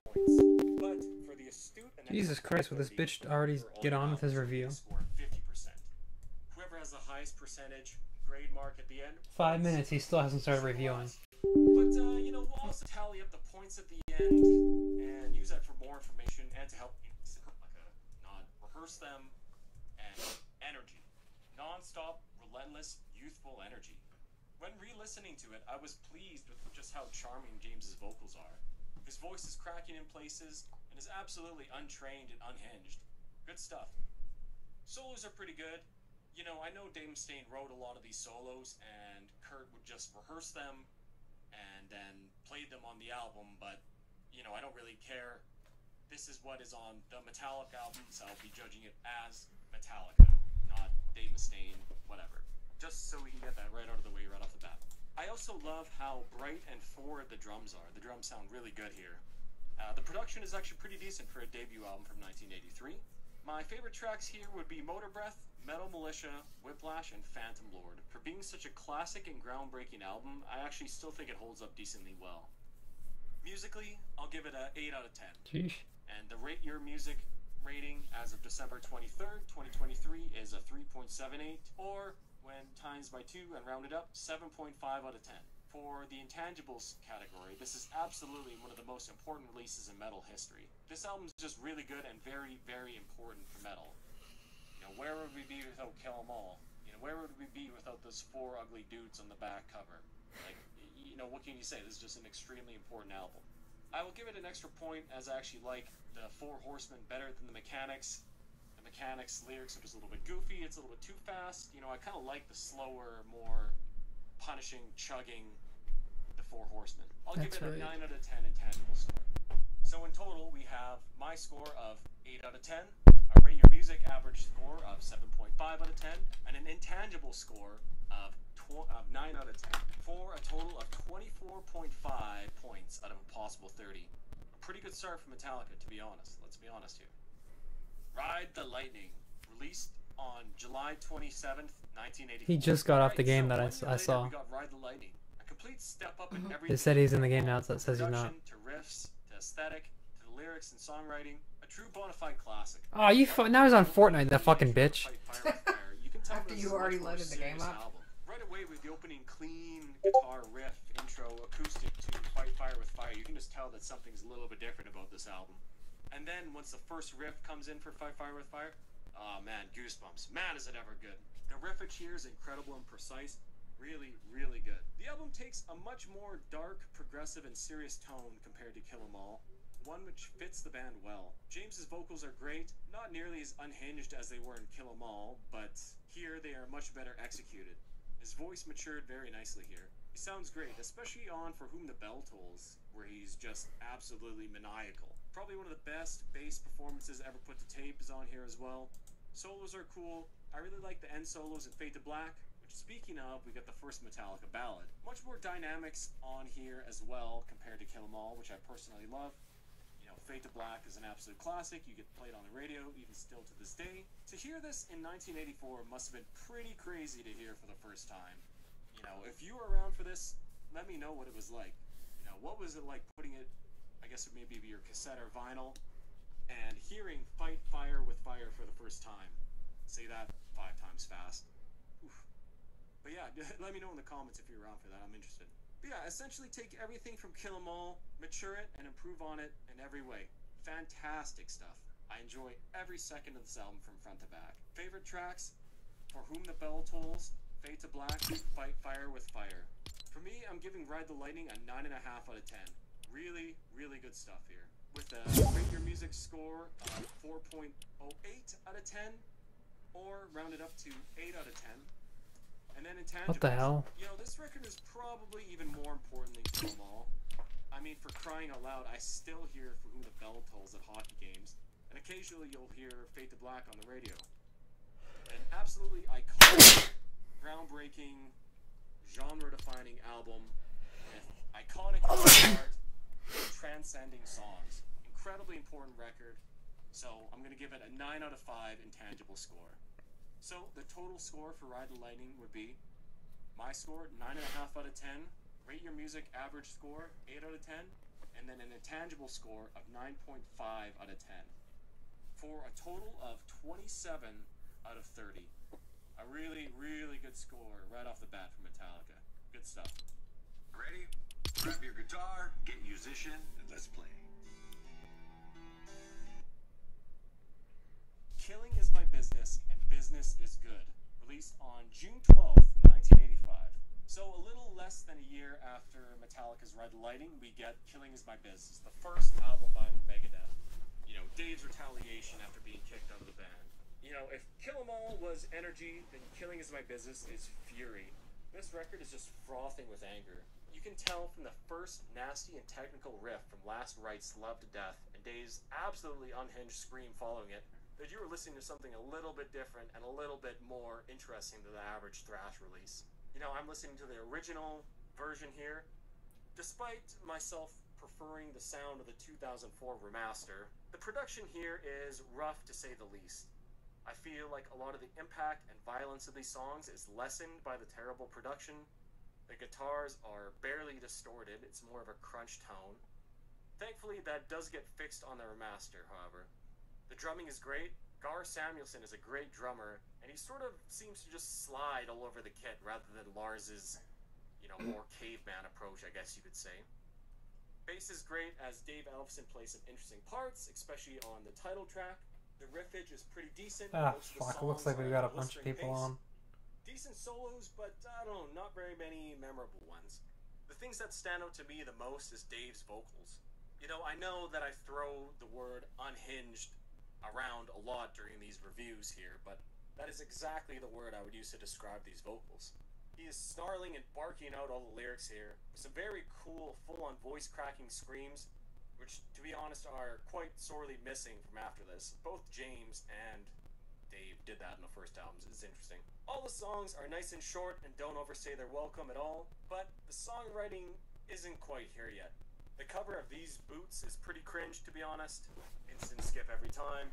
points. But for the astute and Jesus Christ, will this bitch already get on with his review? Score 50%. Whoever has the highest percentage grade mark at the end. 5 minutes, he still hasn't started reviewing. But you know, we'll also tally up the points at the end and use that for more information and to help like a nod, rehearse them, and energy, non-stop, relentless, youthful energy. When re-listening to it, I was pleased with just how charming James's vocals are. His voice is cracking in places and is absolutely untrained and unhinged. Good stuff. Solos are pretty good. You know, I know Dave Mustaine wrote a lot of these solos and Kurt would just rehearse them and then played them on the album, but, you know, I don't really care. This is what is on the Metallica album, so I'll be judging it as Metallica, not Dave Mustaine, whatever. Just so we can get that right out of the way right off the bat. I also love how bright and forward the drums are. The drums sound really good here. The production is actually pretty decent for a debut album from 1983. My favorite tracks here would be Motor Breath, Metal Militia, Whiplash, and Phantom Lord. For being such a classic and groundbreaking album, I actually still think it holds up decently well. Musically, I'll give it an 8 out of 10. Jeez. And the Rate Your Music rating as of December 23rd, 2023 is a 3.78, or when times by 2 and rounded up, 7.5 out of 10. For the intangibles category, this is absolutely one of the most important releases in metal history. This album is just really good and very, very important for metal. You know, where would we be without Kill 'Em All? You know, where would we be without those 4 ugly dudes on the back cover? Like, you know, what can you say? This is just an extremely important album. I will give it an extra point as I actually like the Four Horsemen better than the Mechanics. The Mechanics lyrics are just a little bit goofy, it's a little bit too fast. You know, I kind of like the slower, more punishing, chugging the Four Horsemen. I'll give it a 9 out of 10 intangible score. So in total, we have my score of 8 out of 10, a Rate Your Music average score of 7.5 out of 10, and an intangible score of 9 out of 10, for a total of 24.5 points out of a possible 30. A pretty good start for Metallica, to be honest. Let's be honest here. Ride the Lightning, released on July 27th, 1984. He just got off the game that I saw. We got Ride the Lightning. A complete step up in everything. They said he's in the game now, so it says he's not. To riffs, to aesthetic, to the lyrics and songwriting, a true bona fide classic. Oh, now he's on Fortnite, that fucking bitch. After you already loaded the game up. Right away with the opening clean guitar riff, intro, acoustic to Fight Fire with Fire, you can just tell that something's a little bit different about this album. And then once the first riff comes in for Fight Fire with Fire, oh man, goosebumps. Man, is it ever good. The riffage here is incredible and precise. Really, really good. The album takes a much more dark, progressive, and serious tone compared to Kill 'Em All, one which fits the band well. James's vocals are great, not nearly as unhinged as they were in Kill 'Em All, but here they are much better executed. His voice matured very nicely here. He sounds great, especially on For Whom the Bell Tolls, where he's just absolutely maniacal. Probably one of the best bass performances ever put to tape is on here as well. Solos are cool. I really like the end solos in Fade to Black, which, speaking of, we got the first Metallica ballad. Much more dynamics on here as well compared to Kill 'Em All, which I personally love. You know, Fade to Black is an absolute classic. You get played on the radio, even still to this day. To hear this in 1984 must have been pretty crazy to hear for the first time. You know, if you were around for this, let me know what it was like. You know, what was it like putting it, I guess it may be your cassette or vinyl, and hearing Fight Fire with Fire for the first time. Say that 5 times fast. Oof. But yeah, let me know in the comments if you're around for that. I'm interested. But yeah, essentially take everything from Kill 'Em All, mature it, and improve on it in every way. Fantastic stuff. I enjoy every second of this album from front to back. Favorite tracks? For Whom the Bell Tolls, Fade to Black, Fight Fire with Fire. For me, I'm giving Ride the Lightning a 9.5 out of 10. Really, really good stuff here. With a Rate Your Music score of 4.08 out of 10, or round it up to 8 out of 10. And then Intangibles. What the hell? You know, this record is probably even more important than Kill 'Em All. I mean, for crying out loud, I still hear For Whom the Bell Tolls at hockey games, and occasionally you'll hear Fade to Black on the radio. An absolutely iconic, groundbreaking, genre-defining album with iconic art and transcending songs. Incredibly important record, so I'm going to give it a 9 out of 5 intangible score. So the total score for Ride the Lightning would be my score, 9.5 out of 10, Rate Your Music average score, 8 out of 10, and then an intangible score of 9.5 out of 10, for a total of 27 out of 30. A really, really good score right off the bat from Metallica. Good stuff. Ready? Grab your guitar, get musician, and let's play. Killing Is My Business, and Business is Good. Released on June 12th, 1985. So a little less than a year after Metallica's Red Lighting, we get Killing Is My Business, the first album by Megadeth. You know, Dave's retaliation after being kicked out of the band. You know, if Kill 'Em All was energy, then Killing Is My Business is fury. This record is just frothing with anger. You can tell from the first nasty and technical riff from Last Rites' Love to Death and Dave's absolutely unhinged scream following it, that you were listening to something a little bit different and a little bit more interesting than the average thrash release. You know, I'm listening to the original version here. Despite myself preferring the sound of the 2004 remaster, the production here is rough to say the least. I feel like a lot of the impact and violence of these songs is lessened by the terrible production. The guitars are barely distorted, it's more of a crunch tone. Thankfully, that does get fixed on the remaster, however. The drumming is great. Gar Samuelson is a great drummer, and he sort of seems to just slide all over the kit rather than Lars's, you know, more caveman approach, I guess you could say. Bass is great, as Dave Ellefson plays some interesting parts, especially on the title track. The riffage is pretty decent. Most of the fuck, it looks like we got a bunch of people on. Decent solos, but I don't know, not very many memorable ones. The things that stand out to me the most is Dave's vocals. You know, I know that I throw the word unhinged around a lot during these reviews here, but that is exactly the word I would use to describe these vocals. He is snarling and barking out all the lyrics here, with some very cool, full-on voice-cracking screams, which, to be honest, are quite sorely missing from after this. Both James and Dave did that in the first albums. It's interesting. All the songs are nice and short and don't overstay their welcome at all, but the songwriting isn't quite here yet. The cover of These Boots is pretty cringe, to be honest. Instant skip every time.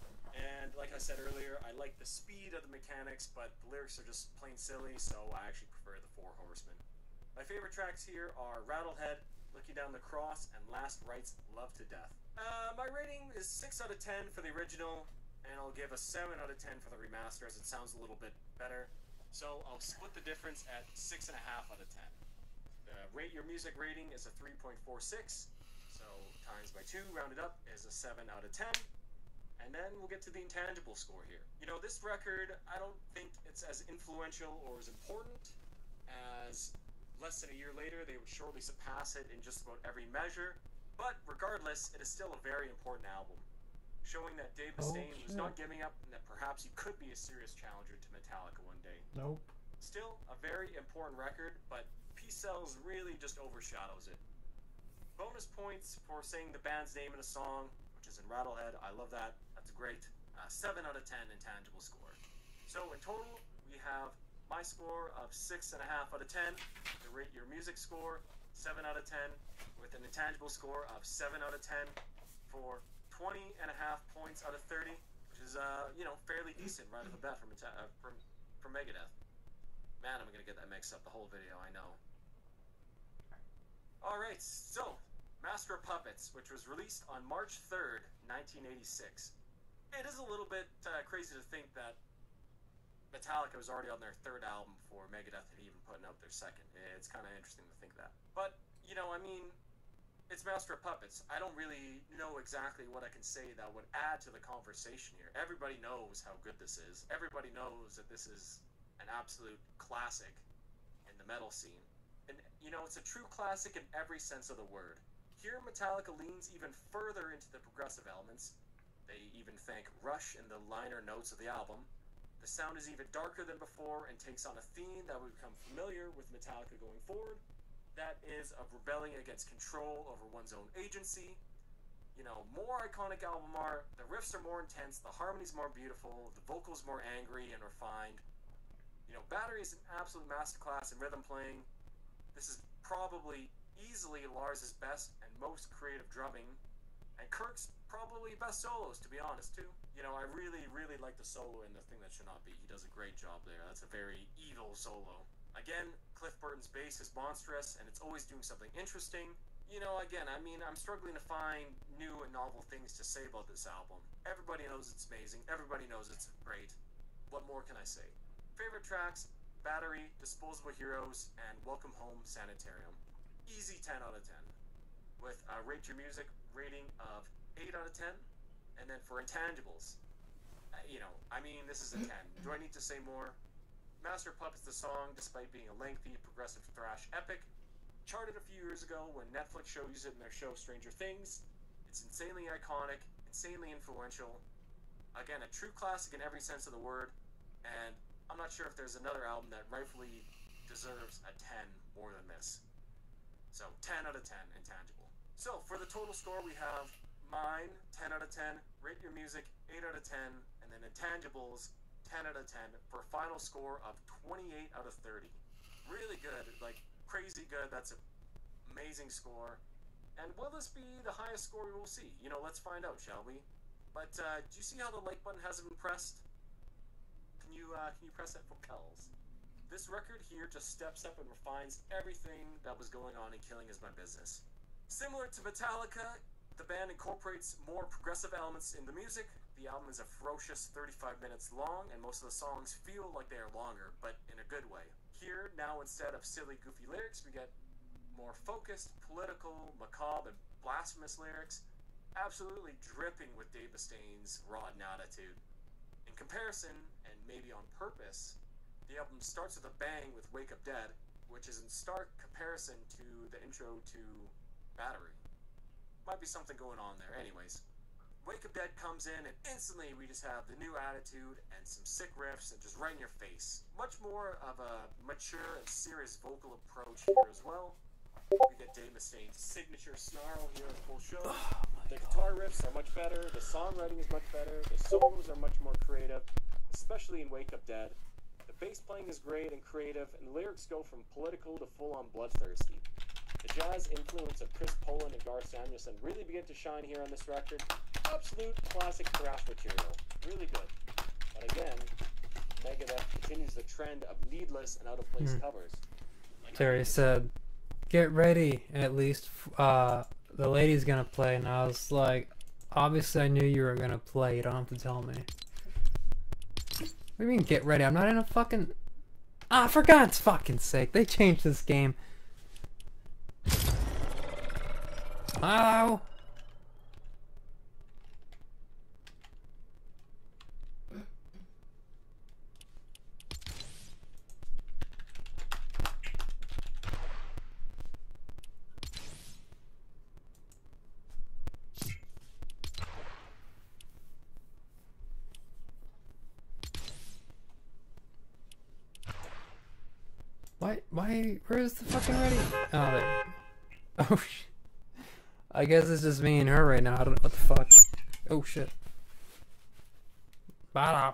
And like I said earlier, I like the speed of the mechanics, but the lyrics are just plain silly, so I actually prefer the Four Horsemen. My favorite tracks here are Rattlehead, Looking Down the Cross, and Last Rites' Love to Death. My rating is 6 out of 10 for the original, and I'll give a 7 out of 10 for the remaster, as it sounds a little bit better. So I'll split the difference at 6.5 out of 10. The Rate Your Music rating is a 3.46, so times by 2, rounded up, is a 7 out of 10. And then we'll get to the intangible score here. You know, this record, I don't think it's as influential or as important as less than a year later they would shortly surpass it in just about every measure. But regardless, it is still a very important album, showing that Dave Mustaine was not giving up and that perhaps he could be a serious challenger to Metallica one day. Nope. Still a very important record, but Peace Sells really just overshadows it. Bonus points for saying the band's name in a song, which is in Rattlehead. I love that. That's great. 7 out of 10 intangible score. So in total, we have my score of 6.5 out of 10. The Rate Your Music score, 7 out of 10, with an intangible score of 7 out of 10 for 20.5 points out of 30, which is you know, fairly decent right off the bat from Megadeth. Man, I'm gonna get that mixed up the whole video, I know. Alright, so Master of Puppets, which was released on March 3rd, 1986. It is a little bit crazy to think that Metallica was already on their third album before Megadeth had even putting out their second. It's kind of interesting to think that. But, you know, I mean, it's Master of Puppets. I don't really know exactly what I can say that would add to the conversation here. Everybody knows how good this is. Everybody knows that this is an absolute classic in the metal scene. And, you know, it's a true classic in every sense of the word. Here, Metallica leans even further into the progressive elements. They even thank Rush in the liner notes of the album. The sound is even darker than before and takes on a theme that would become familiar with Metallica going forward. That is of rebelling against control over one's own agency. You know, more iconic album art, the riffs are more intense, the harmony's more beautiful, the vocals more angry and refined. You know, Battery is an absolute masterclass in rhythm playing. This is probably easily Lars's best and most creative drumming, and Kirk's probably best solos, to be honest, too. You know, I really, really like the solo in The Thing That Should Not Be. He does a great job there. That's a very evil solo. Again, Cliff Burton's bass is monstrous, and it's always doing something interesting. You know, again, I mean, I'm struggling to find new and novel things to say about this album. Everybody knows it's amazing. Everybody knows it's great. What more can I say? Favorite tracks, Battery, Disposable Heroes, and Welcome Home Sanitarium. Easy 10 out of 10. With a Rate Your Music rating of 8 out of 10. And then for Intangibles, you know, I mean, this is a 10. Do I need to say more? Master of Puppets, the song, despite being a lengthy, progressive thrash epic, charted a few years ago when Netflix used it in their show Stranger Things. It's insanely iconic, insanely influential. Again, a true classic in every sense of the word, and I'm not sure if there's another album that rightfully deserves a 10 more than this. So, 10 out of 10, Intangible. So, for the total score, we have mine, 10 out of 10, Rate Your Music, 8 out of 10, and then Intangibles, 10 out of 10, for a final score of 28 out of 30. Really good, like, crazy good. That's an amazing score. And will this be the highest score we will see? You know, let's find out, shall we? But, do you see how the like button hasn't been pressed? Can you press that for Pels? This record here just steps up and refines everything that was going on in Killing Is My Business. Similar to Metallica, the band incorporates more progressive elements in the music. The album is a ferocious 35 minutes long, and most of the songs feel like they are longer, but in a good way. Here, now instead of silly, goofy lyrics, we get more focused, political, macabre, and blasphemous lyrics, absolutely dripping with Dave Mustaine's rotten attitude. In comparison, and maybe on purpose, the album starts with a bang with Wake Up Dead, which is in stark comparison to the intro to Battery. Might be something going on there. Anyways, Wake Up Dead comes in, and instantly we just have the new attitude and some sick riffs and just right in your face. Much more of a mature and serious vocal approach here as well. We get Dave Mustaine's signature snarl here at full show. The guitar riffs are much better, the songwriting is much better, the solos are much more creative, especially in Wake Up Dead. The bass playing is great and creative, and the lyrics go from political to full-on bloodthirsty. The jazz influence of Chris Poland and Gar Samuelson really begin to shine here on this record. Absolute classic thrash material. Really good. But again, Megadeth continues the trend of needless and out-of-place covers. Terry said, "Get ready, at least the lady's gonna play," and I was like, obviously I knew you were gonna play, you don't have to tell me. What do you mean get ready? I'm not in a fucking... for God's fucking sake, they changed this game. Hello? Where's the fucking ready? Oh, there. Oh, shit. I guess it's just me and her right now. I don't know what the fuck. Oh, shit. Bada.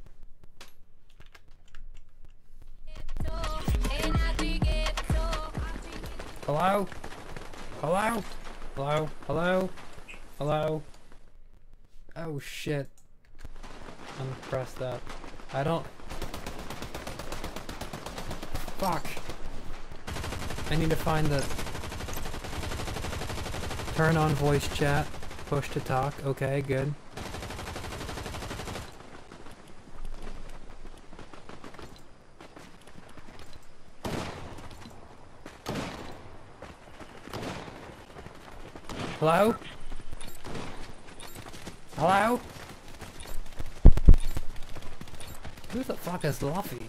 Hello? Hello? Hello? Hello? Hello? Oh, shit. Unpress that. I don't... Fuck. I need to find the... Turn on voice chat. Push to talk. Okay, good. Hello? Hello? Who the fuck is Luffy?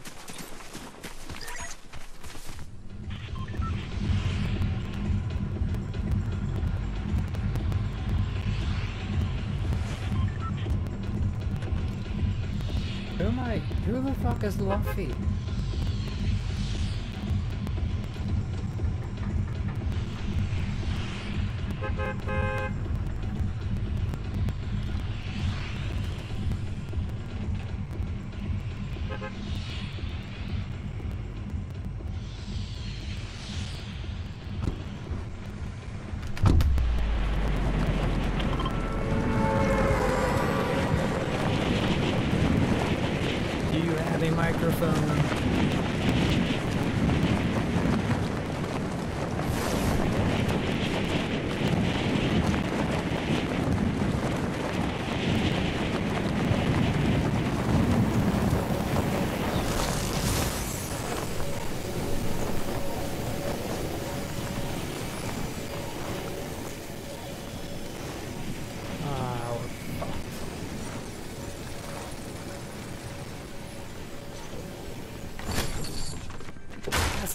Who the fuck is Luffy?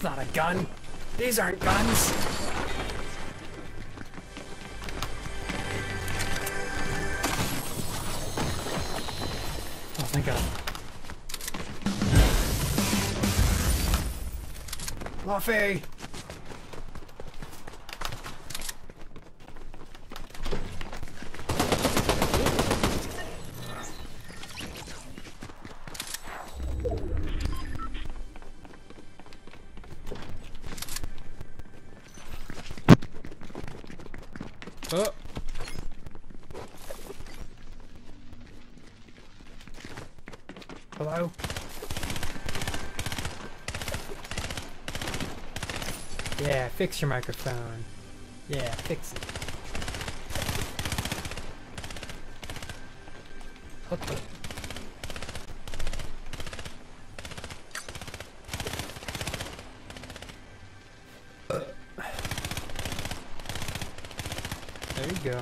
That's not a gun. These aren't guns. Oh, thank God. Luffy! Oh. Hello? Yeah, fix your microphone. Yeah, fix it. What the? There you go.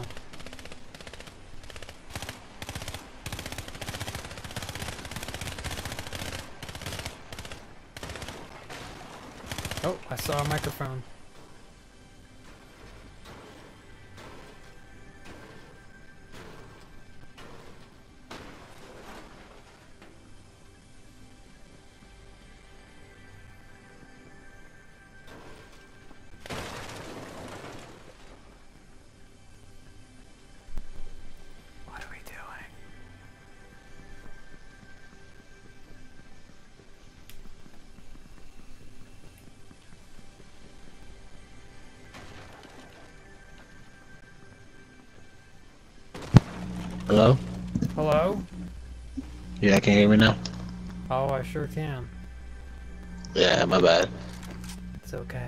Oh, I saw a microphone. What are we doing? Hello? Hello? Yeah, can you hear me now? Oh, I sure can. Yeah, my bad. It's okay.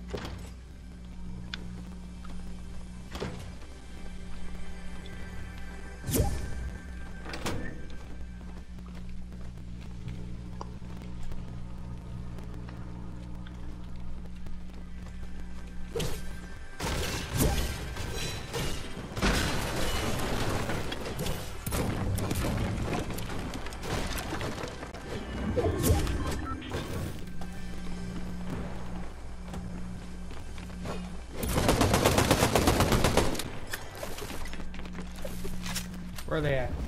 Where are they at?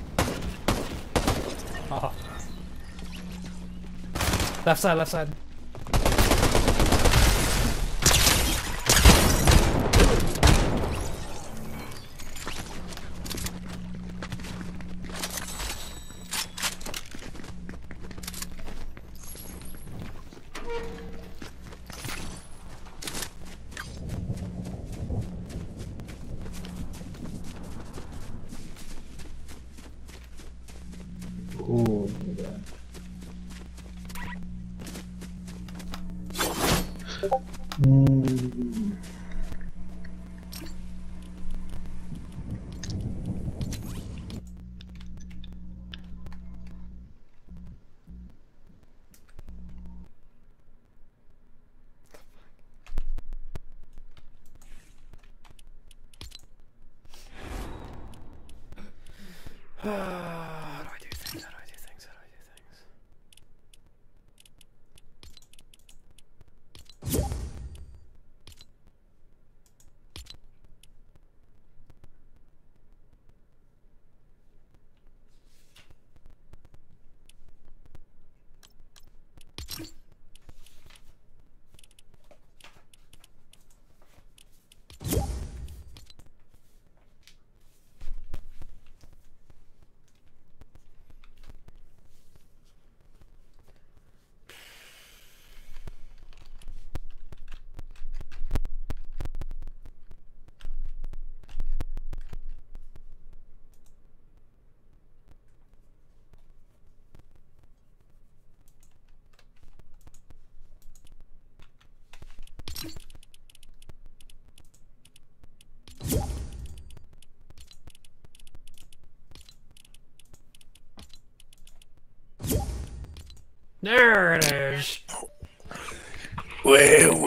Oh. Left side, left side. Ooh. How do I do things? How do I do things? How do I do things? There it is. Where?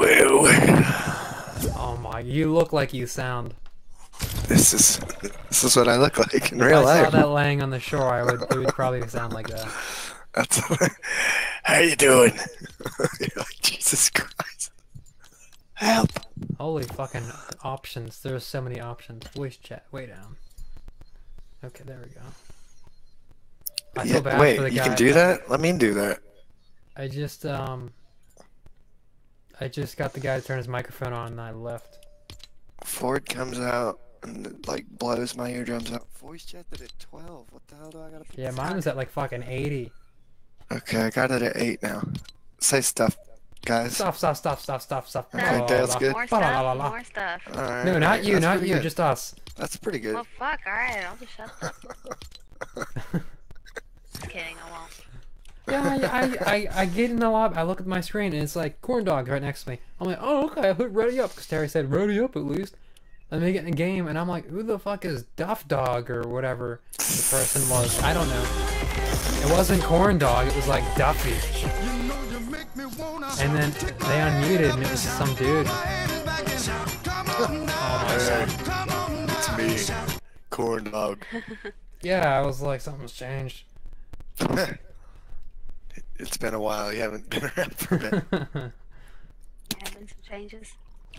Oh my, you look like you sound. This is what I look like in If real I saw life. that laying on the shore, it would probably sound like that. That's How you doing? You're like, Jesus Christ. Help. Holy fucking options. There's so many options. Voice chat. Way down. Okay, there we go. I feel bad wait, for the guy. you can do that? Let me do that. I just got the guy to turn his microphone on and I left. Ford comes out and like blows my eardrums out. Voice chat at 12. What the hell do I gotta put? Yeah, mine was at like fucking 80. Okay, I got it at 8 now. Say stuff, guys. Stop. Okay, Dale's good. More Ba-la-la-la-la. stuff, more stuff. Alright, No, not you, that's not pretty you, good. just us. That's pretty good. Well, fuck, alright, I'll just shut up. Just kidding, I won't. Yeah, I get in the lobby, I look at my screen, and it's like corn dog right next to me. I'm like, oh, okay, I put ready up, because Terry said ready up at least. Let me get in the game, and I'm like, who the fuck is Duff Dog, or whatever the person was. I don't know. It wasn't corn dog, it was like Duffy. And then they unmuted, and it was some dude. It's me, corn dog. Yeah, I was like, something's changed. It's been a while. You haven't been around for a bit. There have been some changes.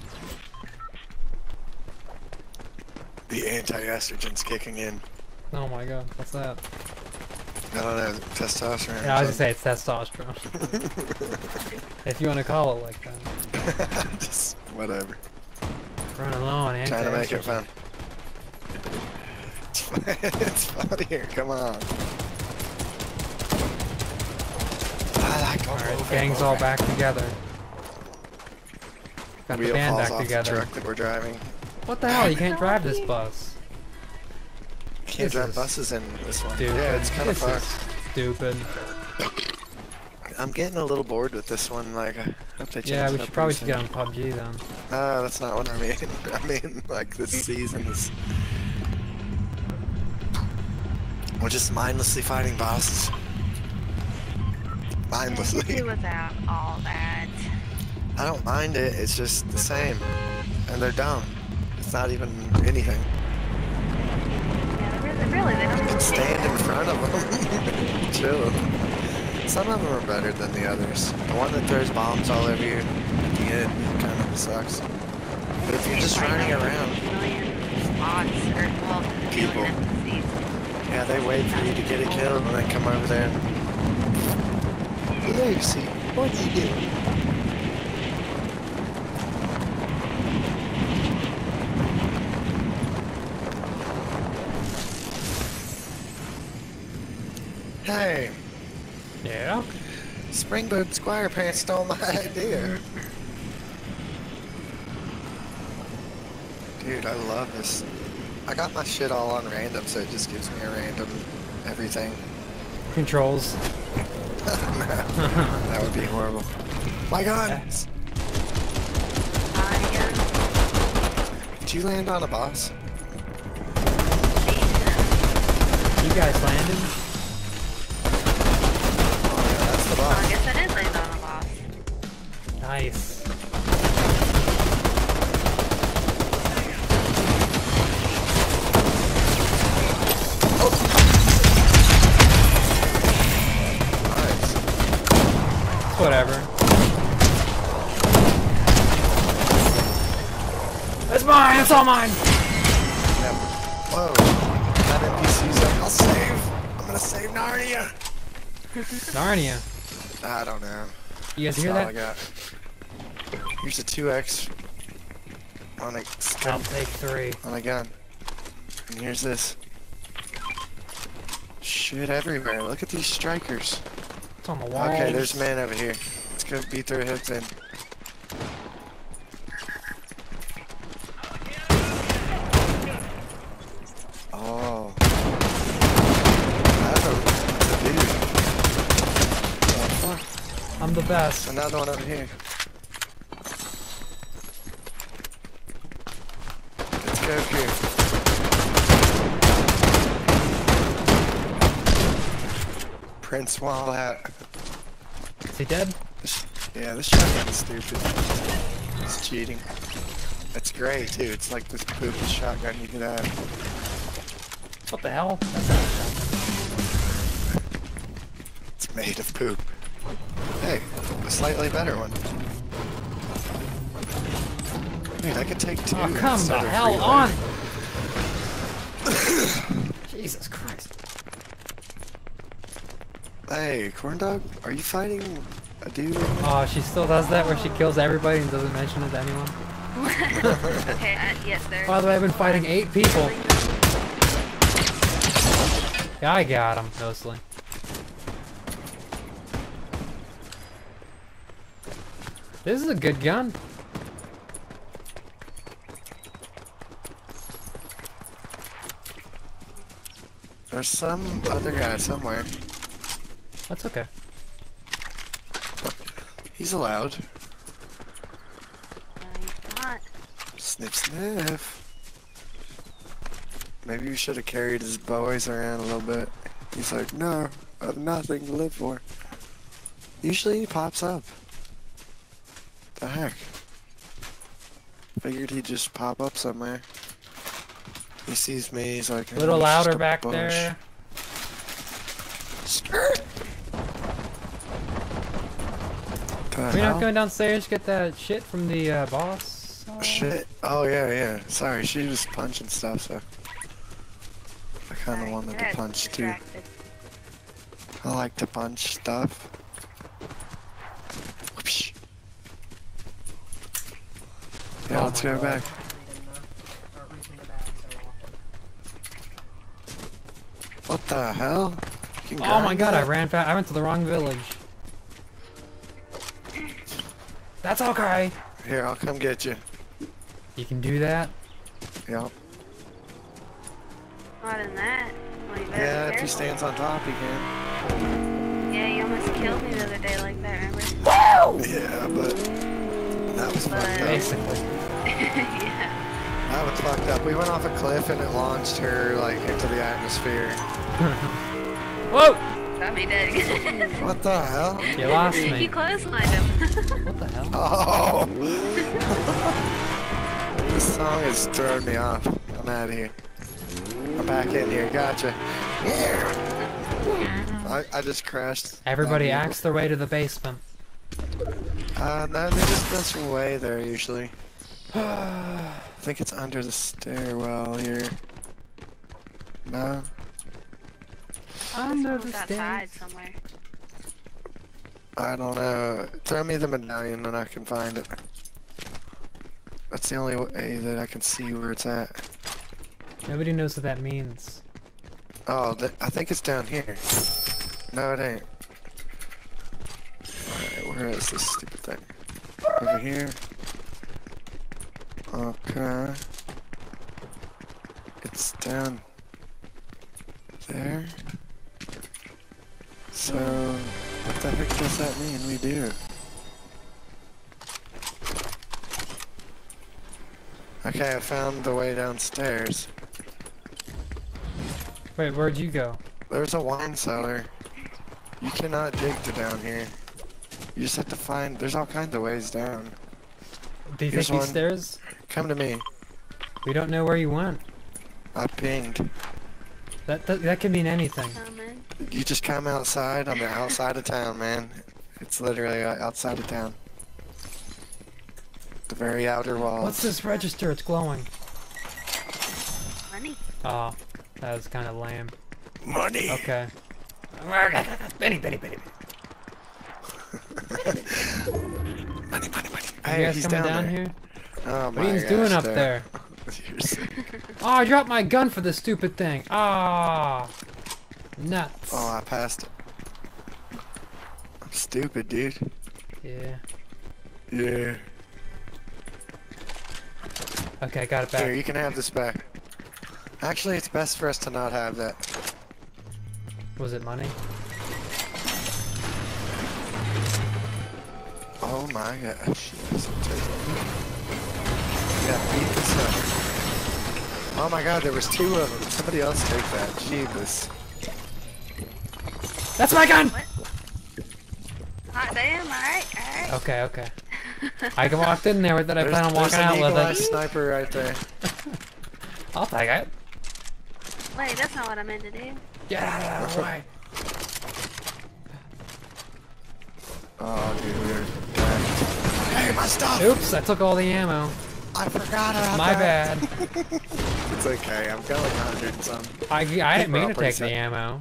The anti-estrogen's kicking in. Oh my god, what's that? I don't know, testosterone. Yeah, I was gonna say it's testosterone. If you want to call it like that. Just whatever. Running low on Trying to make it anti-estrogen. fun. It's funnier. Come on. Alright, the gang's all back together. Got the Wheel band falls back off together. the truck that we're driving. What the hell? You can't drive this bus. Can't This drive is buses in this one. Stupid. Yeah, it's kind of This is fucked. stupid. I'm getting a little bored with this one. Like, I hope they change Yeah, we it up should probably pretty get on soon. PUBG then. No, that's not what I mean. I mean, like, this season is... We're just mindlessly fighting bosses. I could do Mindlessly. without all that. I don't mind it, it's just the same. And they're dumb. It's not even anything. Yeah, really, they don't You can do stand in front of them. Chill. Some of them are better than the others. The one that throws bombs all over you at the end kind of sucks. But if you're just running around, Spots or, well, People. NPCs. yeah, they wait for you to get a kill and then come over there and... Lucy, what are you doing? Hey, Yeah? Springboob Squire Pants stole my idea. Dude, I love this. I got my shit all on random, so it just gives me a random everything. Controls. That would be horrible. My guns! Did you land on a boss? You guys landed? Oh yeah, that's the I boss. guess I did land on a boss. Nice. Nice. Whatever. It's mine! It's all mine! Yep. Whoa. That NPC's like, I'll save. I'm gonna save Narnia. Narnia. I don't know. You guys That's hear all I that? got. Here's a 2x on a I'll scope take 3. on a gun. And here's this. Shit everywhere. Look at these strikers. It's on the wall. Okay, there's a man over here. Let's go beat their heads in. Oh. That's a dude. Oh, fuck. I'm the best. Another one over here. Let's go here. Prince Wallout. Is he dead? Yeah, this shotgun's stupid. It's cheating. It's gray too. It's like this poopy shotgun you could have. What the hell? That's not a shotgun. It's made of poop. Hey, a slightly better one. Wait, I could take two. Oh, come the instead of hell three on! Jesus Christ. Hey, corn dog, are you fighting a dude? Oh, she still does that where she kills everybody and doesn't mention it to anyone? Okay, yes, there. By the way, I've been fighting 8 people. Yeah, I got him, mostly. This is a good gun. There's some other guy somewhere. That's okay. He's allowed. Not. Sniff, sniff. Maybe we should have carried his boys around a little bit. He's like, no, I have nothing to live for. Usually he pops up. The heck? Figured he'd just pop up somewhere. He sees me, he's like, A little "Oh, louder just a back bush." there. Skirt. The We're hell? not going downstairs to get that shit from the boss? Shit. Oh, yeah. Sorry, she was punching stuff, so. I kinda wanted to punch too. Distracted. I like to punch stuff. Whoopsh. Yeah, Oh let's my go God. back. What the hell? You can Oh my grind god, I that? ran fast. I went to the wrong village. That's okay. Here, I'll come get you. You can do that? Yep. Not in that. Well, you better be Yeah, if he careful. stands on top, he can. Yeah, you almost killed me the other day like that, remember? Yeah, but that was fucked up. Basically. Yeah. That was fucked up. We went off a cliff and it launched her like into the atmosphere. Whoa! Got me dead again. What the hell? You lost You me. clotheslined him. What the hell? Oh! This song has thrown me off. I'm out of here. I'm back in here. Gotcha. I just crashed. Everybody that acts their way to the basement. vehicle. No, they just this way there usually. I think it's under the stairwell here. No? Under the Someone's outside stairs. somewhere. I don't know. Throw me the medallion and I can find it. That's the only way that I can see where it's at. Nobody knows what that means. Oh, I think it's down here. No, it ain't. Alright, where is this stupid thing? Over here. Okay. It's down there. So, what the heck does that mean we do? Okay, I found the way downstairs. Wait, where'd you go? There's a wine cellar. You cannot dig to down here. You just have to find, there's all kinds of ways down. Do you Here's think these one. stairs? Come to me. We don't know where you went. I pinged. That can mean anything. Coming. You just come outside on the outside of town, man. It's literally outside of town. The very outer walls. What's this register? It's glowing. Money. Oh, that was kind of lame. Money! Okay. Benny. Money. You Hey, guys he's coming down there. here? Oh What my are you gosh, doing up dude. there? You're sick. Oh, I dropped my gun for this stupid thing. Ah, nuts. Oh, I passed it. I'm stupid, dude. Yeah. Yeah. Okay, got it Here, back. you can have this back. Actually, it's best for us to not have that. Was it money? Oh my gosh. Yes, yeah, beat this up. Oh my god, there was 2 of them. Somebody else take that. Jeebus. That's my gun! Hot damn, alright. Okay. I walked in there with it. I plan on There's walking an out with eagle-eye it. sniper right there. I'll take it. Wait, that's not what I meant to do. Get out of the way. Oh, dude, we're dead. Hey, my stuff! Oops, I took all the ammo. I forgot about My that. bad. It's okay, I'm going 100 and some. I didn't mean to take the Operating ammo.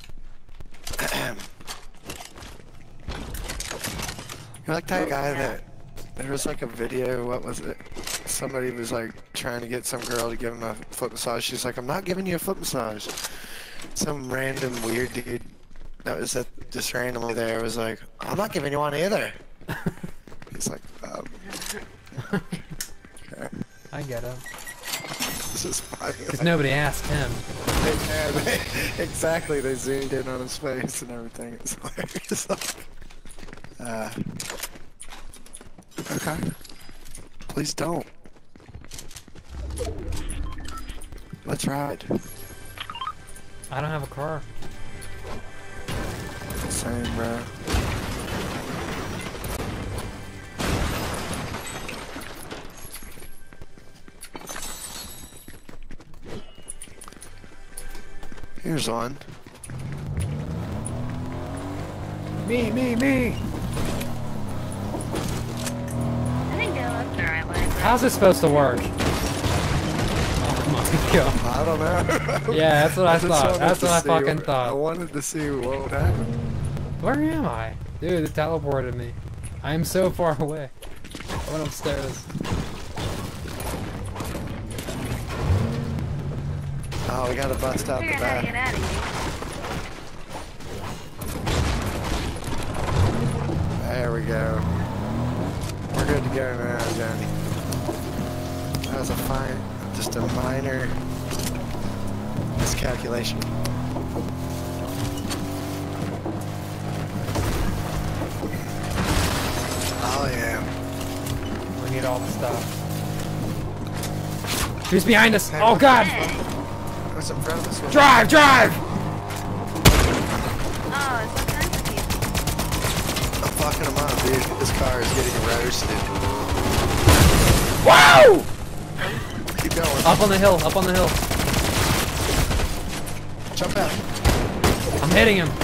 You're like that guy that there was like a video, what was it? Somebody was like trying to get some girl to give him a foot massage. She's like, I'm not giving you a foot massage. Some random weird dude that was just randomly there was like, I'm not giving you one either. He's like, okay. I get it. This is funny. Because nobody asked him. Exactly, they zoomed in on his face and everything. It's hilarious. Okay. Please don't. Let's ride. I don't have a car. Same, bro. Here's one. Me! I didn't go up the right way. How's this supposed to work? Oh my god. I don't know. Yeah, that's what I just thought. wanted That's to what I see fucking I thought. wanted to see what would happen. Where am I? Dude, it teleported me. I am so far away. I went upstairs. Oh, we gotta bust out the Figure out how to get back. out of here. There we go. We're good to go now, Johnny. That was just a minor miscalculation. Oh yeah. We need all the stuff. Who's behind us? Oh god! Hey. What's in front of us? Drive! Drive! Oh, it's all kinds of people. I'm fucking him up, dude. This car is getting roasted. Wow! Keep going. Up on the hill, up on the hill. Jump out. I'm hitting him.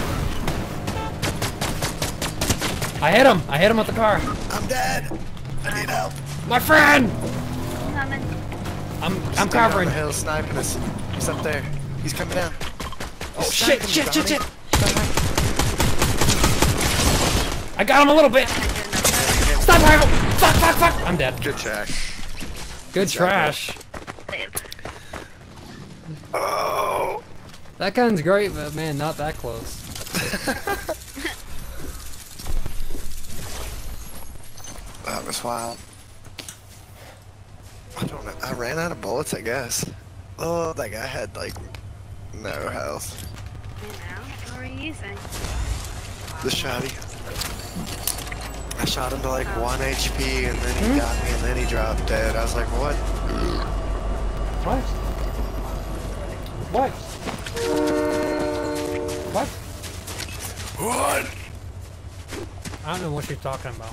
I hit him with the car. I'm dead. I need help. My friend! Coming. I'm He's down covering. the hill sniping us. He's up there. He's coming down. Oh He's shit, sniping shit, us, shit, Donnie. shit. I got him a little bit. Stop, rival! Fuck, fuck, fuck! I'm dead. Good check. Good trash. Oh. That gun's great, but man, not that close. That was wild. I don't know. I ran out of bullets, I guess. Oh, that guy had like no health. You know, what were you using? The shotty. I shot him to like 1 HP and then he got me and then he dropped dead. I was like, what? What? What? What? What? I don't know what you're talking about.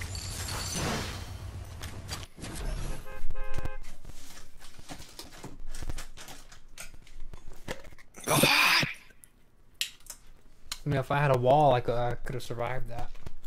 I mean, if I had a wall, I could have survived that.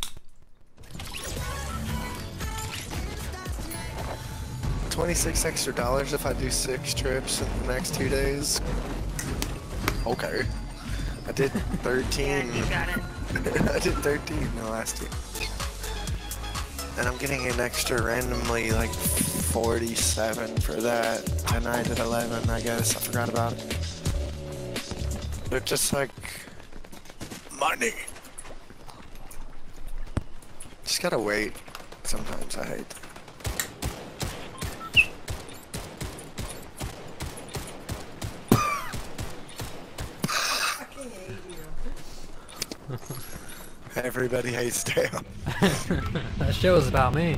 $26 extra if I do 6 trips in the next 2 days. Okay. I did 13. Yeah, you got it. I did 13 in the last 2. And I'm getting an extra randomly like 47 for that. Tonight at 11, I guess. I forgot about it. They're just like money. Just gotta wait. Sometimes I hate. Everybody hates Dale. That show is about me.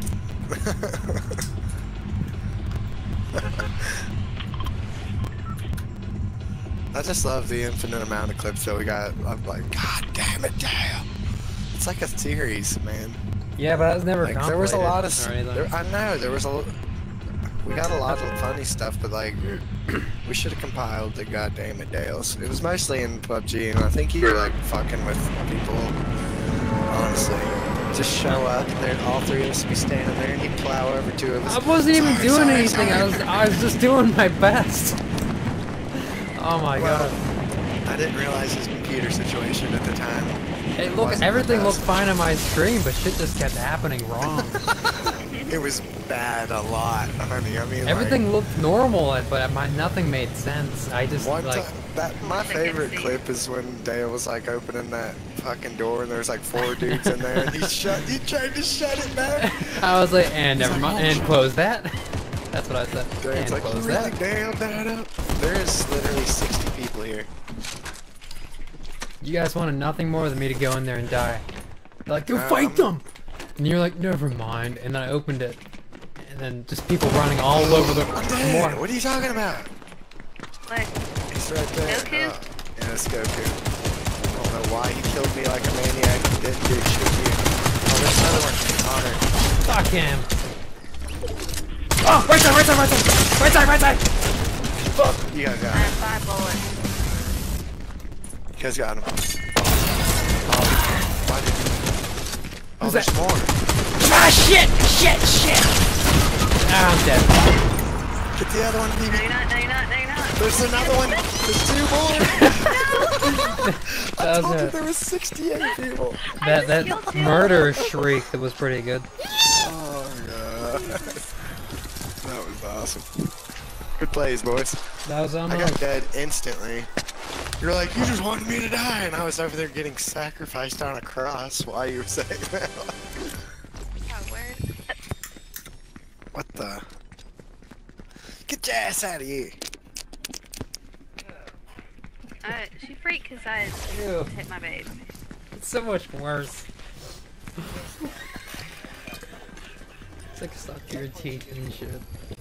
I just love the infinite amount of clips that we got. I'm like, God damn it, Dale. It's like a series, man. Yeah, but that was never Like, there was a lot of. or anything. I know there was a. We got a lot of funny stuff, but like, we should have compiled the goddamn it, Dales. It was mostly in PUBG, and I think you were like fucking with people. Honestly. just show up, and then all three of us would be standing there, and he'd plow over two of us. I wasn't even Sorry, doing sorry, anything. sorry. I was just doing my best. Oh my Well, god. I didn't realize his computer situation at the time. Hey, It look, wasn't the everything looked best. fine on my screen, but shit just kept happening wrong. It was bad a lot, honey. I mean, Everything looked normal, but nothing made sense. I just One like. time, my Wish I could favorite see. clip is when Dale was like opening that fucking door and there's like 4 dudes in there and he tried to shut it back. I was like, and He's never like, mind, "Oh, and shit." close that. That's what I said. Dale's And like, you close really that. nailed that up. There's literally 60 people here. You guys wanted nothing more than me to go in there and die. They're like, go No, fight I'm- them! And you're like, never mind. And then I opened it. And then just people running all over the I'm dead. more. What are you talking about? Like, He's right there. Goku? Yeah, it's Goku. I don't know why he killed me like a maniac. He didn't do shit here. Oh, there's another one. Connor. Fuck him. Oh, right side, right side, right side! Right side, right side! Fuck! You guys I got have him. 5 bullets. You guys got him. Oh, why did Oh, Who's there's that? more. Ah, shit! Shit, shit! Ah, I'm dead. Get the other one, No, BB. you're not, no, you're not, no, you're not. There's another one. There's 2 more. I That told was you it. there was 68 people. That killed two. murder shriek that was pretty good. Oh, God. That was awesome. Good plays, boys. That was on I got dead instantly. You're like, you just wanted me to die, and I was over there getting sacrificed on a cross while you were saying that. Oh, where? What the? Get your ass out of here. She freaked because I Ew. hit my babe. It's so much worse. It's like stuck to your teeth and shit.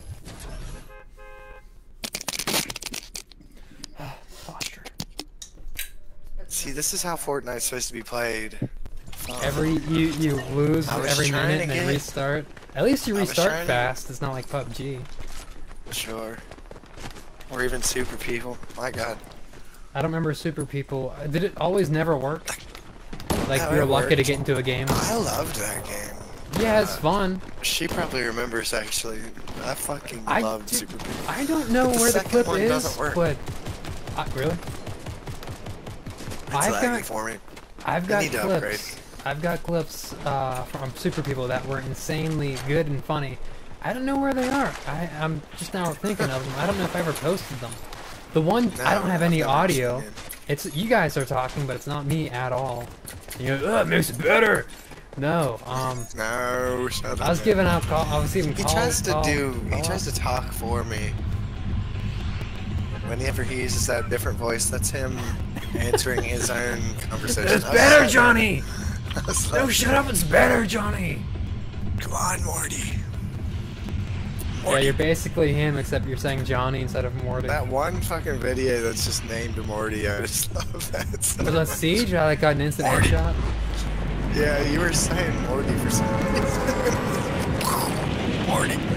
Posture. See, this is how Fortnite's supposed to be played. You lose I was every trying minute to and then get- restart. At least you I was restart trying to- fast. It's not like PUBG. Sure. Or even super people. My God. I don't remember Super People. Did it always never work? Like No, you're it lucky to worked. get into a game. I loved that game. Yeah, it's fun. She probably remembers actually. I fucking I loved did- super people. I don't know But the where the second clip one is, doesn't work. but really, It's I've laggy got for me. I've I got need to upgrade. clips. I've got clips from Super People that were insanely good and funny. I don't know where they are. I'm just now thinking of them. I don't know if I ever posted them. The one I don't No, have I've any never audio. seen it. It's you guys are talking, but it's not me at all. You know, it makes it better. No, No, shut up. I was giving out call. I was giving He call. tries to call- do. He call tries to talk for me. Whenever he uses that different voice, that's him answering his own conversation. It's I was better, like- Johnny. I was No, like, shut up. It's better, Johnny. come on, Morty. Yeah, you're basically him, except you're saying Johnny instead of Morty. That one fucking video that's just named Morty, I just love that. So Was that much. Siege? I like got an instant Morty. headshot. Yeah, you were saying Morty for some reason. Morty.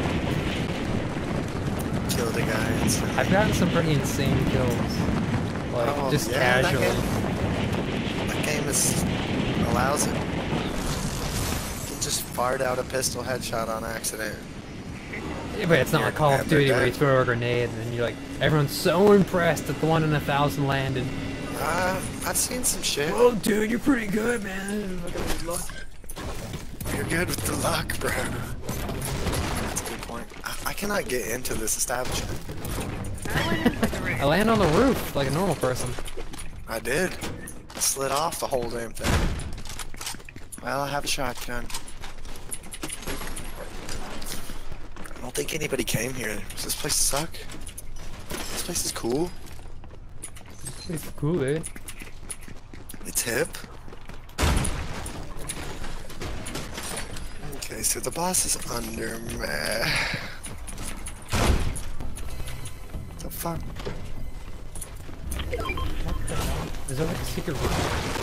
Killed a guy instantly. I've gotten some pretty insane kills. Like, Oh, just yeah, that casually. That game allows it. You can just fart out a pistol headshot on accident. Yeah, but it's not like Call of And they're Duty where you dead. throw a grenade and then you're like, everyone's so impressed that the 1 in 1,000 landed. I've seen some shit. Oh, dude, you're pretty good, man. You're good with the luck, bro. That's a good point. I cannot get into this establishment. I went into the room. I land on the roof like a normal person. I did. I slid off the whole damn thing. Well, I have a shotgun. I don't think anybody came here. Does this place suck? This place is cool. It's cool, dude. It's hip. Okay, so the boss is under me. The fuck? Is there like a secret room?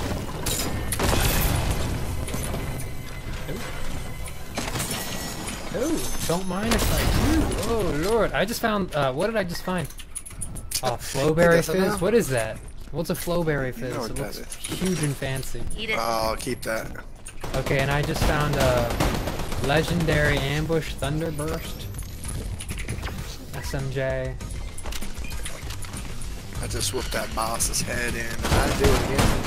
Oh, don't mind if I do. Oh lord, I just found. What did I just find? Oh, flowberry doesn't fizz. know. What is that? What's a flowberry fizz? know what It that looks is. huge and fancy. Eat it. Oh, keep that. Okay, and I just found a legendary ambush thunderburst. SMJ. I just whooped that boss's head in, and I do it again.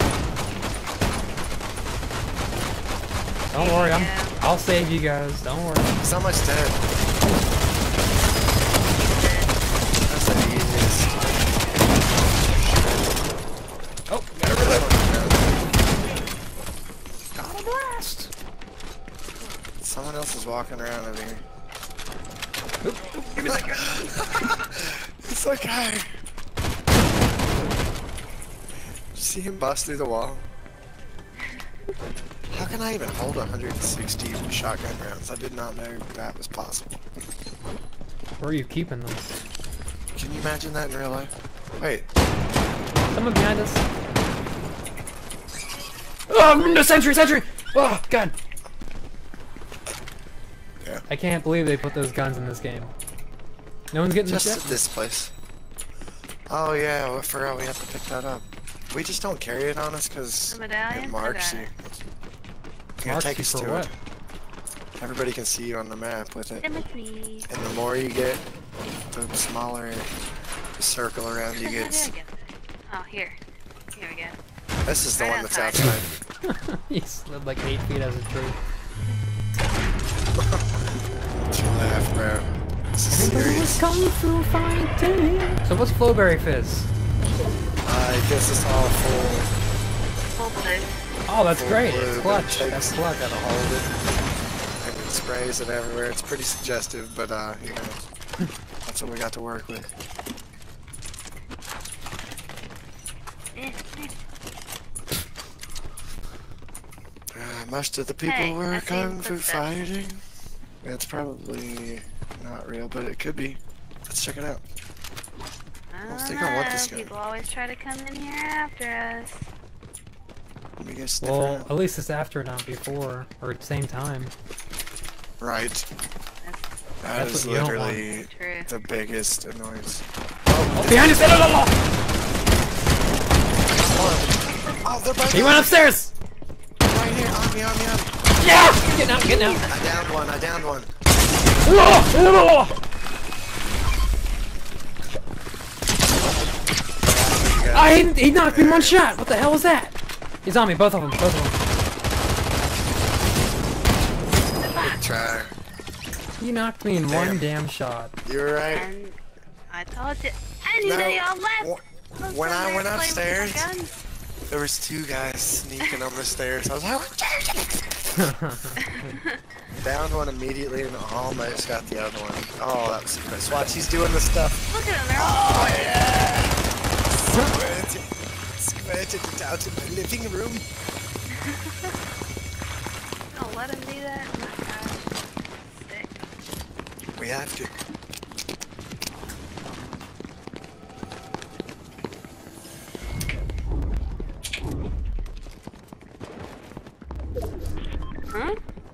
Don't worry, I'll save you guys. Don't worry. So much dead. That's the easiest. Oh, Gotta reload. got a blast. Someone else is walking around over here. Give me that gun. It's okay. See him bust through the wall? How can I even hold 160 shotgun rounds? I did not know that was possible. Where are you keeping them? Can you imagine that in real life? Wait. Someone behind us. Oh, no, sentry! Oh, God. Yeah. I can't believe they put those guns in this game. No one's getting Just the at ship? this place. Oh yeah, I forgot we have to pick that up. We just don't carry it on us because The medallion? it marks Okay. you. Here, Marks take you us for to what? it. Everybody can see you on the map with it. Timothy. And the more you get, the smaller the circle around you gets. Oh, here. Here we go. This is the Right one that's outside. outside. He slid like 8 feet as a tree. Don't you laugh, bro. This is serious. Kung Fu fighting. So what's Flowberry Fizz? I guess it's all full. Full blue. Oh, that's full great. blue, It's but clutch. it That's takes- clutch. Gotta hold it. And it sprays it everywhere. It's pretty suggestive, but you know, that's what we got to work with. Most of the people Hey, were I see kung fu footsteps. fighting. It's probably not real, but it could be. Let's check it out. I think don't I want know. this gun. People always try to come in here after us. Let me get sniff Well, it out. at least it's after, not before, or at the same time. Right. That's That That's is what you don't want. literally true. the biggest annoyance. Oh, behind us! Oh, they're both He went upstairs! right here. On me. Yeah! Getting out! I downed one. He knocked me in one shot! What the hell was that? He's on me, both of them. Good try. He knocked me in one Damn. damn shot. You're right. And I told you. And No, they all left. When I went upstairs, Guns. there was two guys sneaking on the stairs. I was like, downed one immediately and almost got the other one. Oh, that was close. Watch, he's doing the stuff. Look at them. They're all Oh yeah! Squirted it out in my living room. Oh, let him do that. Oh my gosh. Sick. We have to. Huh?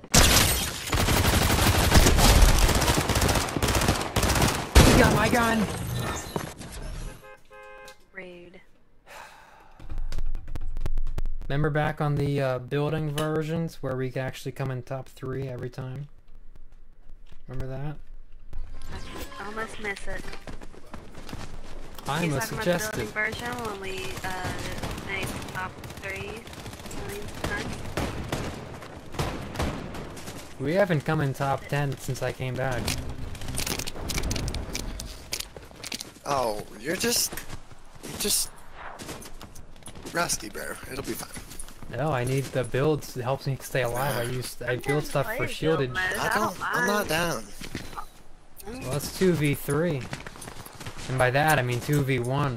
He got my gun! Rude. Remember back on the building versions where we could actually come in top 3 every time? Remember that? I almost miss it. I'm He's a talking about the building suggested. version when we made top 3 million times. We haven't come in top 10 since I came back. Oh, you're just rusty, bro. It'll be fine. No, I need the builds. It helps me stay alive. I build stuff for shielded. I'm not down. Well, that's 2v3. And by that, I mean 2v1.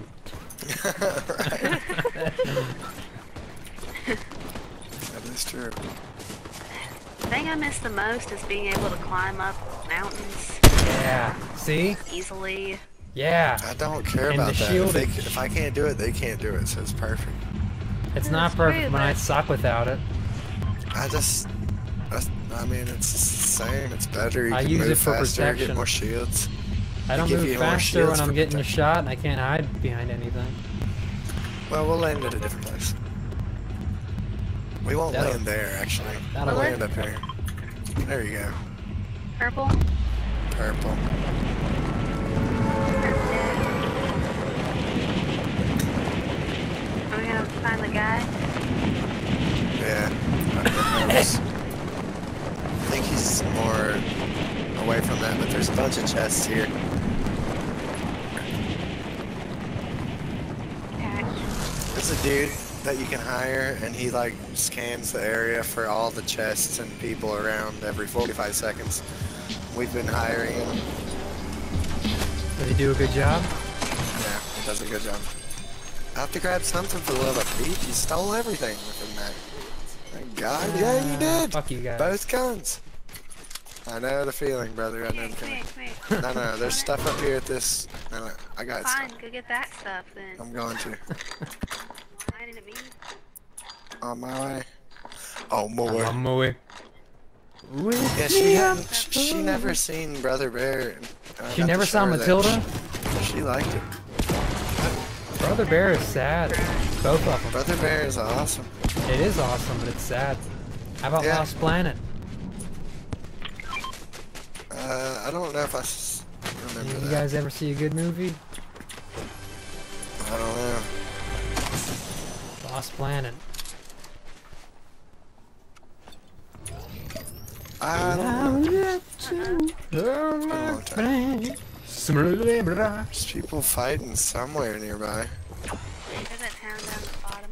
That is true. The thing I miss the most is being able to climb up mountains Yeah. See? easily. Yeah. I don't care And about the that. shielding. If I can't do it, they can't do it, so it's perfect. It's not That's perfect true, when I but- suck without it. I mean, it's the same. It's better. You I can use move it for faster, protection. get more shields. I don't give move you more faster when shields I'm for getting a protection. shot and I can't hide behind anything. Well, we'll land at a different place. We won't That'll- land there, actually. that'll We'll work. land up here. There you go. Purple. Purple. Are we gonna find the guy? Yeah. I think he's more away from that, but there's a bunch of chests here. Okay. There's a dude that you can hire, and he like scans the area for all the chests and people around every 45 seconds. We've been hiring him. Did he do a good job? Yeah, he does a good job. I have to grab something for the little beach. You stole everything within that. Thank God. Yeah, you did. Fuck you guys. Both guns. I know the feeling, brother. I Come know here, the come feeling. here, come here. No, there's stuff up here at this. No, I got Fine, stuff. go get that stuff then. I'm going to. Lying to me. On my way. Oh, more. I'm away. Yeah, she never seen Brother Bear. She never saw Matilda? She liked it. Brother Bear is sad. Both of them. Brother Bear is awesome. It is awesome, but it's sad. How about Yeah. Lost Planet? I don't know if remember You that. guys ever see a good movie? I don't know. Lost Planet. I don't know. There's people fighting somewhere nearby. There's that town down the bottom.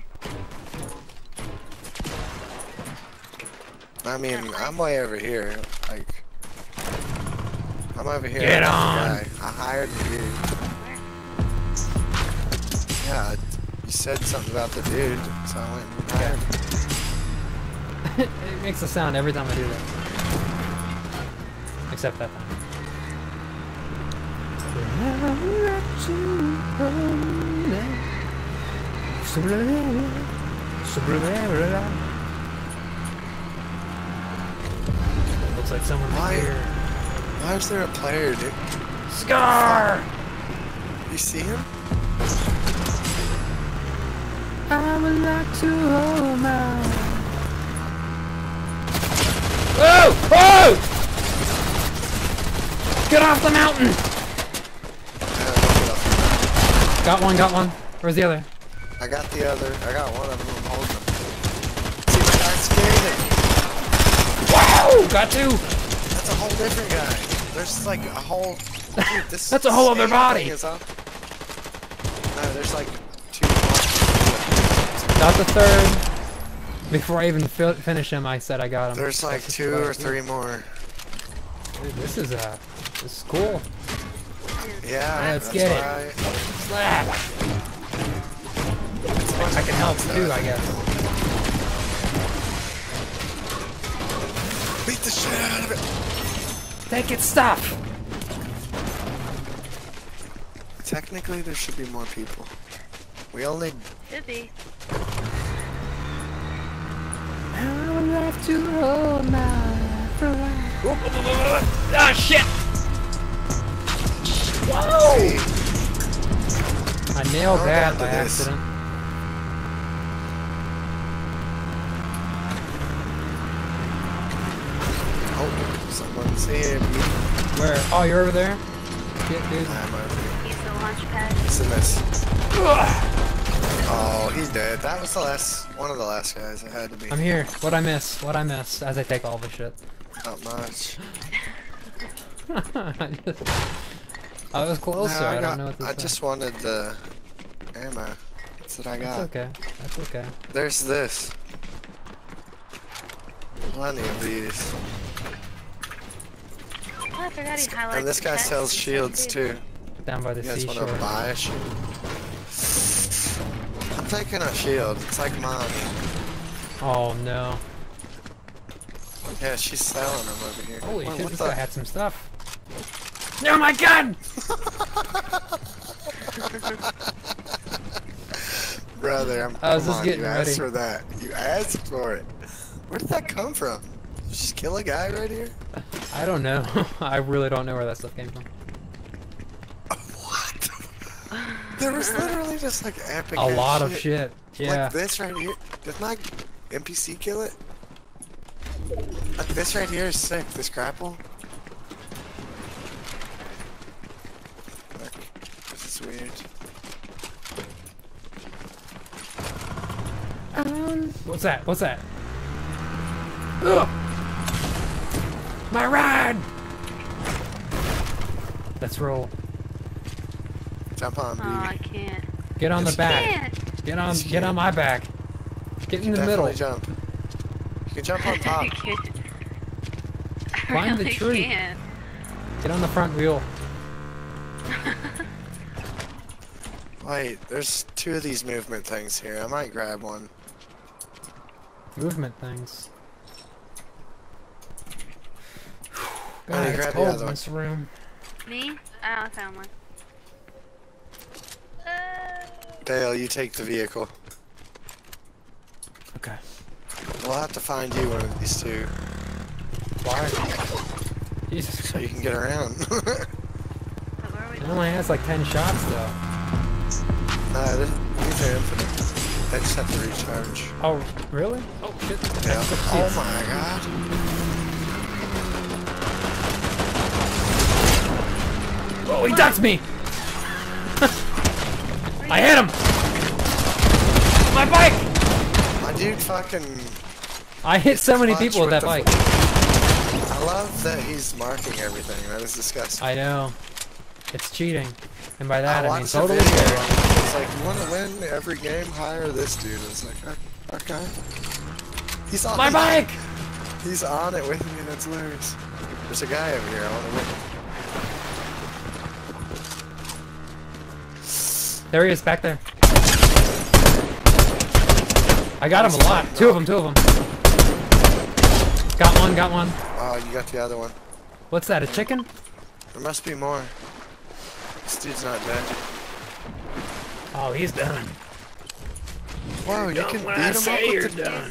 I mean, I'm way over here. Like, I'm over here. Get with the on! guy. I hired the dude. Where? Yeah, you said something about the dude, so I went and hired him. It makes a sound every time I do that. Except that time. Looks like someone Why? here. Why is there a player, dude? Scar! You see him? I would like to hold my. Whoa! Whoa! Get off the mountain! Got one, got one. Where's the other? I got the other. I got one of them. I'm holding them. See, my guy's scared. Wow! Got two! That's a whole different guy. There's like a whole. Dude, this That's a whole other same body. thing is up. No, there's like two more. Got the third. Before I even finish him, I said I got him. There's like That's two what I or was three more. doing. Dude, this is cool. Yeah, Let's that's get it. why. Slap! I can help too, I guess. Beat the shit out of it. Take its stuff! Technically, there should be more people. We only. Should be. I would love to hold my Ah, shit! Whoa! I nailed Calm that down to by this. accident. Oh, someone's here. Where? Oh, you're over there? Shit, dude. I'm over here. Use the launch pad. Listen to this. Oh, he's dead. That was the last, one of the last guys. It had to be. I'm here. What'd I miss? What'd I miss? As I take all the shit. Not much. I was closer. No, I don't know what to I say. just wanted the ammo. That's what I That's got. okay. That's okay. There's this. Plenty of these. Oh, I forgot he highlighted And this the guy text sells and shields stuff, too. Down by the You guys want to seashore. buy a shield? I'm taking a shield. It's like mine. Oh no. Yeah, she's selling them over here. Holy What- shit, what this the- guy had some stuff. Oh my god! Brother, I was come just on, getting you asked ready. for that. You asked for it. Where did that come from? Did you just kill a guy right here? I don't know. I really don't know where that stuff came from. What? There was literally just like epic A ass lot of shit. Yeah. Like this right here. Didn't I NPC kill it? This right here is sick. This grapple. Look, this is weird. What's that? What's that? Ugh! My ride! Let's roll. Jump on, Oh, baby. I can't. Get on the Yes, back. Can't. Get on my back. Get in the middle. Definitely jump. You can jump on I top. can't. I Climb the really tree. Can't. Get on the front wheel. Wait, there's 2 of these movement things here. I might grab one. Movement things. Oh, you God, it's grab the cold other in one. this room. Me? Oh, I found one. Dale, you take the vehicle. Okay. We'll have to find you one of these 2 Why? Jesus. so you can get around. So where are we It only has like 10 shots though. Nah, these are infinite. They just have to recharge. Oh, really? Oh, shit. Yeah. Oh my god. Oh, he ducked me! I hit him! My bike! My dude fucking... I hit so many clutch people with that the- bike. I love that he's marking everything. That is disgusting. I know. It's cheating. And by that, I mean watched the totally video. fair. It's like, you want to win every game? Hire this dude. It's like, okay. He's on My bike! He's on it with me, and it's hilarious. There's a guy over here. I want to win. There he is, back there. I got him a lot. Two of them. Got one. Oh, you got the other one. What's that, a chicken? There must be more. This dude's not dead. Oh, he's done. Whoa, you can When beat I him say up you're with the... done.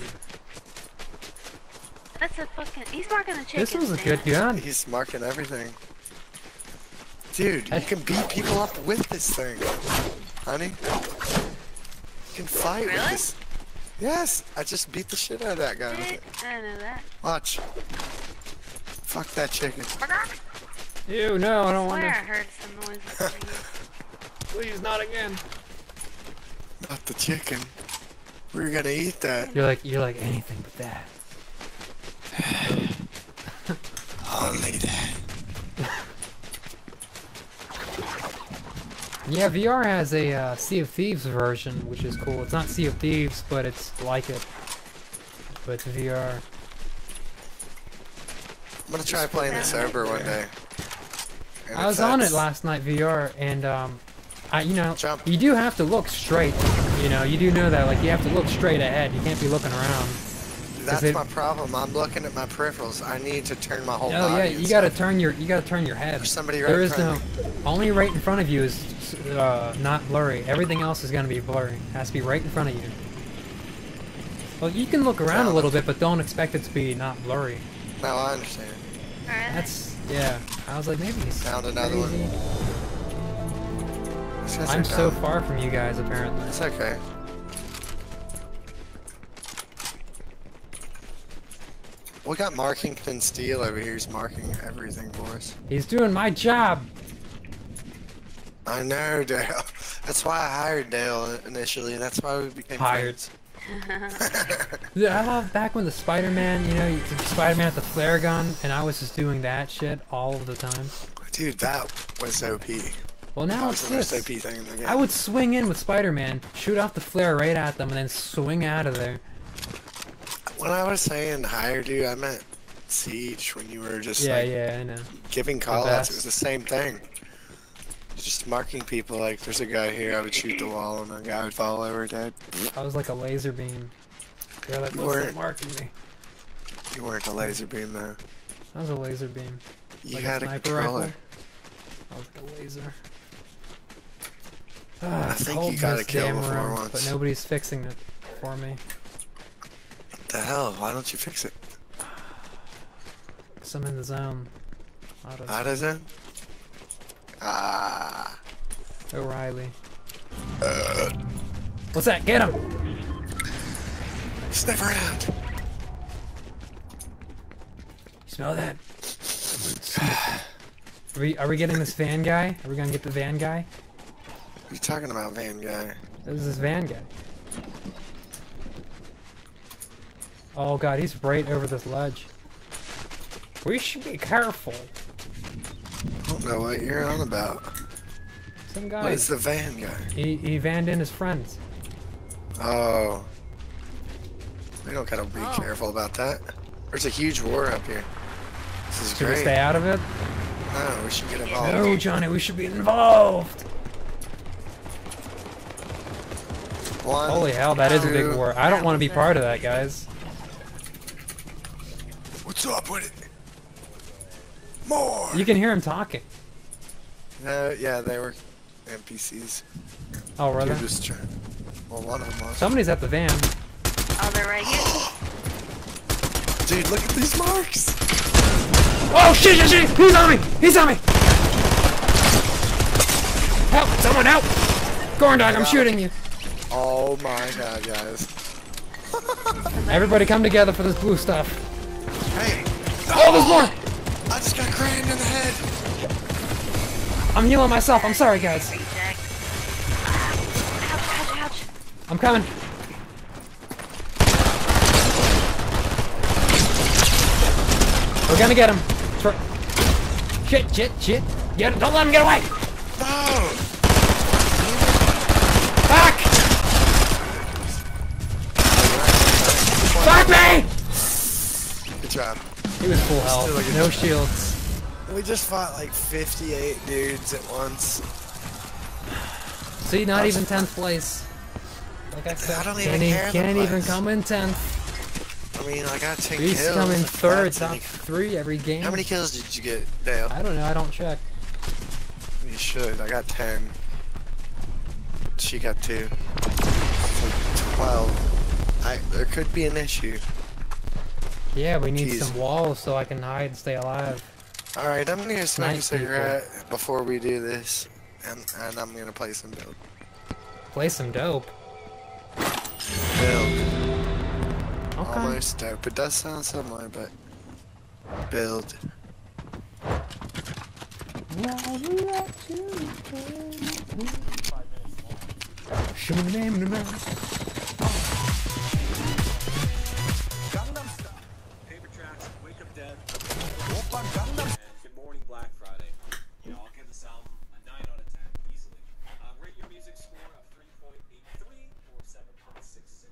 That's a fucking. He's marking the chicken. This was a good gun. He's marking everything. Dude, you can beat people up with this thing. Honey? You can fight with Really? this. Yes, I just beat the shit out of that guy with it. I don't know that. Watch. Fuck that chicken. Ew, no, I don't I want swear I to. heard some noises. Please, not again. Not the chicken. We're gonna eat that. You're like anything but that. Only that. Yeah, VR has a Sea of Thieves version, which is cool. It's not Sea of Thieves, but it's like it. But it's VR. I'm gonna try playing this sober one day. And I if was on it that's- last night VR, and you know, Jump. you do have to look straight. You know, you do know that. Like, you have to look straight ahead. You can't be looking around. That's it- my problem. I'm looking at my peripherals. I need to turn my whole Oh body. yeah, and you gotta stuff. turn your head. There's somebody right There in is no, front only right in front of you is not blurry. Everything else is gonna be blurry. It has to be right in front of you. Well, you can look around a little bit, but don't expect it to be not blurry. No, I understand. Alright. That's yeah. I was like, maybe he's Found another one. crazy. These guys I'm are so dumb. far from you guys, apparently. It's okay. We got marking pin steel over here. He's marking everything for us. He's doing my job. I know, Dale. That's why I hired Dale initially. That's why we became Hired. friends. Dude, I love back when the Spider-Man, you know, Spider-Man with the flare gun, and I was just doing that shit all of the time. Dude, that was OP. Well, That now was it's the most this. OP thing in the game. I would swing in with Spider-Man, shoot off the flare right at them, and then swing out of there. When I was saying hire, dude, I meant Siege. When you were just Yeah, like yeah, I know. giving callouts, best. it was the same thing. Just marking people. Like, there's a guy here. I would shoot the wall, and a guy would fall over dead. I was like a laser beam. You're like, You what's were- that marking me? You weren't a laser beam though. I was a laser beam. You Like had a a sniper controller. rifle. I was like a laser. I It's think cold you in gotta this kill damn before room, once. but nobody's fixing it for me. What the hell? Why don't you fix it? 'Cause I'm in the zone. How does it? Ah. O'Reilly. What's that? Get him! Sniff around. Smell that? Are we getting this van guy? Are we gonna get the van guy? What are you talking about, van guy? There's this van guy. Oh god, he's right over this ledge. We should be careful. I don't know what you're on about. Some guy. What is the van guy? He vanned in his friends. Oh. We don't gotta be careful about that. There's a huge war up here. This is Should we great. stay out of it? No, we should get involved. No, Johnny, we should be involved. One, Holy hell, that is a big two. war. I don't want to be part of that, guys. What's up with it? More! You can hear him talking. Yeah, they were NPCs. Oh, You're really? just trying. Well, one of them was. Somebody's at the van. Oh, they're right here. Dude, look at these marks! Oh, shit, shit, shit! He's on me! He's on me! Help! Someone help! Corn dog, I'm shooting you. Oh my god, guys. Everybody come together for this blue stuff. Hey! Oh, there's more! I just got crammed in the head! I'm healing myself. I'm sorry, guys. Reject. Ouch, ouch, ouch. I'm coming. We're gonna get him. Shit, shit, shit. Get him. Don't let him get away. No! Fuck! Fuck me! Good job. He was full Still a health. good No job. shields. We just fought like 58 dudes at once. See, not even 10th place. Like I said, I don't even care the can't even place. come in 10th. I mean, I got 10 He's kills. coming third, That's top any- 3 every game. How many kills did you get, Dale? I don't know. I don't check. You should. I got 10. She got 2. So 12. There could be an issue. Yeah, we need Jeez. some walls so I can hide and stay alive. Alright, I'm gonna smoke a Nice cigarette before we do this. And I'm gonna play some build. Play some dope. Build. Okay. Almost dope. It does sound similar, but build. Show me the name of the man. Paper Tracks, Wake Up Dead, and Good Morning Black Friday. You know, I'll give this album a 9 out of 10 easily. Rate your music score of 3.83 or 7.66.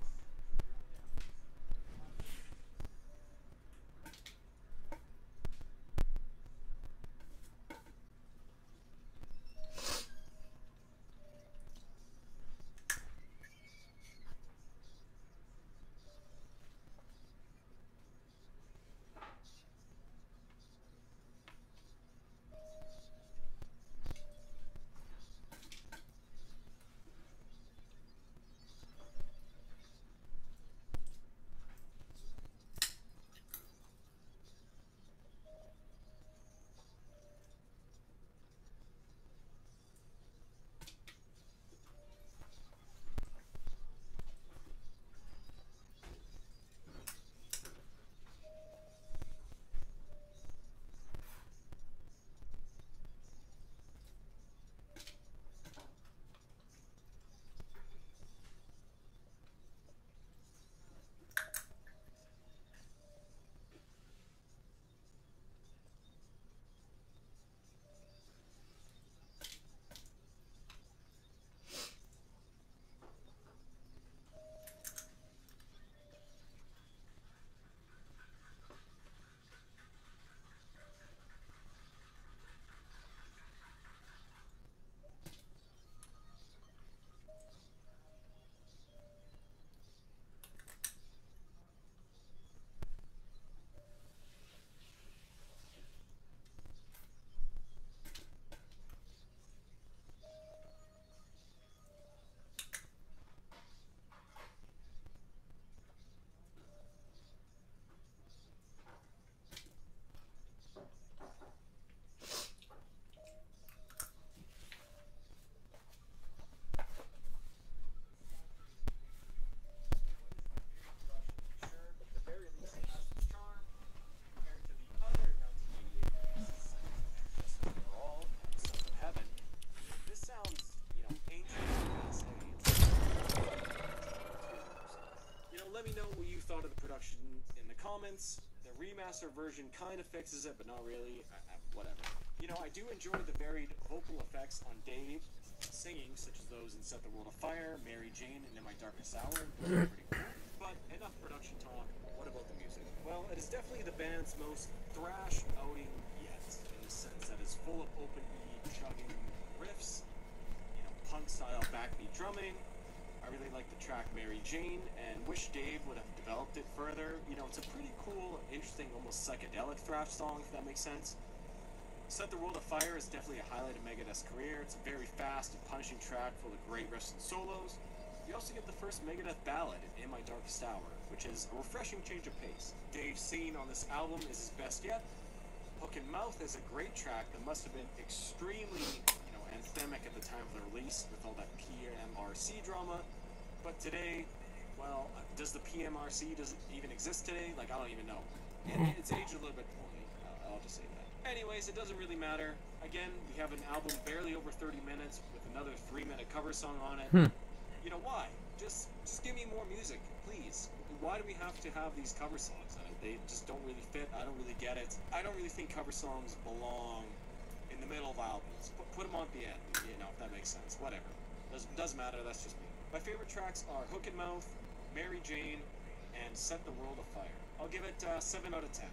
production in the comments. The remaster version kind of fixes it, but not really. Whatever. You know, I do enjoy the varied vocal effects on Dave singing, such as those in Set the World Afire, Mary Jane, and In My Darkest Hour. Those are pretty cool. But enough production talk. What about the music? Well, it is definitely the band's most thrash outing yet, in the sense that it's full of open E chugging riffs, you know, punk-style backbeat drumming. I really like the track Mary Jane, and wish Dave would have developed it further. You know, it's a pretty cool, interesting, almost psychedelic thrash song, if that makes sense. Set the World Afire is definitely a highlight of Megadeth's career. It's a very fast and punishing track full of great riffs and solos. You also get the first Megadeth ballad, In My Darkest Hour, which is a refreshing change of pace. Dave's singing on this album is his best yet. Hook and Mouth is a great track that must have been extremely, you know, anthemic at the time of the release with all that PMRC drama. But today, well, does the PMRC even exist today? Like, I don't even know. And it's aged a little bit poorly. I'll just say that. Anyways, it doesn't really matter. Again, we have an album barely over 30 minutes with another 3-minute cover song on it. You know, why? Just give me more music, please. Why do we have to have these cover songs? They just don't really fit. I don't really get it. I don't really think cover songs belong in the middle of albums. Put them on at the end, you know, if that makes sense. Whatever. Doesn't matter, that's just me. My favorite tracks are Hook and Mouth, Mary Jane, and Set the World Afire. I'll give it 7 out of 10.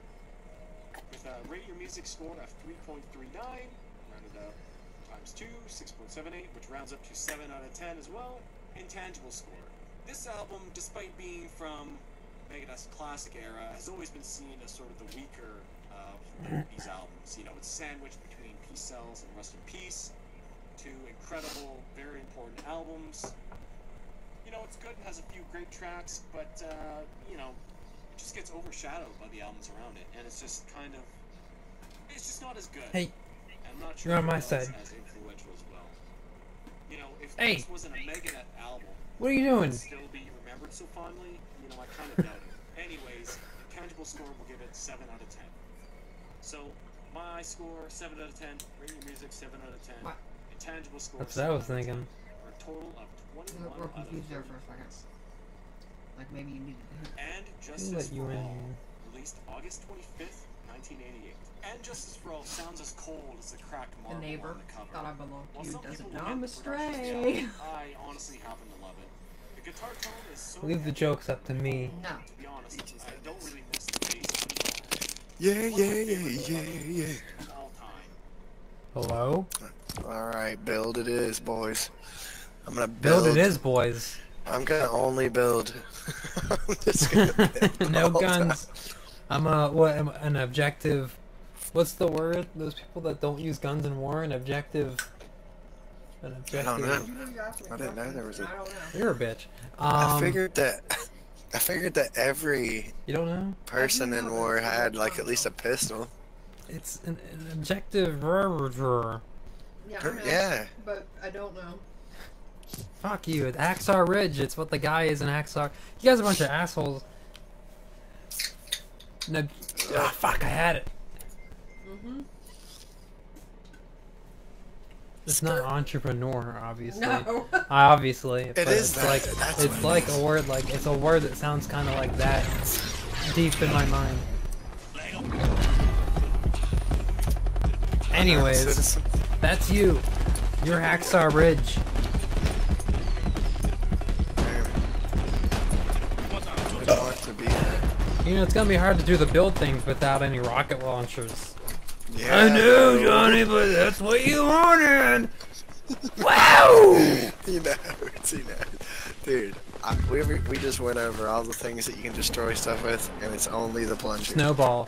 With a Rate Your Music score of 3.39, rounded up times 2, 6.78, which rounds up to 7 out of 10 as well. Intangible score. This album, despite being from Megadeth's classic era, has always been seen as sort of the weaker of these albums. You know, it's sandwiched between Peace Cells and Rust in Peace, two incredible, very important albums. You know, it's good and has a few great tracks, but, you know, it just gets overshadowed by the albums around it, and it's just kind of, it's just not as good. Hey, I'm not sure you're on my it's side. as influential as well. You know, if Hey. this wasn't a Megadeth album, what are you doing? would it still be remembered so fondly? You know, I kind of doubt it. Anyways, intangible score will give it 7 out of 10. So, my score, 7 out of 10. Rate Your Music, 7 out of 10. What? Intangible score, That's what I was 7 out of 10. thinking. For a total of 21 We're out of confused there 30. for a second. Like maybe you needed to hit. And Who Justice let you for in All, here? released August 25th, 1988. And Justice for All sounds as cold as the cracked The marble neighbor on the cover. thought I belonged While to you. some Doesn't people know will I'm hit a the production stray. challenge, I honestly happen to love it. The guitar tone is so Leave the heavy, jokes up to me. No. to be honest, I don't really miss the bass Yeah. all time. Hello? Alright, build it is, boys. I'm gonna Build build. it is, boys. I'm gonna only build. I'm just gonna build No all guns. time. An objective. What's the word? Those people that don't use guns in war? An objective. An I objective. don't know. I didn't know there was a. I don't know. You're a bitch. I figured that every You don't know? person in war had like at least a pistol. It's an objective. Yeah, I know. Yeah. But I don't know. Fuck you. It's Axar Ridge. It's what the guy is in Axar. You guys are a bunch of assholes. No. Ah, fuck, I had it. It's not entrepreneur, obviously. No. Obviously, but is it's that. like That's it's what it like is. a word like it's a word that sounds kind of like that deep in my mind. Anyways, Citizen. that's you. You're Hacksaw Ridge. I don't want to be there. You know it's gonna be hard to do the build things without any rocket launchers. Yeah, I know, Johnny, but that's what you wanted. Wow! You know, dude. We just went over all the things that you can destroy stuff with, and it's only the plunger. Snowball.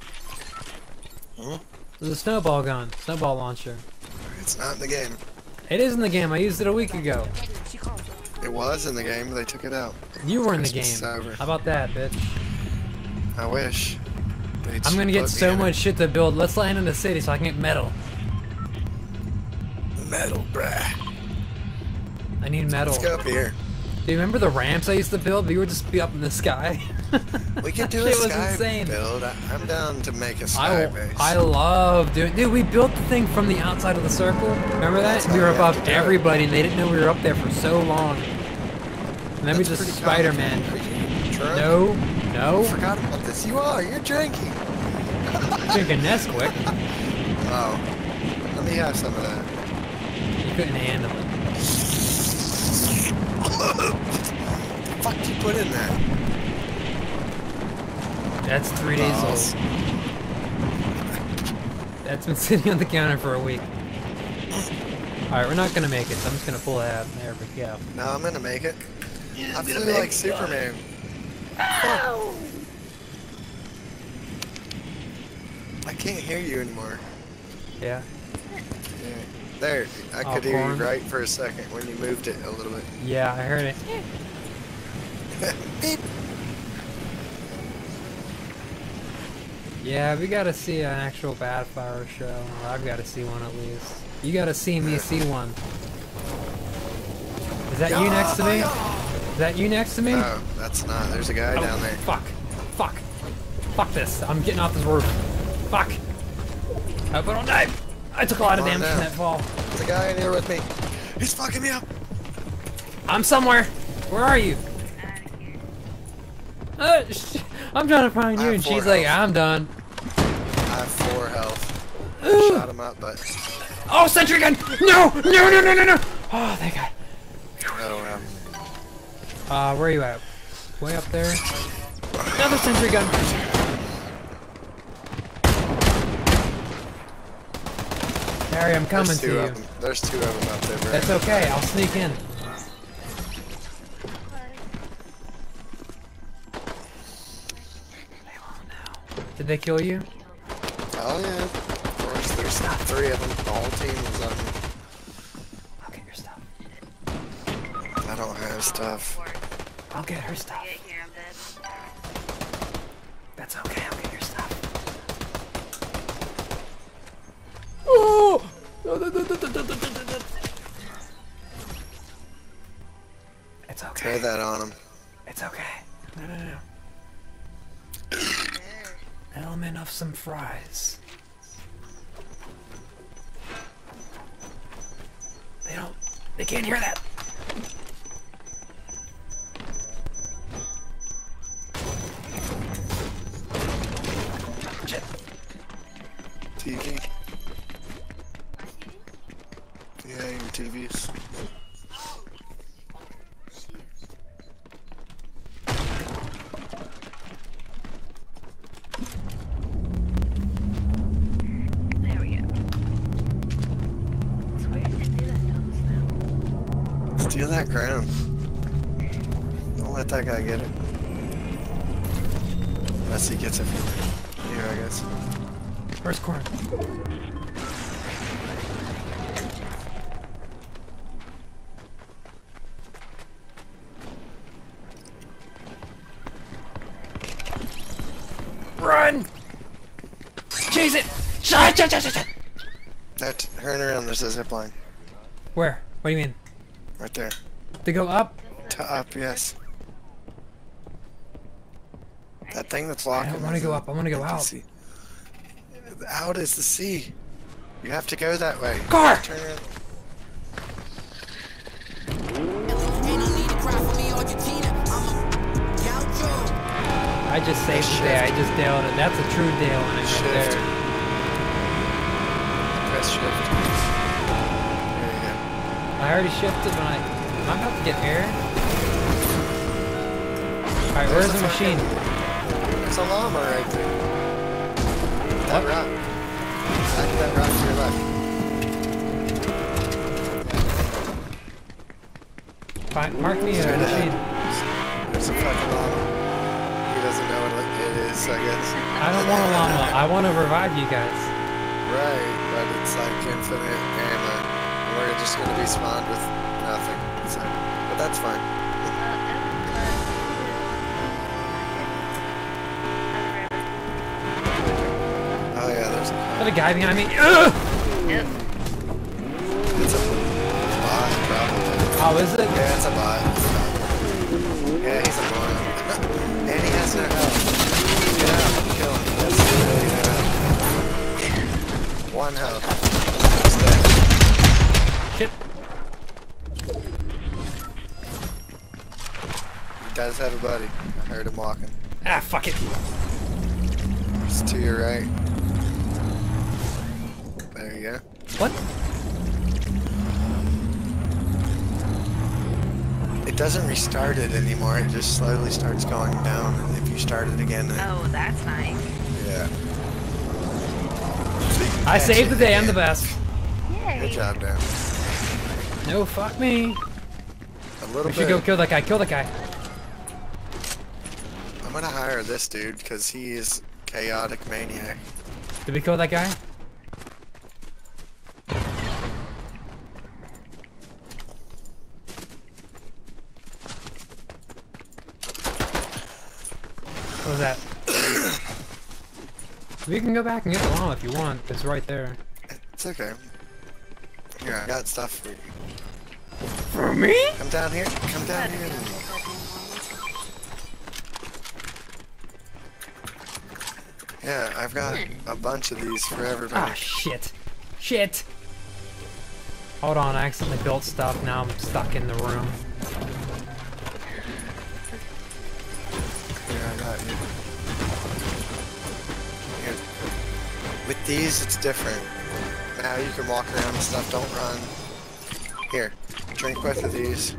Huh? There's a snowball gun, snowball launcher. It's not in the game. It is in the game. I used it a week ago. It was in the game, but they took it out. You were in the game. Christmas is over. How about that, bitch? I wish. They'd I'm gonna get put me so in much shit to build. Let's land in the city so I can get metal. metal, bruh. I need metal. Let's go up here. Do you remember the ramps I used to build? We would just be up in the sky. We could do a Shit was sky insane. build. I'm down to make a sky base. I love doing. Dude, we built the thing from the outside of the circle. Remember that? That's We how were you have above to do it. everybody, and they didn't know we were up there for so long. And then we That's just pretty Spider-Man. complicated. True. No, No. Forgot about this. You're drinking. Drinking Nesquik. Oh. Let me have some of that. You couldn't handle it. The fuck did you put in that? That's 3 days Balls. old. That's been sitting on the counter for a week. Alright, we're not gonna make it, so I'm just gonna pull it out. There we go. No, I'm gonna make it. I feel like Superman. Fuck. I can't hear you anymore. Yeah. Yeah. There, I Oh, could hear corn. you right for a second when you moved it a little bit. Yeah, I heard it. Beep. Yeah, we gotta see an actual Badfire show. I've gotta see one at least. You gotta see me see one. Is that you next to me? Is that you next to me? No, that's not. There's a guy Oh, down there. Fuck. Fuck. Fuck this. I'm getting off this roof. Fuck. I hope I don't die. I took a lot of Come on damage from now. that fall. There's a guy in here with me. He's fucking me up. I'm somewhere. Where are you? I'm trying to find I you, have and 4 she's like, health. I'm done. I have 4 health. I Ooh. shot him up, but Oh, sentry gun! No! No, no, no, no, no! Oh, thank God. oh, Where are you at? Way up there? Another sentry gun! Harry, I'm coming there's to 2 you. of them. There's 2 of them up there, bro. That's okay, I'll sneak in. Did they kill you? Oh yeah. Of course, there's 3 of them. The whole team was on me. I'll get your stuff. I don't have stuff. I'll get her stuff. Get here, I'm dead. That's okay, I'll get your stuff. Oh! It's okay. Tear that on him. It's okay. No, no, no. Element of some fries. They can't hear that. Shit. TV. Yeah, your TVs. There we go. It's weird to do that now. Steal that crown. Don't let that guy get it. Unless he gets it from here, I guess. First corner. Run! Chase it! Shot! Shot! Shot! Shot! Shot! That turn around, there's a zip line. Where? What do you mean? Right there. To go up? To up, yes. That thing that's I locking. don't want to go up. I want to go out. See. Out is the sea. You have to go that way. Car! Turn around. I just saved the day. I just nailed it. That's a true Dale on it right Shift. there. Press shift. There you go. I already shifted when I'm about to get air. Alright, where's the machine? There's a llama right there. That What? rock. Back that rock to your left. Fine, mark me a Straight ahead. machine. There's a fucking llama. He doesn't know what it is, I guess. I don't want a llama. I want to revive you guys. Right, but it's like infinite ammo. And we're just gonna be spawned with nothing. So, but that's fine. Oh yeah, there's There's a guy behind me. Ugh! Yep. it's a bot, probably. Oh, is it? Yeah, it's a bot. Yeah, he's a moron. And he has no health. Get out, kill him. That's really no health. 1 health. He's dead. Shit. He does have a buddy. I heard him walking. Ah, fuck it. It's to your right. There you go. What? It doesn't restart it anymore. It just slowly starts going down. And if you start it again, Oh, that's nice. yeah. So you can I catch saved it the day. I'm the again. best. Yay. Good job, Dan. No, fuck me. A little We bit. should go kill that guy. Kill that guy. I'm gonna hire this dude because he is chaotic maniac. Did we kill that guy? What was that? We can go back and get the llama if you want. It's right there. It's okay. Here, I got stuff for you. For me? Come down here. Come down here. Yeah, I've got a bunch of these for everybody. Ah, shit. Shit. Hold on, I accidentally built stuff. Now I'm stuck in the room. Here, I got you. Here. With these, it's different. Now you can walk around and stuff. Don't run. Here, drink both of these.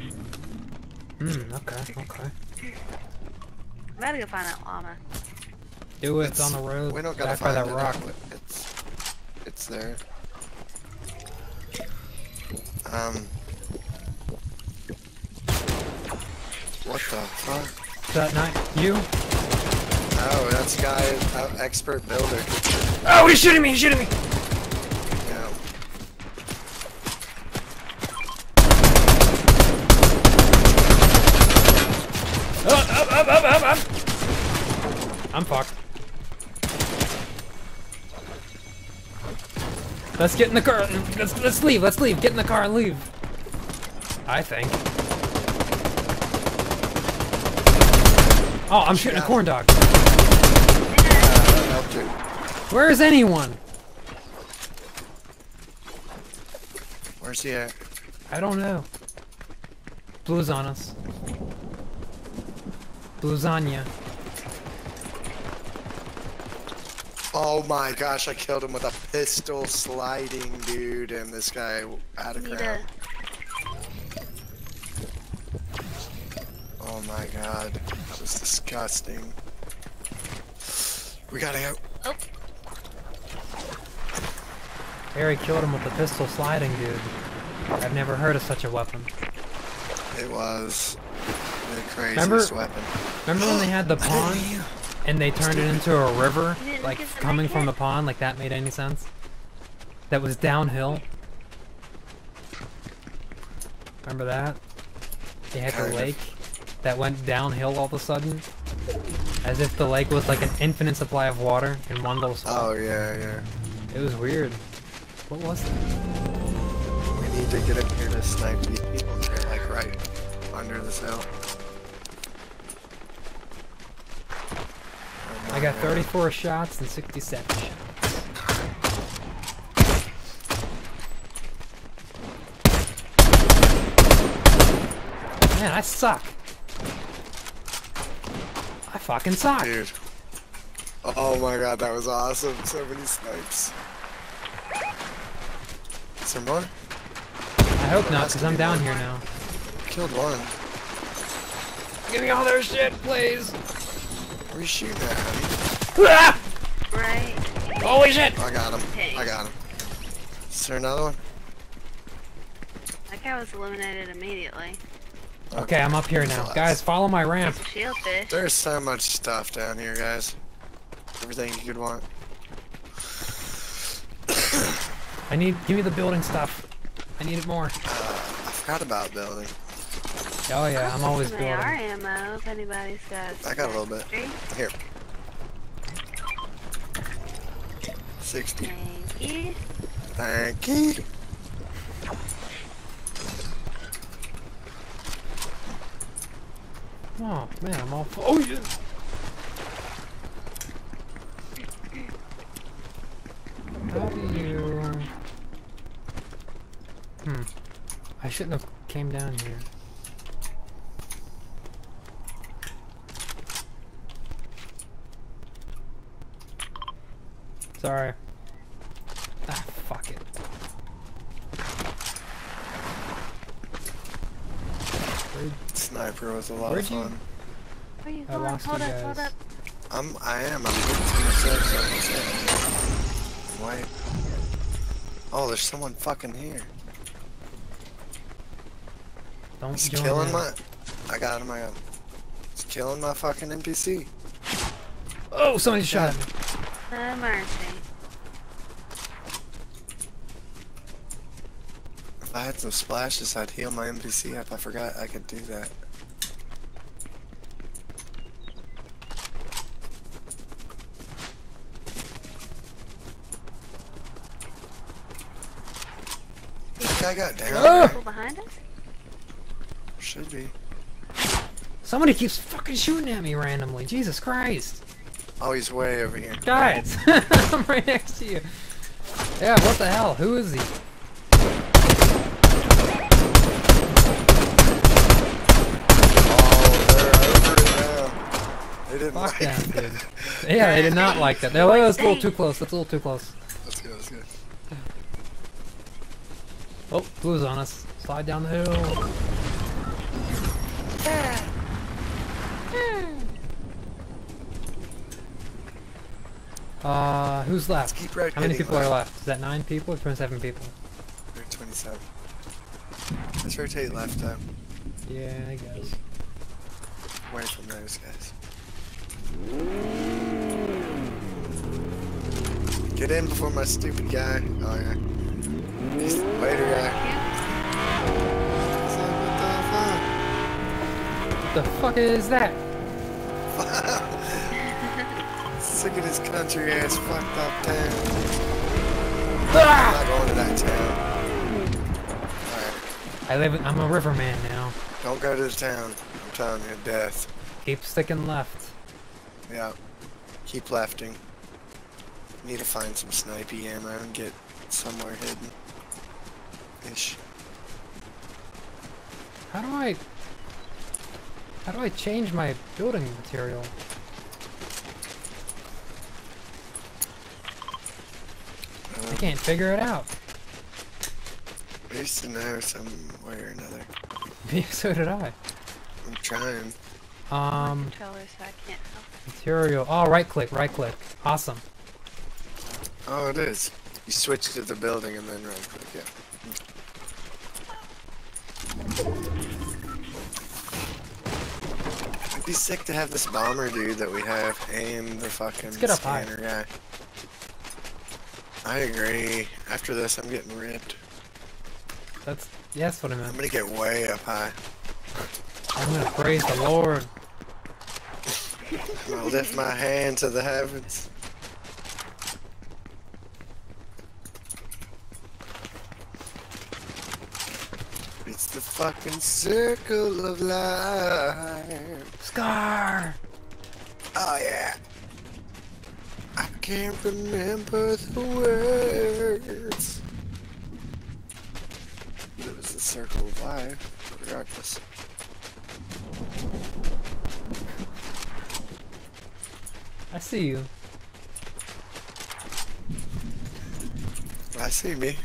Okay, okay. I'm about to go find that llama. Do it on the road. We don't gotta back by find that it. rock. It's there. What the fuck? Is that not you? Oh, that's guy, expert builder. Oh, he's shooting me! He's shooting me! Yeah. Up! I'm fucked. Let's get in the car. Let's leave. Let's leave. Get in the car and leave. I think. Oh, I'm shooting a corn dog. Helped you. Where is anyone? Where's he at? I don't know. Blue's on us. Blue's on ya. Oh my gosh, I killed him with a pistol sliding, dude, and this guy out of Need crowd. a... Oh my god, that was disgusting. We gotta go. Oh, Harry killed him with the pistol sliding, dude. I've never heard of such a weapon. It was the craziest Remember- weapon. Remember when they had the pond and they turned it into a river, You didn't like get the coming mic from yet? the pond? Like that made any sense? That was downhill. Remember that? They had Kind the of. lake that went downhill all of a sudden, as if the lake was like an infinite supply of water in one little spot. Oh yeah, yeah. It was weird. What was it? We need to get up here to snipe these people. They're like right under this hill. Oh I got 34 shots and 67 shots. Man, I suck. I fucking suck. Dude. Oh my god, that was awesome. So many snipes. Is there more? I hope not, because I'm down here now. Killed one. Give me all their shit, please. Where are you shooting at, honey? Ah! right. Holy shit! I got him. Okay. I got him. Is there another one? That guy was eliminated immediately. Okay, I'm up here now. Guys, follow my ramp. Shieldfish. There's so much stuff down here, guys. Everything you could want. Give me the building stuff. I need it more. I forgot about building. Oh yeah, I'm always Some building. AR ammo if anybody's got. I got a little bit. Three. Here. 60. Thank you. Thank you. Oh man, I'm all full. Oh yeah. How do you? I shouldn't have came down here. Sorry. Ah, fuck it. Sniper was a lot Where'd of you- fun. Where are you I going? lost Hold you up, hold guys. up. I am. I'm getting to myself. Wait. Oh, there's someone fucking here. Don't He's join killing in. my. I got him. He's killing my fucking NPC. Oh, somebody shot at me. No mercy. If I had some splashes, I'd heal my NPC up. I forgot I could do that. This guy got down. Ah! People behind us? Should be. Somebody keeps fucking shooting at me randomly. Jesus Christ. Oh, he's way over here. Guys, I'm right next to you. Yeah, what the hell? Who is he? Oh, they're over it now. They didn't Fuck like them, that. dude. Yeah, they did not like that. That was a little too close. That's a little too close. Let's go, let's go. Oh, blue's on us. Slide down the hill. Who's left? Keep How many rotating people are left. left? Is that 9 people or 27 people? They're 27. Let's rotate left though. Yeah, I guess. Away from those guys. Get in before my stupid guy. Oh yeah. He's the later guy. He's like, What the fuck is that? what the fuck? Sick of this country ass fucked up town. I'm not going to that town. Alright. I'm a riverman now. Don't go to the town. I'm telling you, death. Keep sticking left. Yeah. Keep lefting. Need to find some snipey ammo and get somewhere hidden. Ish. How do I change my building material? I can't figure it out. I used to know some way or another. So did I. I'm trying. Controller, so I can't help. Material. Oh, right click. Awesome. Oh, it is. You switch to the building and then right click, yeah. It'd be sick to have this bomber dude that we have and the fucking Let's get up high. scanner guy. I agree. After this, I'm getting ripped. That's what I I'm meant. gonna get way up high. I'm gonna praise the Lord. I'm gonna lift my hand to the heavens. It's the fucking circle of life. Scar! Oh yeah. I can't remember the words. It was the circle of life, regardless. I see you. I see me.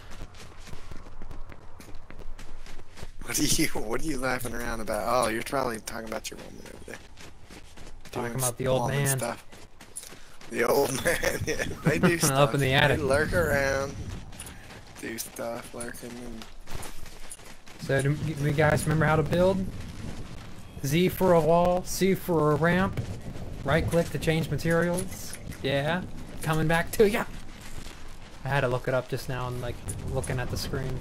What are you laughing around about? Oh, you're probably talking about your woman over there. Talking Doing about the old woman man. Stuff. The old man, yeah. They do stuff. Up in the attic. They lurk around, do stuff, lurking, and So do you guys remember how to build? Z for a wall, C for a ramp, right click to change materials. Yeah, coming back to ya. I had to look it up just now and like looking at the screen.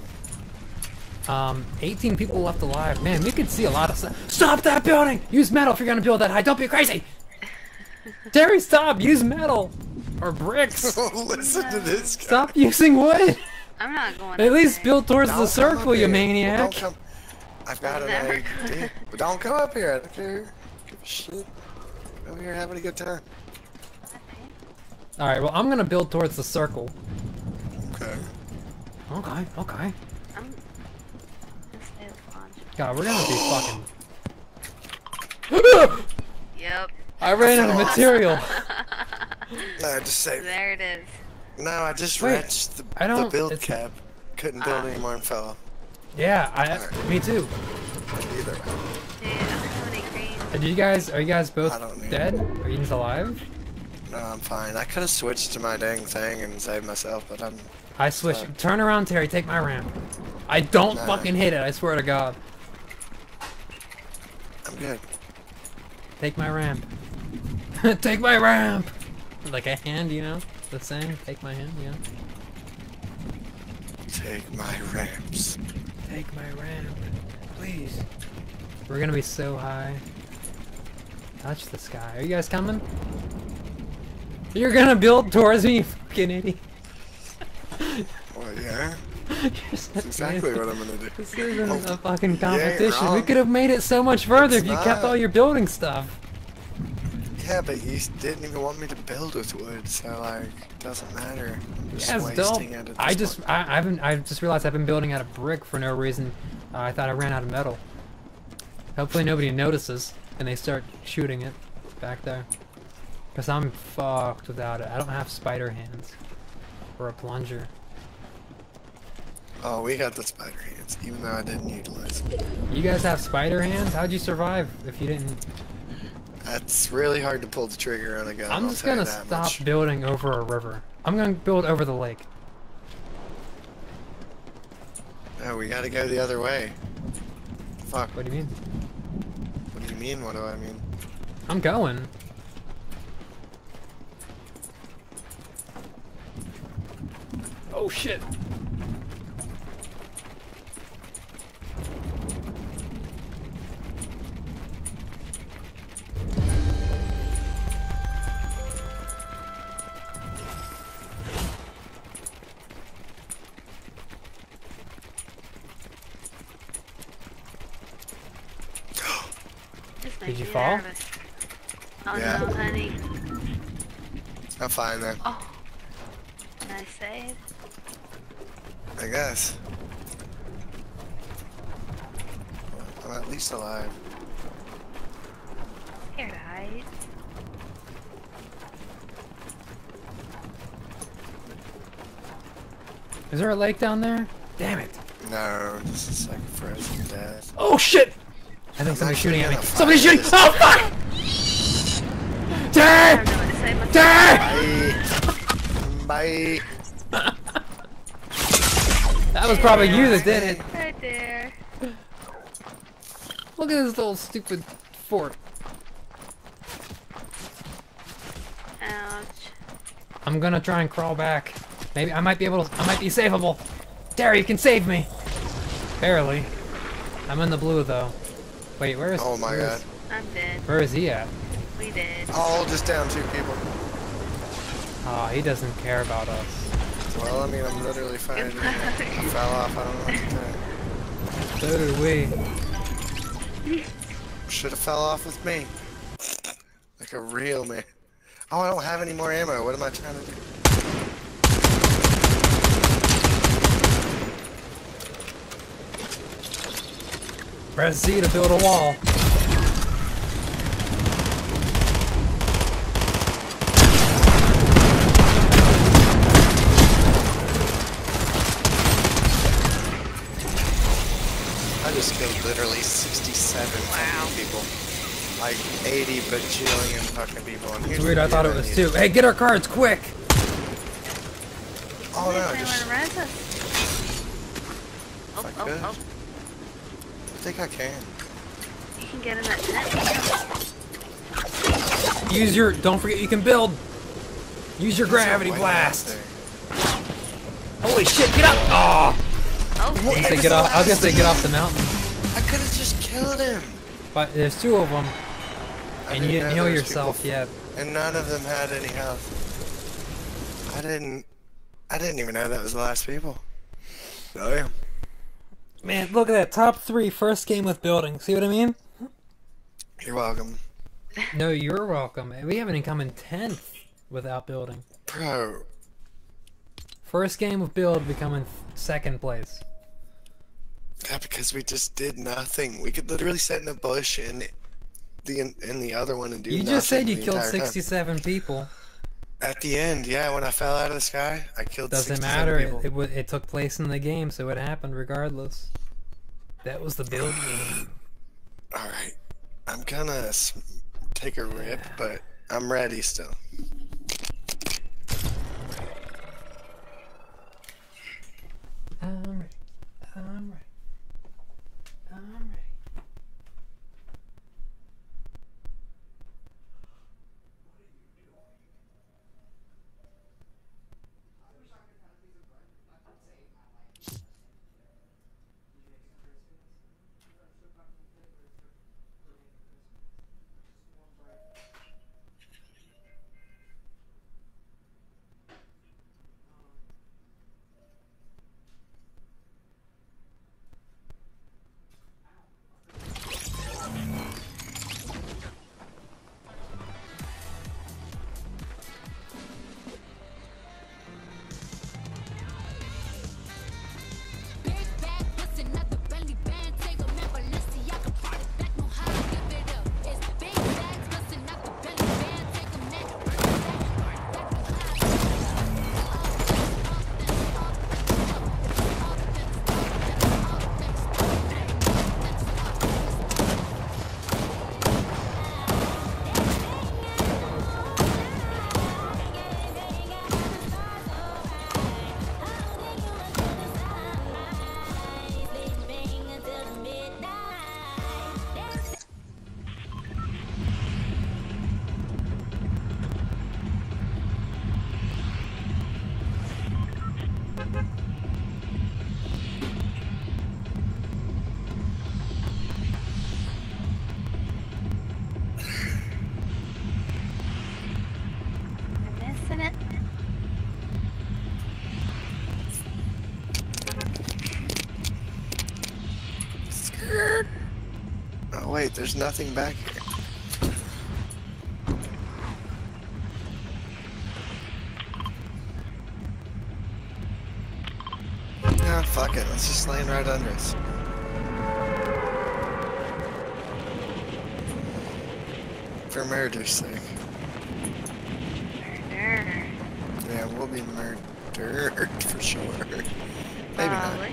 18 people left alive. Man, we could see a lot of stuff. Stop that building! Use metal if you're gonna build that high. Don't be crazy! Terry, stop! Use metal! Or bricks! listen to this guy. Stop using wood! I'm not going. At up least there. build towards Don't the come circle, up you here. maniac! Don't come. I've got an Never idea. But don't come up here. I don't care. Give a shit. Over here having a good time. Alright, well, I'm gonna build towards the circle. Okay. Okay, okay. I'm gonna stay with launch. God, we're gonna be fucking. Yep. I ran out of material. No, just say. There it is. No, I just Wait, wrenched I the don't- build it's- cap. Couldn't build anymore and fell off. Yeah, Alright. me too. Either way. Dude, I don't have any green. Are you guys both I don't need dead? Are you alive? No, I'm fine. I could have switched to my dang thing and saved myself, but I'm. I switched. Turn around, Terry. Take my ramp. I don't Nah. fucking hit it. I swear to God. I'm good. Take my ramp. Take my ramp. Like a hand, you know. The saying. Take my hand, you know. Take my ramps. Take my ramp, please. We're gonna be so high. Touch the sky. Are you guys coming? You're gonna build towards me, you fucking idiot. Well, yeah. You're such That's exactly an what I'm gonna do. This isn't a fucking ain't competition. We wrong. could have made it so much further It's if you kept not. all your building stuff. Yeah, but you didn't even want me to build with wood, so like, it doesn't matter. I'm just Yeah, it's dope. wasting it at I this just, point. I just realized I've been building out of brick for no reason. I thought I ran out of metal. Hopefully nobody notices and they start shooting it back there. Cause I'm fucked without it. I don't have spider hands or a plunger. Oh, we got the spider hands, even though I didn't utilize them. You guys have spider hands? How'd you survive if you didn't? That's really hard to pull the trigger on a gun. I'm I'll just tell you gonna that stop much. building over a river. I'm gonna build over the lake. No, we gotta go the other way. Fuck. What do you mean? What do you mean? What do I mean? I'm going. Oh shit. This Did makes you me fall? nervous. Oh Yeah. no, honey. I'm fine then, Oh. Nice save. I guess. I'm at least alive. Here to hide. Is there a lake down there? Damn it. No, this is like frozen death. Oh shit! I think somebody's shooting at me. gonna Somebody's find shooting! Oh fuck! I Dad! don't know what to say myself. Dad! Bye. That was probably you that did it. Right there. Look at this little stupid fort. Ouch. I'm gonna try and crawl back. Maybe I might be able to. I might be savable. Terry, you can save me. Barely. I'm in the blue though. Wait, where is? Oh my god. I'm dead. Where is he at? We did. Oh, just down 2 people. Oh, he doesn't care about us. Well, I mean, I'm literally fine. I fell off. I don't know what to So did we. do. Should have fell off with me. Like a real man. Oh, I don't have any more ammo. What am I trying to do? Press Z to build a wall. I just killed literally 67 fucking people. Like 80 bajillion fucking people. And It's here's weird. the I thought it deal, was need- 2. Hey, get our cards quick! Oh no, Somebody just. wanna res us? Oh, If I oh, could. oh. I think I can. You can get in that tent. Use your. Don't forget you can build. Use your gravity Way out blast. there. Holy shit! Get up! Oh! Oh, I was damn. gonna say get off. I was gonna say get off the mountain. I could have just killed him. But there's 2 of them, I and you didn't know heal there was yourself people- yet. And none of them had any health. I didn't even know that was the last people. Oh yeah. Man, look at that. Top 3 first game with building. See what I mean? You're welcome. No, you're welcome. We haven't even come in 10th without building. Bro. First game with build, we come in 2nd place. Yeah, because we just did nothing. We could literally sit in a bush in the other one and do You nothing just said you the killed entire time. 67 people. At the end, yeah, when I fell out of the sky, I killed Doesn't 67 matter. people. It took place in the game, so it happened regardless. That was the build. Alright. I'm gonna take a rip, but I'm ready still. I'm ready. I'm ready. I'm ready. I'm missing it. Skirt. Oh wait, there's nothing back here. Nah, fuck it. Let's just land right under us. For murder's sake. Murder. Yeah, we'll be murdered for sure. Maybe not. Probably.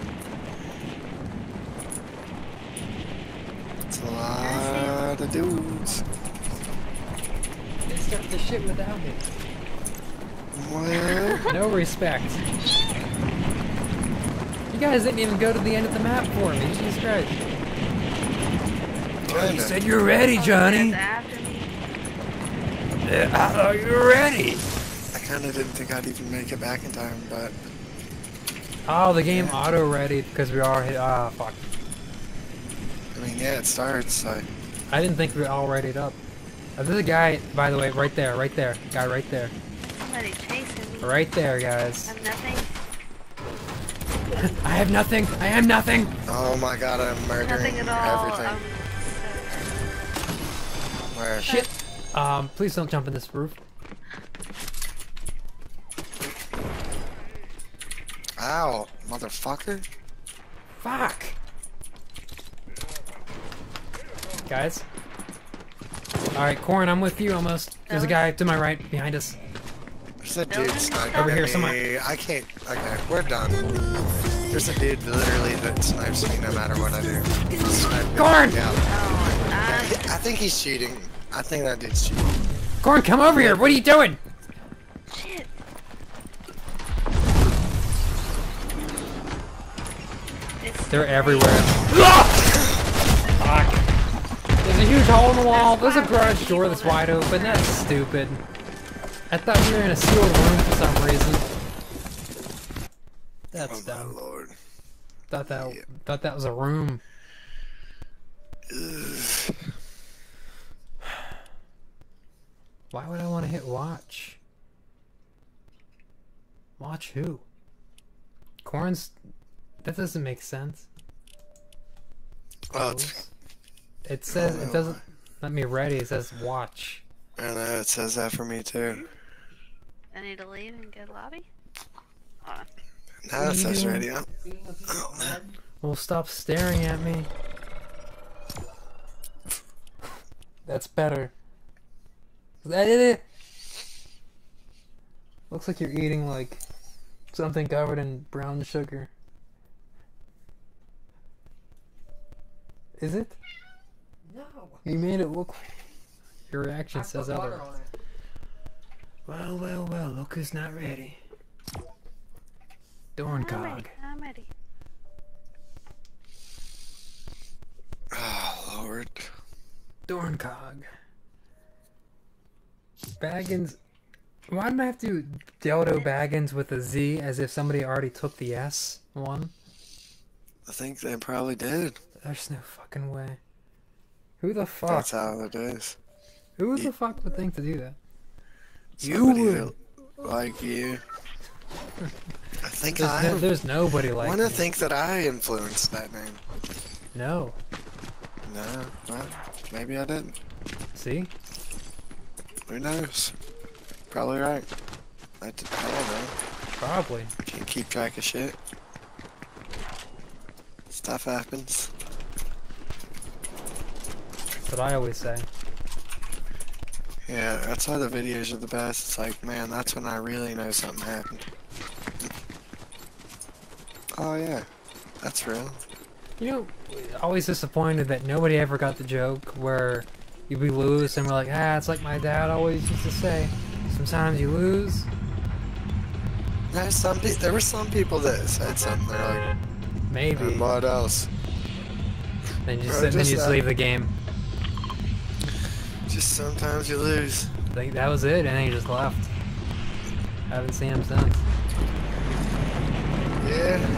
It's a lot of dudes. They started the shit without me. What? No respect. You guys didn't even go to the end of the map for me. Jesus Christ. You Kinda. said you're ready, Johnny. It's after me. I thought you were ready. I kinda didn't think I'd even make it back in time, but Oh, the game auto-ready because we all hit. Ah, fuck. I mean, yeah, it starts, so I didn't think we were all readied up. There's a guy, by the way, right there, right there. Guy right there. Somebody chasing me. Right there, guys. I have nothing. I have nothing. I am nothing. oh my god, I'm murdering Nothing at all. everything. Where? Shit. Please don't jump in this roof. Ow, motherfucker. Fuck. Guys. Alright, Corn, I'm with you almost. There's a guy to my right, behind us. There's a dude sniping Over at here, me. someone. I can't. Okay, we're done. There's a dude literally that snipes me no matter what I do. Snipe Corn! me out. Oh, I think he's cheating. I think that dude's cheating. Corn, come over here. What are you doing? shit. It's They're everywhere. Fuck. There's a huge hole in the wall. There's a garage door that's wide open. That's stupid. I thought we were in a sealed room for some reason. That's Oh my dumb. lord. Thought that was a room. Ugh. Why would I want to hit watch? Watch who? Corn's. That doesn't make sense. Well, it's, It says it doesn't let me ready. It says watch. I know it says that for me too. I need to leave and get lobby. Hold on. Now it says doing? ready up. Oh man. Well, stop staring at me. That's better. Looks like you're eating like something covered in brown sugar. Is it? No. You made it look. Your reaction I says put water otherwise. on it. Well, well, well. Look who's not ready. Dorncog. I'm ready. Oh, Lord. Dorncog. Baggins. Why did I have to Deldo Baggins with a Z as if somebody already took the S one? I think they probably did. There's no fucking way. Who the fuck? That's how it is. Who the fuck would think to do that? Somebody would. that- Like you. I think There's nobody I like want to me. think that I influenced that name. No. No, well, maybe I didn't. See? Who knows? Probably right. I don't know. Probably. Can't keep track of shit. Stuff happens. That's what I always say. Yeah, that's why the videos are the best. It's like, man, that's when I really know something happened. Oh yeah, that's real. You know, always disappointed that nobody ever got the joke where we lose and we're like, ah, it's like my dad always used to say. Sometimes you lose. There were some people that said something. They're like, Maybe. and what else? Then you Or just, just that. leave the game. Just sometimes you lose. I think that was it, and then he just left. Haven't seen him since. Yeah.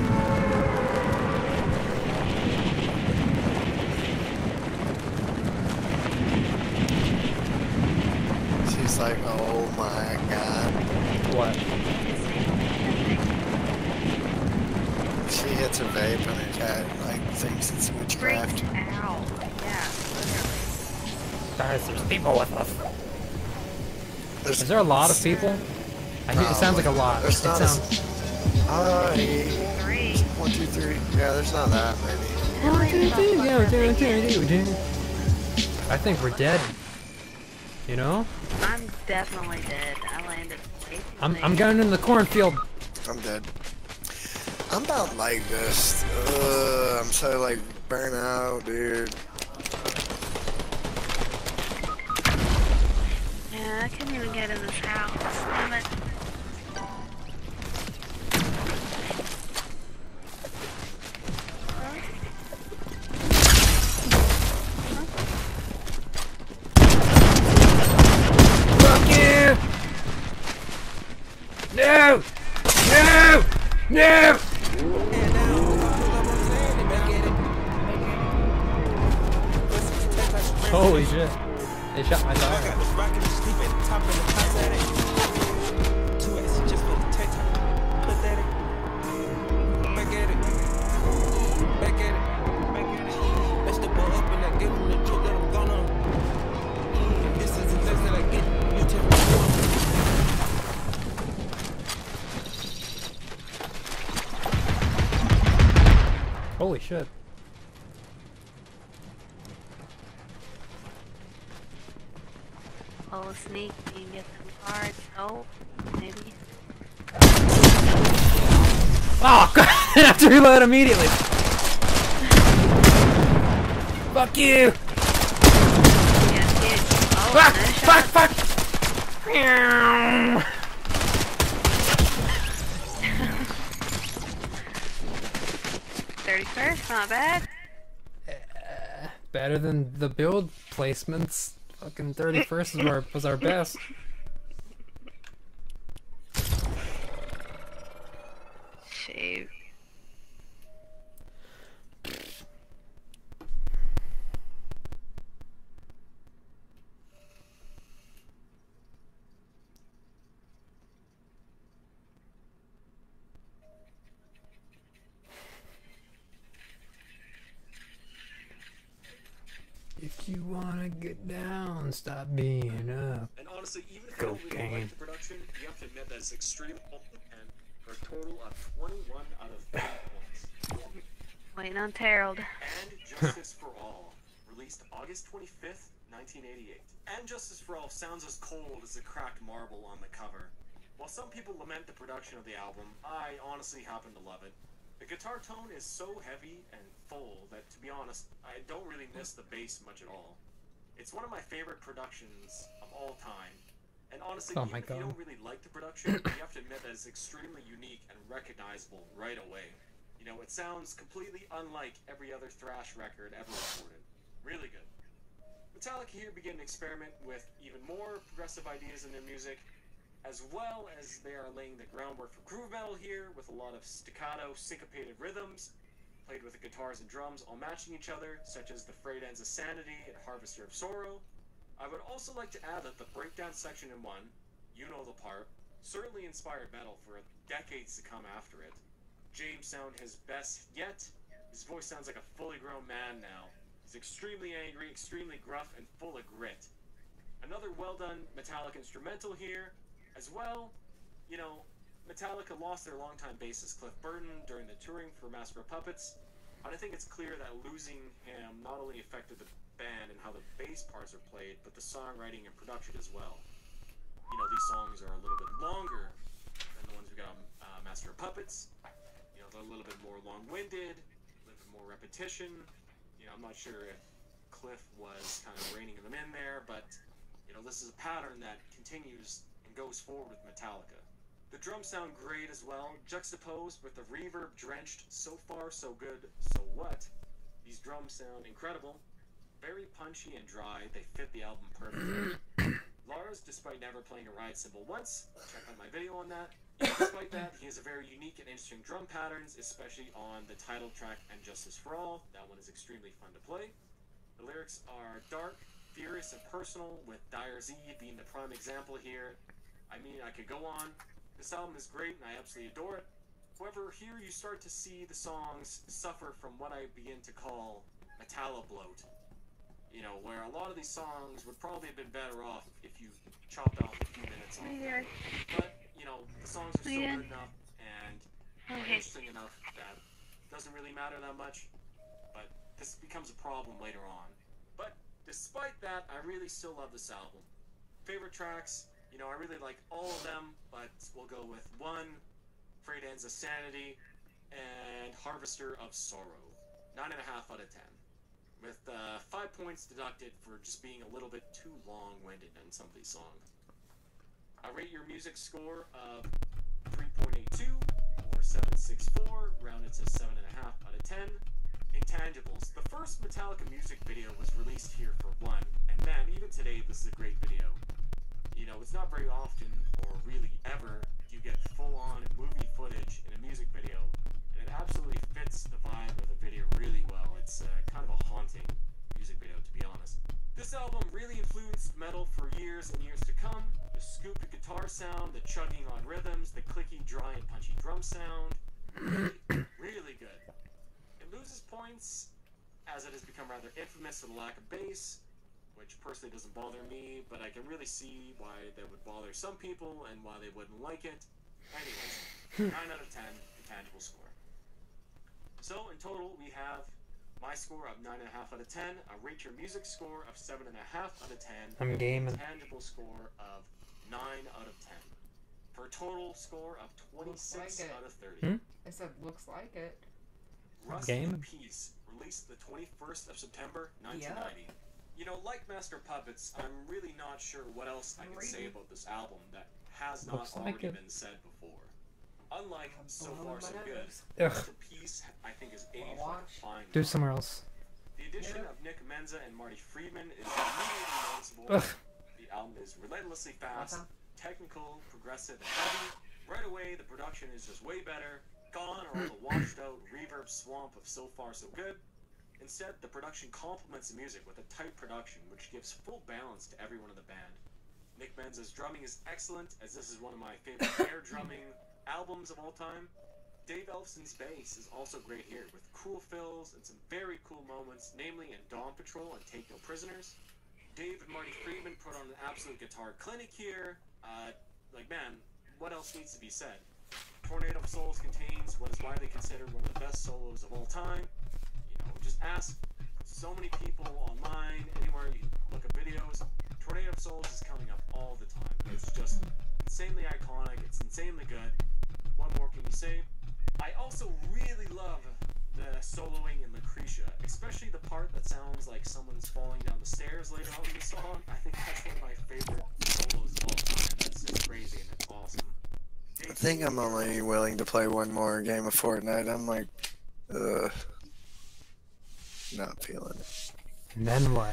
She's like, oh my god. What? She hits her vape and her cat like thinks it's witchcraft. Freaked out. Yeah, literally. Guys, there's people with us. There's, Is there a lot of people? I think it sounds like a lot. There's It not sounds. 3. 1, 2, 3. Yeah, there's not that many. I think we're dead. You know? I'm definitely dead. I landed. I'm going in the cornfield. I'm dead. I'm about like this. I'm so like burnt out, dude. Yeah, I couldn't even get in this house. Damn it. Fuck you! No! No! No! Holy shit. They shot my tire. Holy shit. Oh, sneak. You can get some cards. Oh, maybe. Oh, God! I have to reload immediately. Fuck you! Yeah, dude. Oh, Fuck! no Fuck! shot. Fuck! Meow. 31st, not bad. Better than the build placements. Fucking 31st was our best. Shoot. If you wanna get down, stop being up. And honestly, even if you don't really Cocaine. like the production, you have to admit that it's extremely and for a total of 21 out of 30 points. Waiting on Terrell. And Justice for All, released August 25th, 1988. And Justice for All sounds as cold as a cracked marble on the cover. While some people lament the production of the album, I honestly happen to love it. The guitar tone is so heavy and full that, to be honest, I don't really miss the bass much at all. It's one of my favorite productions of all time. And honestly, Oh even my if you God. don't really like the production, you have to admit that it's extremely unique and recognizable right away. You know, it sounds completely unlike every other thrash record ever recorded. Really good. Metallica here begin to experiment with even more progressive ideas in their music, as well as they are laying the groundwork for groove metal here with a lot of staccato, syncopated rhythms, played with the guitars and drums all matching each other, such as the Frayed Ends of Sanity and Harvester of Sorrow. I would also like to add that the breakdown section in 1, You Know the Part, certainly inspired metal for decades to come after it. James sound his best yet. His voice sounds like a fully grown man now. He's extremely angry, extremely gruff, and full of grit. Another well-done Metallica instrumental here. As well, you know, Metallica lost their longtime bassist Cliff Burton during the touring for Master of Puppets, and I think it's clear that losing him not only affected the band and how the bass parts are played, but the songwriting and production as well. You know, these songs are a little bit longer than the ones we got on Master of Puppets. You know, they're a little bit more long-winded, a little bit more repetition. You know, I'm not sure if Cliff was kind of reining them in there, but, you know, this is a pattern that continues goes forward with Metallica. The drums sound great as well, juxtaposed with the reverb-drenched So Far So Good, So What. These drums sound incredible, very punchy and dry. They fit the album perfectly. Lars, despite never playing a ride cymbal once, check out my video on that. Despite that, he has a very unique and interesting drum patterns, especially on the title track and Justice for All. That one is extremely fun to play. The lyrics are dark, furious, and personal, with Dire Z being the prime example here. I mean, I could go on. This album is great, and I absolutely adore it. However, here you start to see the songs suffer from what I begin to call Metallo bloat. You know, where a lot of these songs would probably have been better off if you chopped off a few minutes off them. But, you know, the songs are still good enough and interesting enough that it doesn't really matter that much. But this becomes a problem later on. But despite that, I really still love this album. Favorite tracks? You know, I really like all of them, but we'll go with 1, Frayed Ends of Sanity, and Harvester of Sorrow. 9.5 out of 10. With 5 points deducted for just being a little bit too long-winded in some of these songs. I rate your music score of 3.82 or 7.64, rounded to 7.5 out of 10. Intangibles. The first Metallica music video was released here for 1, and man, even today this is a great video. You know, it's not very often, or really ever, you get full-on movie footage in a music video, and it absolutely fits the vibe of the video really well. It's kind of a haunting music video, to be honest. This album really influenced metal for years and years to come. The scooped guitar sound, the chugging on rhythms, the clicky, dry, and punchy drum sound. Really, really good. It loses points, as it has become rather infamous for the lack of bass, which personally doesn't bother me, but I can really see why that would bother some people and why they wouldn't like it. Anyways, 9 out of 10, intangible score. So, in total, we have my score of 9.5 out of 10, a Rate Your Music score of 7.5 out of 10, I'm gaming. intangible score of 9 out of 10. For a total score of 26 Looks like it. out of 30. Hmm? I said, looks like it. Rust Game? in Peace, released the 21st of September, 1990. You know, like Master Puppets, I'm really not sure what else I can say about this album that has not Looks like already it. been said before. Unlike So blowing Far So my Good, nose. Ugh. Rust in Peace, I think, is aiming for a Watch. fine Do line. somewhere else. The addition Yeah. of Nick Menza and Marty Friedman is immediately noticeable. Ugh. The album is relentlessly fast, Uh-huh. technical, progressive, and heavy. Right away, the production is just way better. Gone are all the washed-out reverb swamp of So Far So Good. Instead, the production complements the music with a tight production, which gives full balance to everyone in the band. Nick Menza's drumming is excellent, as this is one of my favorite air drumming albums of all time. Dave Ellefson's bass is also great here, with cool fills and some very cool moments, namely in Dawn Patrol and Take No Prisoners. Dave and Marty Friedman put on an absolute guitar clinic here. Like, man, what else needs to be said? Tornado of Souls contains what is widely considered one of the best solos of all time. You know, just ask so many people online, anywhere you look at videos. Tornado of Souls is coming up all the time. It's just insanely iconic. It's insanely good. What more can you say? I also really love the soloing in Lucretia, especially the part that sounds like someone's falling down the stairs later on in the song. I think that's one of my favorite solos of all time. That's just crazy and it's awesome. I think I'm only willing to play one more game of Fortnite. I'm like, not feeling it. And then what?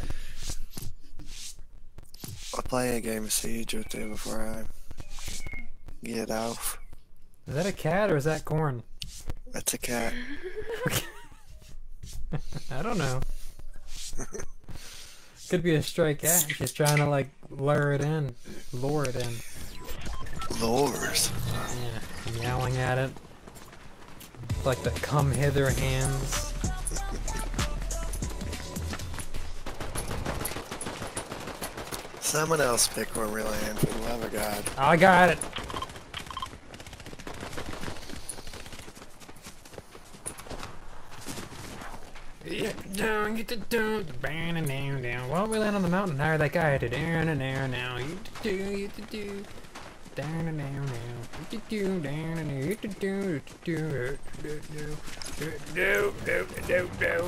I'll play a game of Siege or two before I get off. Is that a cat or is that corn? That's a cat. I don't know. Could be a stray cat. She's trying to like lure it in. Lures. Yeah, yelling at it. Like the come hither hands. Someone else pick where we land, for the love of God. I got it. Down, get the down, down, down. Well, we land on the mountain. Hire that guy to down and down now. You do, down and down now. You do, down and you do, do.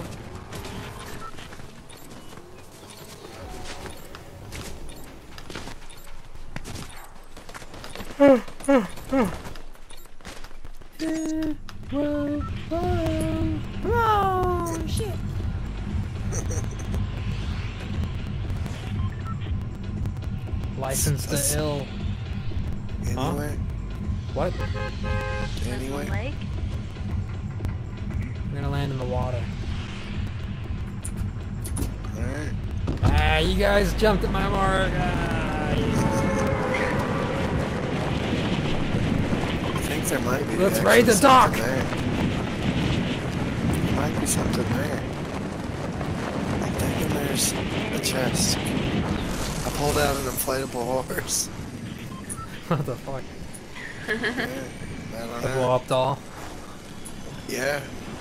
Whoa, shit. License to ill. Anyway. What? Anyway. Lake? We're gonna land in the water. Alright. Ah, you guys jumped at my mark. I think there might be. Let's actually raid the dock! something there. There might be something there. I'm thinking there's a chest. I pulled out an inflatable horse. What the fuck? Yeah, I don't The know. blow up doll. Yeah.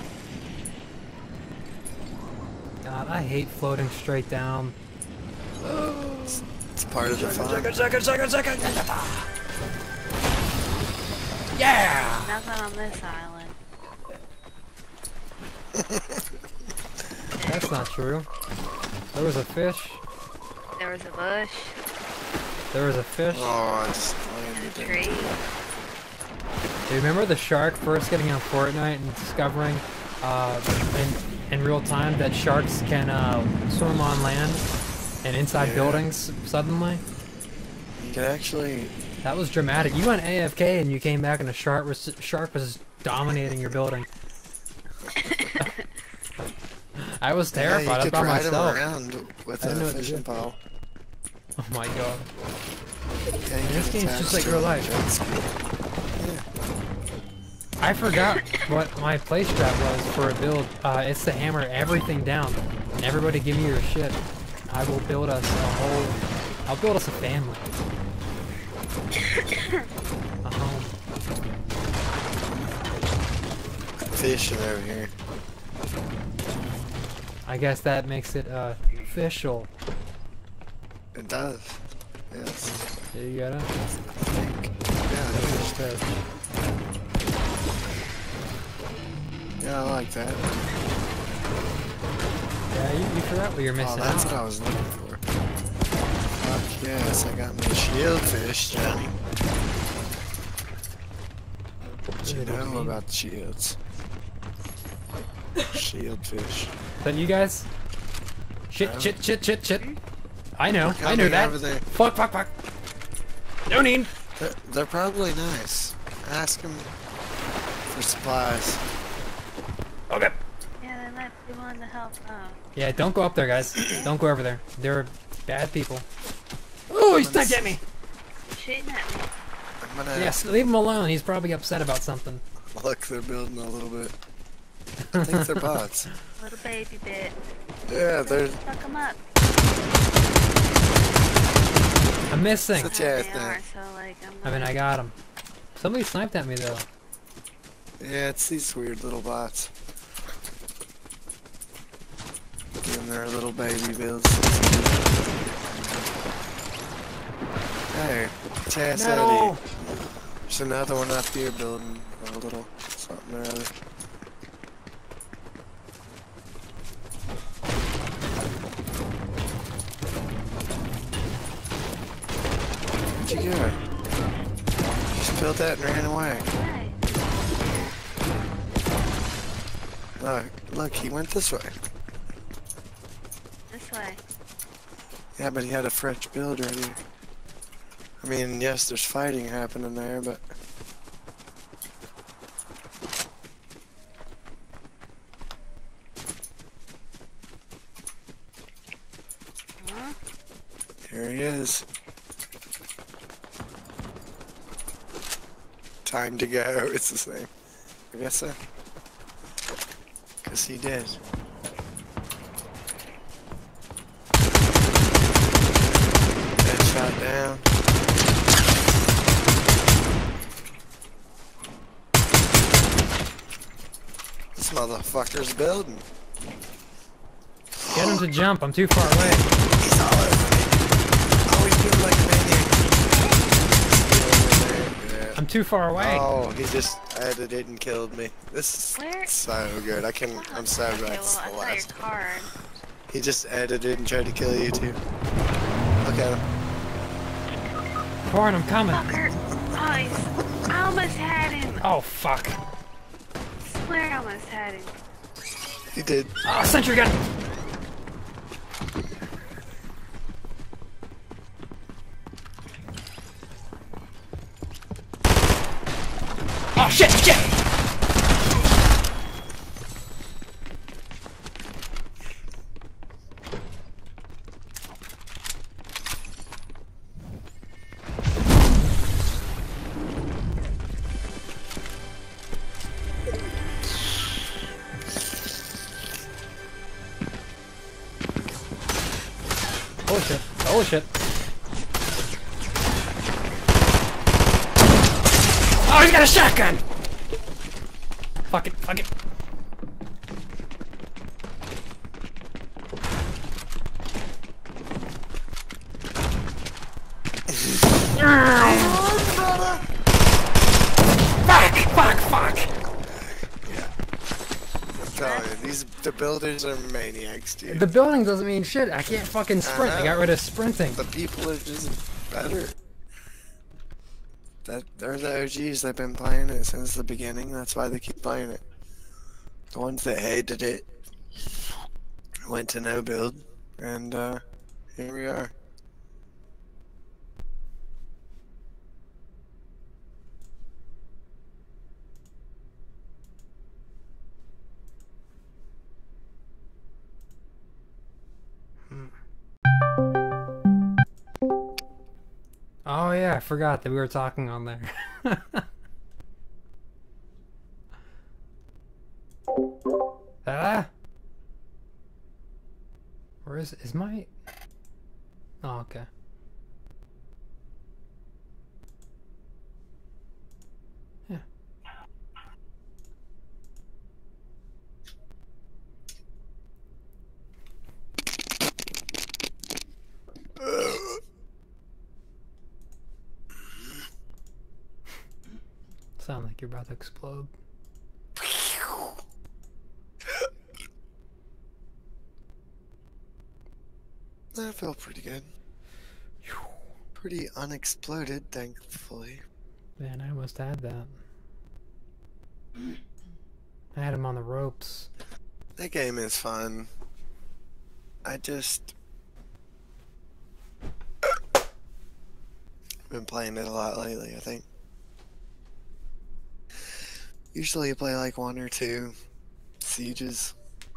God, I hate floating straight down. It's part of the fun. Second. Yeah! Nothing on this island. That's not true. There was a fish. There was a bush, There was a fish. Oh, I just landed a in. tree. Do you remember the shark first getting on Fortnite and discovering in real time that sharks can swim on land and inside Yeah. buildings suddenly? You can actually. That was dramatic. You went AFK and you came back and a shark was dominating your building. I was terrified. Yeah, I you was could by ride 'em myself. around with I didn't know a what to fishing do. pole. Oh my god. Yeah, you This can game's attach just like to real a life. jet ski. I forgot what my play strat was for a build. It's to hammer everything down. And everybody give me your shit. I will build us I'll build us a family. A home. Fishing over here. I guess that makes it official. It does. Yes. There you got it. I think. Yeah, yeah, I like that. Yeah, you forgot what you're Oh, missing that's out. what I was looking for. Fuck yes, I got my shield fish, Johnny. What you know about shields? Shield fish. Is that you guys? Shit. I know Look how that. they have it. Fuck. No need. They're probably nice. Ask them for supplies. Okay. Yeah, they might be willing to help out. Yeah, don't go up there, guys. Don't go over there. They're bad people. Oh, he's stuck at me. Shooting at me. I'm gonna Yes, leave him alone. He's probably upset about something. look. They're building a little bit. I think they're bots. Little baby bit. Yeah, they're. Fuck them up. I'm missing. Such Yeah, ass they thing. are, so like, I mean, I got him. Somebody sniped at me though. Yeah, it's these weird little bots. Doing their little baby builds. Hey, Chastity. No! There's another one up here building a little something or other. Where'd you go? Just built that and ran away. Hey, Look, he went this way. this way. Yeah, but he had a fresh build ready. I mean, yes, there's fighting happening there, but... Huh? Here he is. Time to go. It's the same. I guess so. Because he did. Headshot down. This motherfucker's building. Get him to jump, I'm too far away. He's all over me. Oh, he's doing like a maniac. I'm too far away. Oh, he just edited and killed me. This Where? is so good. I'm so Okay, glad well, it's I the saw your last. card. He just edited and tried to kill you too. Look at him. Corn, I'm coming. Fucker! Oh, I almost had him. Oh, fuck. I swear I almost had him. He did. Oh, sentry gun! Oh, shit, shit! Holy shit. Holy shit. Oh, he's got a shotgun! Fuck it, fuck it. Fuck! I'm telling you, the builders are maniacs, dude. The building doesn't mean shit. I can't fucking sprint. I got rid of sprinting. The people are just better. They're the OGs. They've been playing it since the beginning. That's why they keep playing it. The ones that hated it went to no build, and here we are. Oh yeah, I forgot that we were talking on there. Ah! Where is my... Oh, okay. Yeah. Sound like you're about to explode. That felt pretty good. Pretty unexploded, thankfully. Man, I almost had that. I had him on the ropes. That game is fun. I just... been playing it a lot lately, I think. Usually you play like 1 or 2 sieges.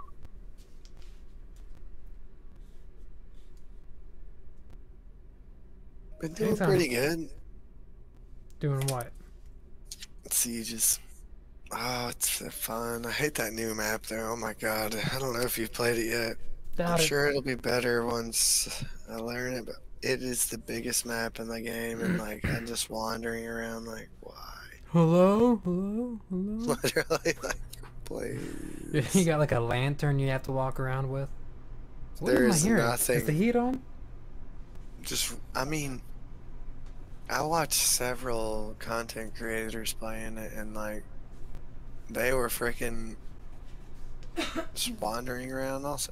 Been doing Anytime. pretty good. Doing what? Sieges. Oh, it's so fun. I hate that new map though. Oh my god. I don't know if you've played it yet. Doubt I'm it. sure it'll be better once I learn it, but it is the biggest map in the game, and like I'm just wandering around like, why? Hello? Hello? Hello? Literally, like, please. You got like a lantern you have to walk around with? What There am I is hearing? nothing. Is the heat on? Just, I mean, I watched several content creators playing it, and like, they were freaking just wandering around also.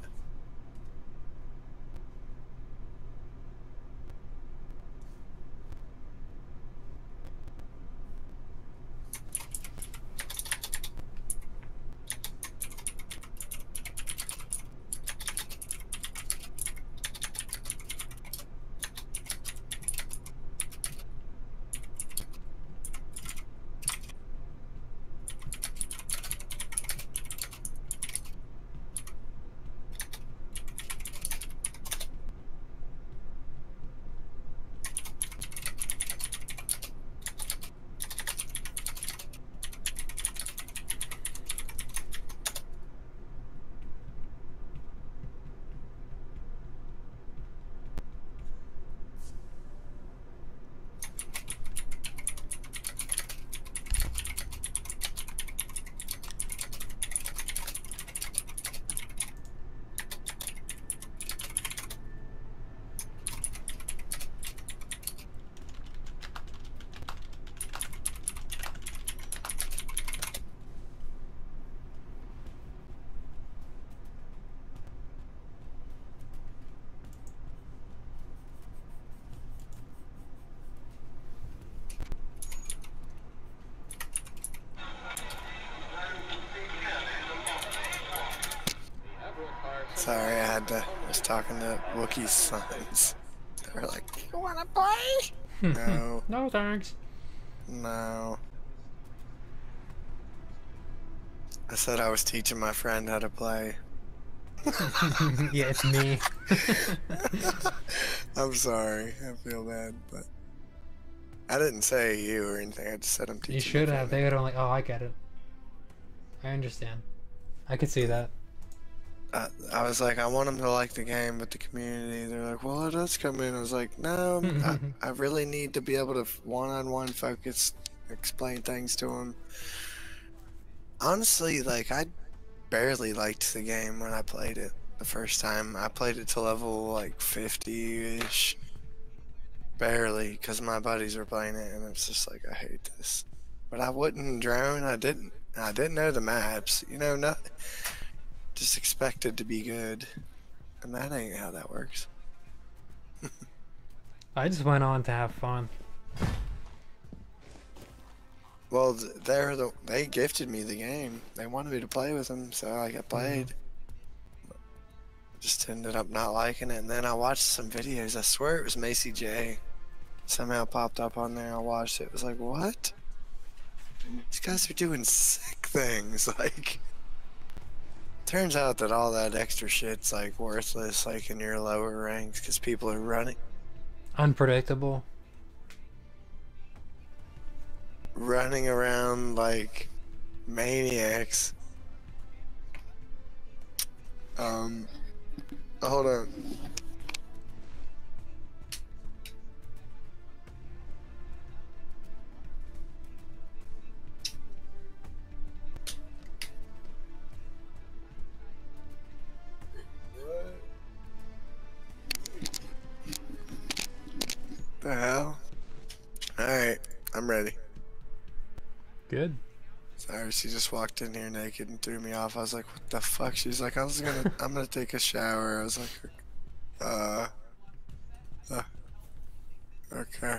Sorry, I was talking to Wookiee's sons. They were like, "You wanna play?" No. No thanks. No. I said I was teaching my friend how to play. Yeah, it's me. I'm sorry. I feel bad, but I didn't say you or anything. I just said I'm teaching. You should my have. friend. They would only. Oh, I get it. I understand. I could see that. I was like, I want them to like the game, but the community, they're like, well, it does come in. I was like, no, I really need to be able to one-on-one focus, explain things to them. Honestly, like, I barely liked the game when I played it the first time. I played it to level, like, 50-ish. Barely, because my buddies were playing it, and it's just like, I hate this. But I wouldn't drone. I didn't know the maps. You know, nothing. Just expected to be good, and that ain't how that works. I just went on to have fun. Well, they gifted me the game. They wanted me to play with them, so I got played. Just ended up not liking it, and then I watched some videos. I swear it was Macy J. Somehow popped up on there. I watched it. It was like, what? These guys are doing sick things, like. Turns out that all that extra shit's like worthless, like in your lower ranks, because people are running Unpredictable. around like maniacs. Hold on. The hell? Alright, I'm ready. Good. Sorry, she just walked in here naked and threw me off. I was like, what the fuck? She's like, I'm gonna take a shower. I was like, okay.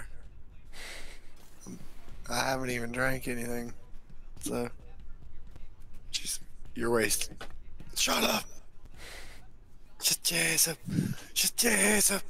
I haven't even drank anything, so. You're wasted. Shut up! Shut your ass up! Shut your ass up!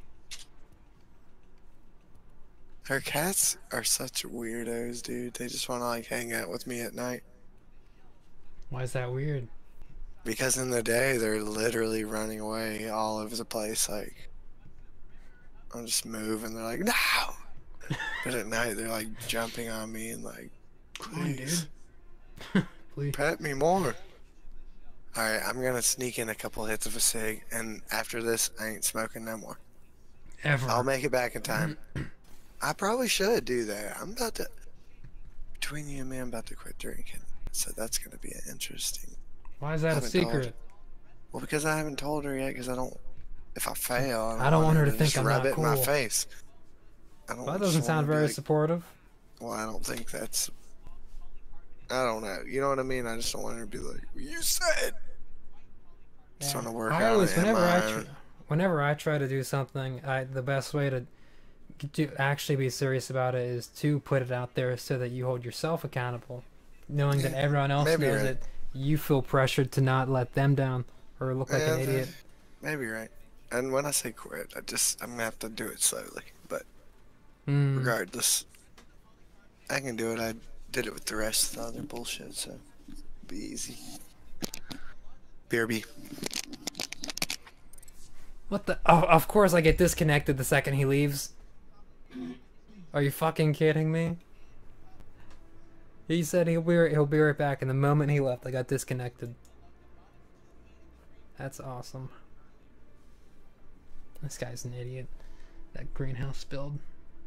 Her cats are such weirdos, dude. They just want to like hang out with me at night. Why is that weird? Because in the day, they're literally running away all over the place. Like, I'll just move and they're like, no! But at night, they're like jumping on me and like, please, Please. pet me more. Alright, I'm gonna sneak in a couple hits of a cig, and after this, I ain't smoking no more. Ever. I'll make it back in time. I probably should do that. I'm about to, between you and me, I'm about to quit drinking. So that's gonna be interesting. Why is that a haven't told secret? Well, because I haven't told her yet, because I don't, if I fail, I don't want her to just think I'm rub not it in my cool. face. I don't. Well, that just doesn't sound wanna be very like, supportive. well, I don't think that's. I don't know. You know what I mean? I just don't want her to be like, well, you said. Just trying to work I on always, it. whenever I try to do something, the best way to actually be serious about it is to put it out there so that you hold yourself accountable, knowing that everyone else maybe knows right. it. You feel pressured to not let them down or look like an idiot. Maybe right. And when I say quit, I'm gonna have to do it slowly. But Mm. regardless, I can do it. I did it with the rest of the other bullshit, so it'll be easy. BRB. What the? Oh, of course I get disconnected the second he leaves. Are you fucking kidding me? He said he'll be right back, and the moment he left, I got disconnected. That's awesome. This guy's an idiot. That greenhouse build.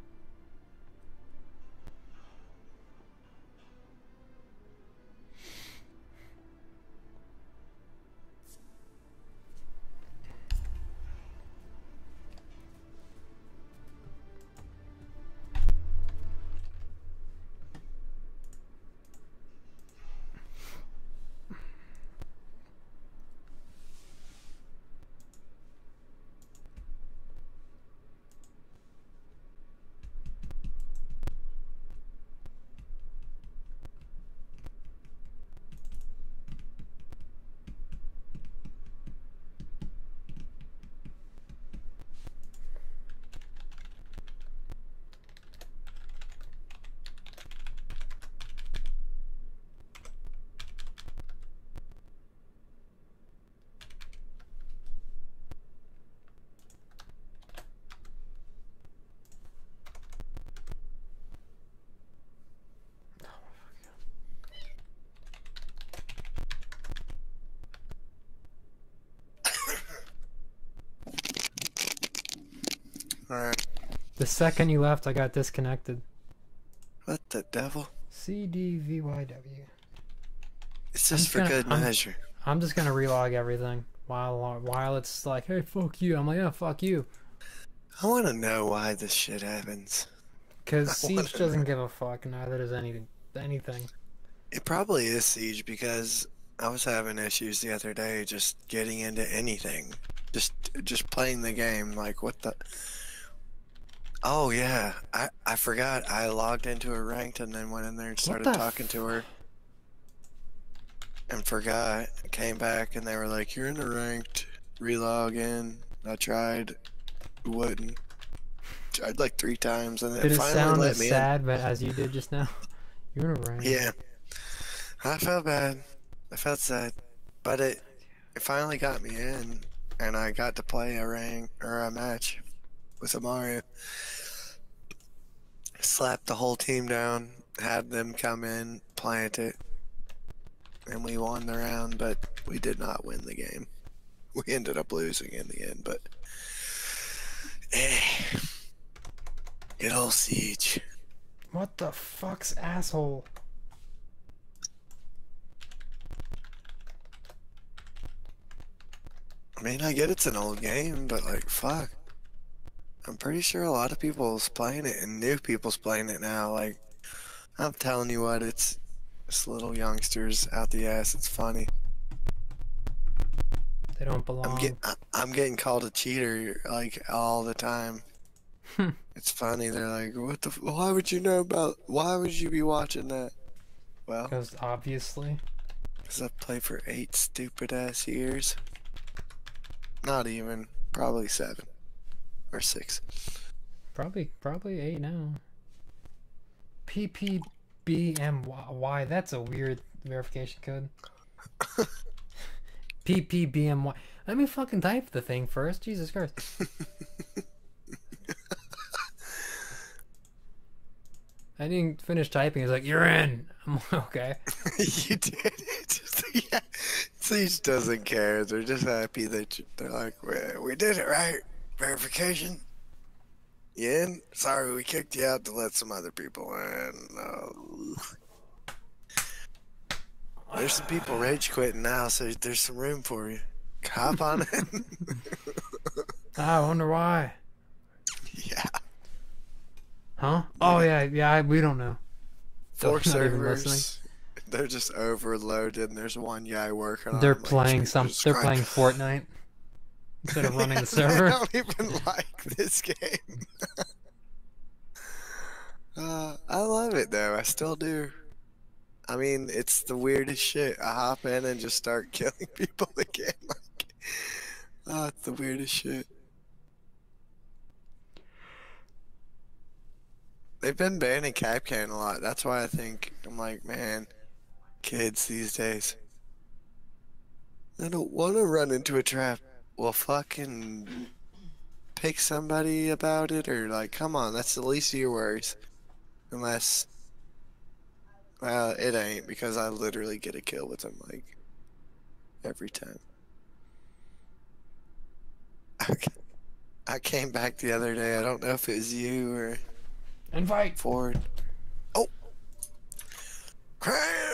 Alright. The second you left, I got disconnected. What the devil? CDVYW. It's just for good measure. I'm just gonna relog everything while it's like, hey, fuck you. I'm like, yeah, fuck you. I want to know why this shit happens. Because Siege doesn't give a fuck, neither does anything. It probably is Siege because I was having issues the other day just getting into anything. Just playing the game. Like, what the... Oh, yeah. I forgot. I logged into a ranked and then went in there and started talking to her. And forgot. Came back and they were like, you're in a ranked. Relog in. I tried. Wouldn't. Tried like 3 times and Did it it finally sound let as me sad, but as you did just now? You're in a rank. Yeah. I felt bad. I felt sad. But it finally got me in and I got to play a rank or a match with Amaru. Slapped the whole team down, had them come in, plant it, and we won the round, but we did not win the game. We ended up losing in the end, but good old Siege. What the fuck's asshole? I mean, I get it's an old game, but like, fuck. I'm pretty sure a lot of people's playing it, and new people's playing it now. Like, I'm telling you what, it's little youngsters out the ass. It's funny. They don't belong. I'm getting called a cheater like all the time. It's funny. They're like, "What the? Why would you know about? Why would you be watching that?" Well, Because obviously. because I've played for 8 stupid ass years. Not even. Probably 7 or 6. Probably 8 now. PPBMY. That's a weird verification code. PPBMY. Let me fucking type the thing first. Jesus Christ. I didn't finish typing. It's like, you're in. I'm like, okay. You did it. Yeah. Siege doesn't care. They're just happy that they're like, we did it right. Verification. You in? Sorry, we kicked you out to let some other people in. There's some people rage quitting now, so there's some room for you. Hop on in. I wonder why. Yeah. Huh? Oh yeah. We don't know. So 4 not even servers. listening. They're just overloaded, and there's one guy working on They're them, like, playing Jesus They're Christ. playing Fortnite instead of running the I server. don't even like this game. I love it though. I still do. I mean, it's the weirdest shit. I hop in and just start killing people again. Like, oh, it's the weirdest shit. They've been banning Capcan a lot. That's why I'm like, man, kids these days. I don't want to run into a trap. Well, fucking pick somebody about it, or like, come on, that's the least of your worries. Unless, well, it ain't, because I literally get a kill with them, like, every time. I came back the other day. I don't know if it was you or Invite. Ford. Oh! Cram!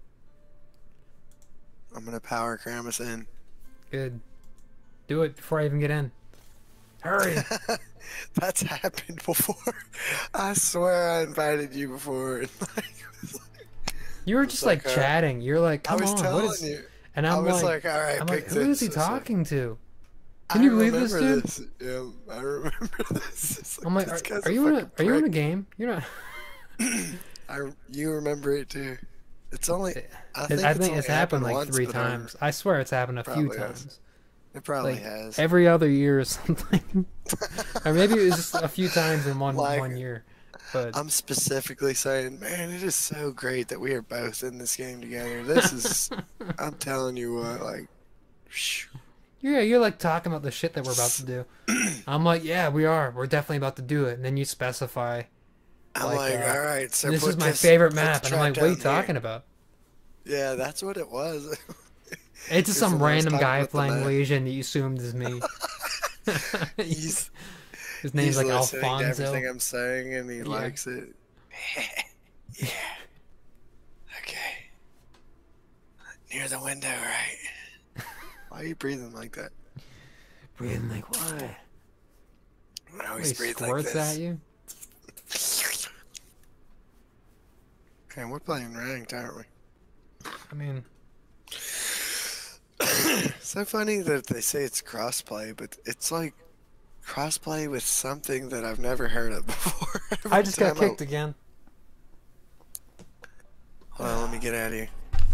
I'm gonna power cram us in. Good. Do it before I even get in. Hurry. That's happened before. I swear I invited you before. And You were just like like, chatting. You're like, I come was on, telling what is? you. And I I'm was like, like, all right, I'm pick like, who is he this. It's like, talking to? Can you believe this, remember dude? this. Yeah, I remember this. It's I'm like, this guy's are a you in a fucking are you in a prick. game? You're not. You remember it too. It's only. I think, I it's think only it's happened like once, 3 but times. I swear it's happened a few Probably has. times. It probably Like has. every other year or something. Or maybe it was just a few times in one Like, year. But I'm specifically saying, man, it is so great that we are both in this game together. This is. I'm telling you what, like. yeah, you're like talking about the shit that we're about to do. I'm like, yeah, we are. We're definitely about to do it. And then you specify, I'm Like, like, all right, so this put is my this- favorite put map. the And I'm like, trap what are you down here. talking about? Yeah, that's what it was. It's just He's some the one random talking guy about the playing map. Legion that you assumed is me. He's His name's like listening to Alfonso. everything I'm saying, and he Yeah. likes it. Yeah. Okay. Near the window, right? Why are you breathing like that? Breathing like what? I He always breathe like squirts this. at you? Okay, we're playing ranked, aren't we? I mean, So funny that they say it's crossplay, but it's like crossplay with something that I've never heard of before. I just got Every time kicked again. Hold on, let me get out of here.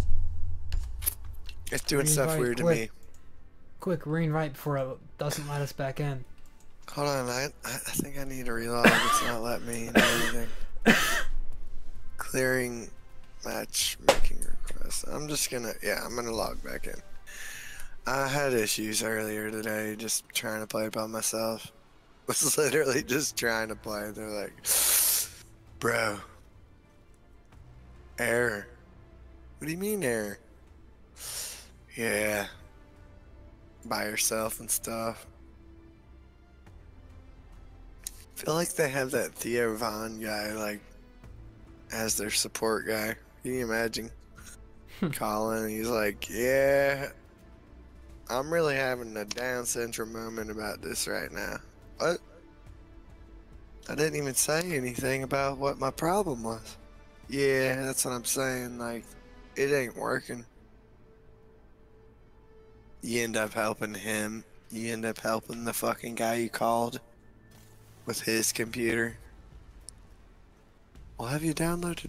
It's doing stuff Reinvite, weird to quick. me. Quick, reinvite before it doesn't let us back in. Hold on, I think I need to reload. It's not letting me do anything. Clearing matchmaking request. I'm just gonna, I'm gonna log back in. I had issues earlier today just trying to play by myself. Was literally just trying to play. They're like, bro, error. What do you mean error? Yeah. By yourself and stuff. I feel like they have that Theo Von guy, like, as their support guy. Can you imagine? Calling, he's like, yeah, I'm really having a Down syndrome moment about this right now. What? I didn't even say anything about what my problem was. Yeah, that's what I'm saying, like, it ain't working. You end up helping him. You end up helping the fucking guy you called with his computer. Well, have you downloaded?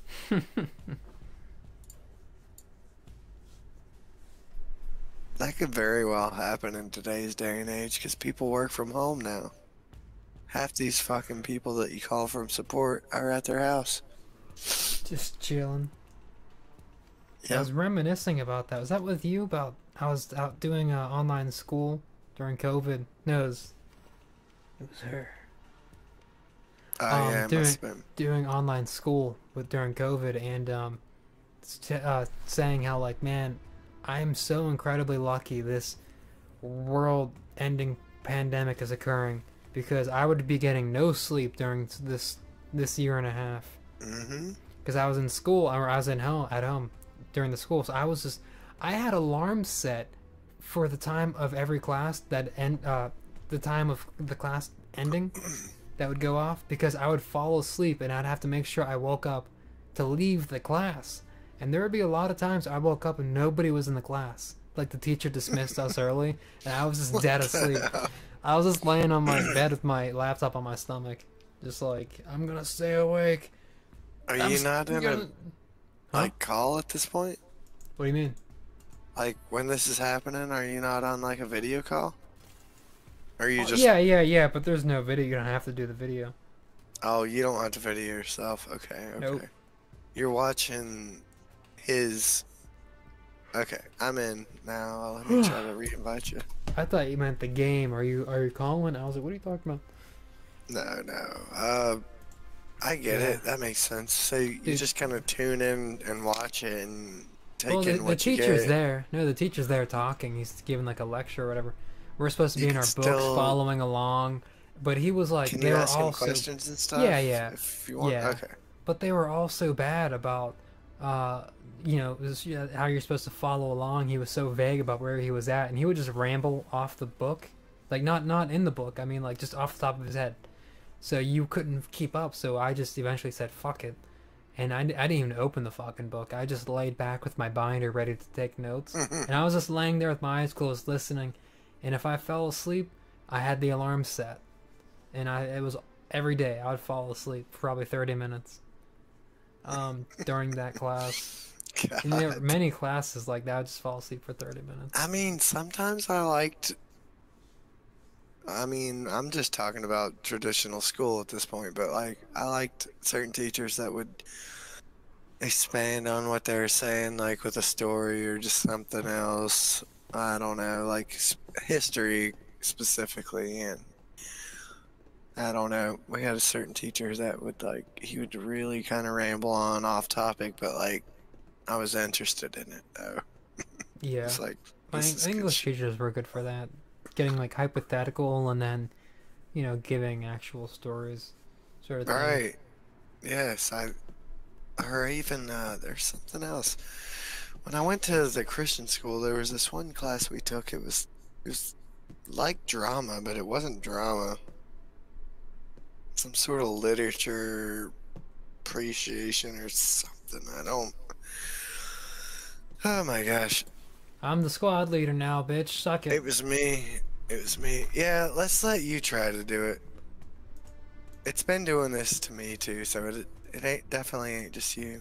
That could very well happen in today's day and age because people work from home now. Half these fucking people that you call from support are at their house. Just chilling. I Yeah. was reminiscing about that. Was that with you? About I was out doing online school during COVID. No, it was her. Oh, yeah, it doing must have been. doing online school during COVID, and saying how like, man, I am so incredibly lucky this world-ending pandemic is occurring because I would be getting no sleep during this year and a half. Mm-hmm. Because I was in school, or I was at home during the school, so I had alarms set for the time of every class the time of the class ending, that would go off because I would fall asleep and I'd have to make sure I woke up to leave the class. And there would be a lot of times I woke up and nobody was in the class. Like the teacher dismissed us early and I was just dead asleep. I was just laying on my bed with my laptop on my stomach. Just like, I'm gonna stay awake. Are you not in a Huh? call at this point? What do you mean? Like when this is happening, are you not on like a video call? Or are you just Yeah, but there's no video. You don't have to do the video. Oh, you don't have to video yourself. Okay. Nope. You're watching his. Okay, I'm in now. Let me try to re-invite you. I thought you meant the game. Are you calling? I was like, what are you talking about? No. I get Yeah. it. That makes sense. So you Dude. just kind of tune in and watch it and take Well, in the what you teacher's get. there. No, the teacher's there talking. He's giving like a lecture or whatever. We're supposed to be You in our can books, still- following along. But he was like, Can they you were ask him all so, questions and stuff? Yeah. If you want. Yeah. Okay. but they were all so bad about, how you're supposed to follow along. He was so vague about where he was at, and he would just ramble off the book, like not in the book. I mean, like just off the top of his head. So you couldn't keep up. So I just eventually said, "Fuck it," and I didn't even open the fucking book. I just laid back with my binder ready to take notes, and I was just laying there with my eyes closed, listening. And if I fell asleep, I had the alarm set, and it was every day I would fall asleep for probably 30 minutes. During that class. And there were many classes like that. I would just fall asleep for 30 minutes. I mean, sometimes I'm just talking about traditional school at this point, but like, I liked certain teachers that would expand on what they were saying, like with a story or just something else. I don't know, like history specifically, and I don't know. We had a certain teacher that would he would really kind of ramble on off topic, but like, I was interested in it though. Yeah. It's like, My this is good English shit. teachers were good for that. Getting like hypothetical and then, giving actual stories sort of thing. Right. Yes, or even, there's something else. When I went to the Christian school, there was this one class we took. It was like drama, but it wasn't drama. Some sort of literature appreciation or something. Oh my gosh. I'm the squad leader now, bitch. Suck it. It was me. Yeah, let's let you try to do it. It's been doing this to me too, so it definitely ain't just you.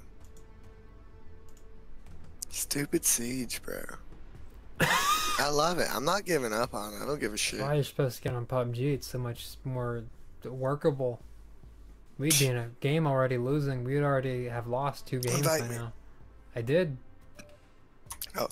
Stupid Siege, bro. I love it. I'm not giving up on it. I don't give a shit. Why are you supposed to get on PUBG? It's so much more workable. We'd be in a game already losing. We'd already have lost 2 games by Invite me. now. I did. Oh.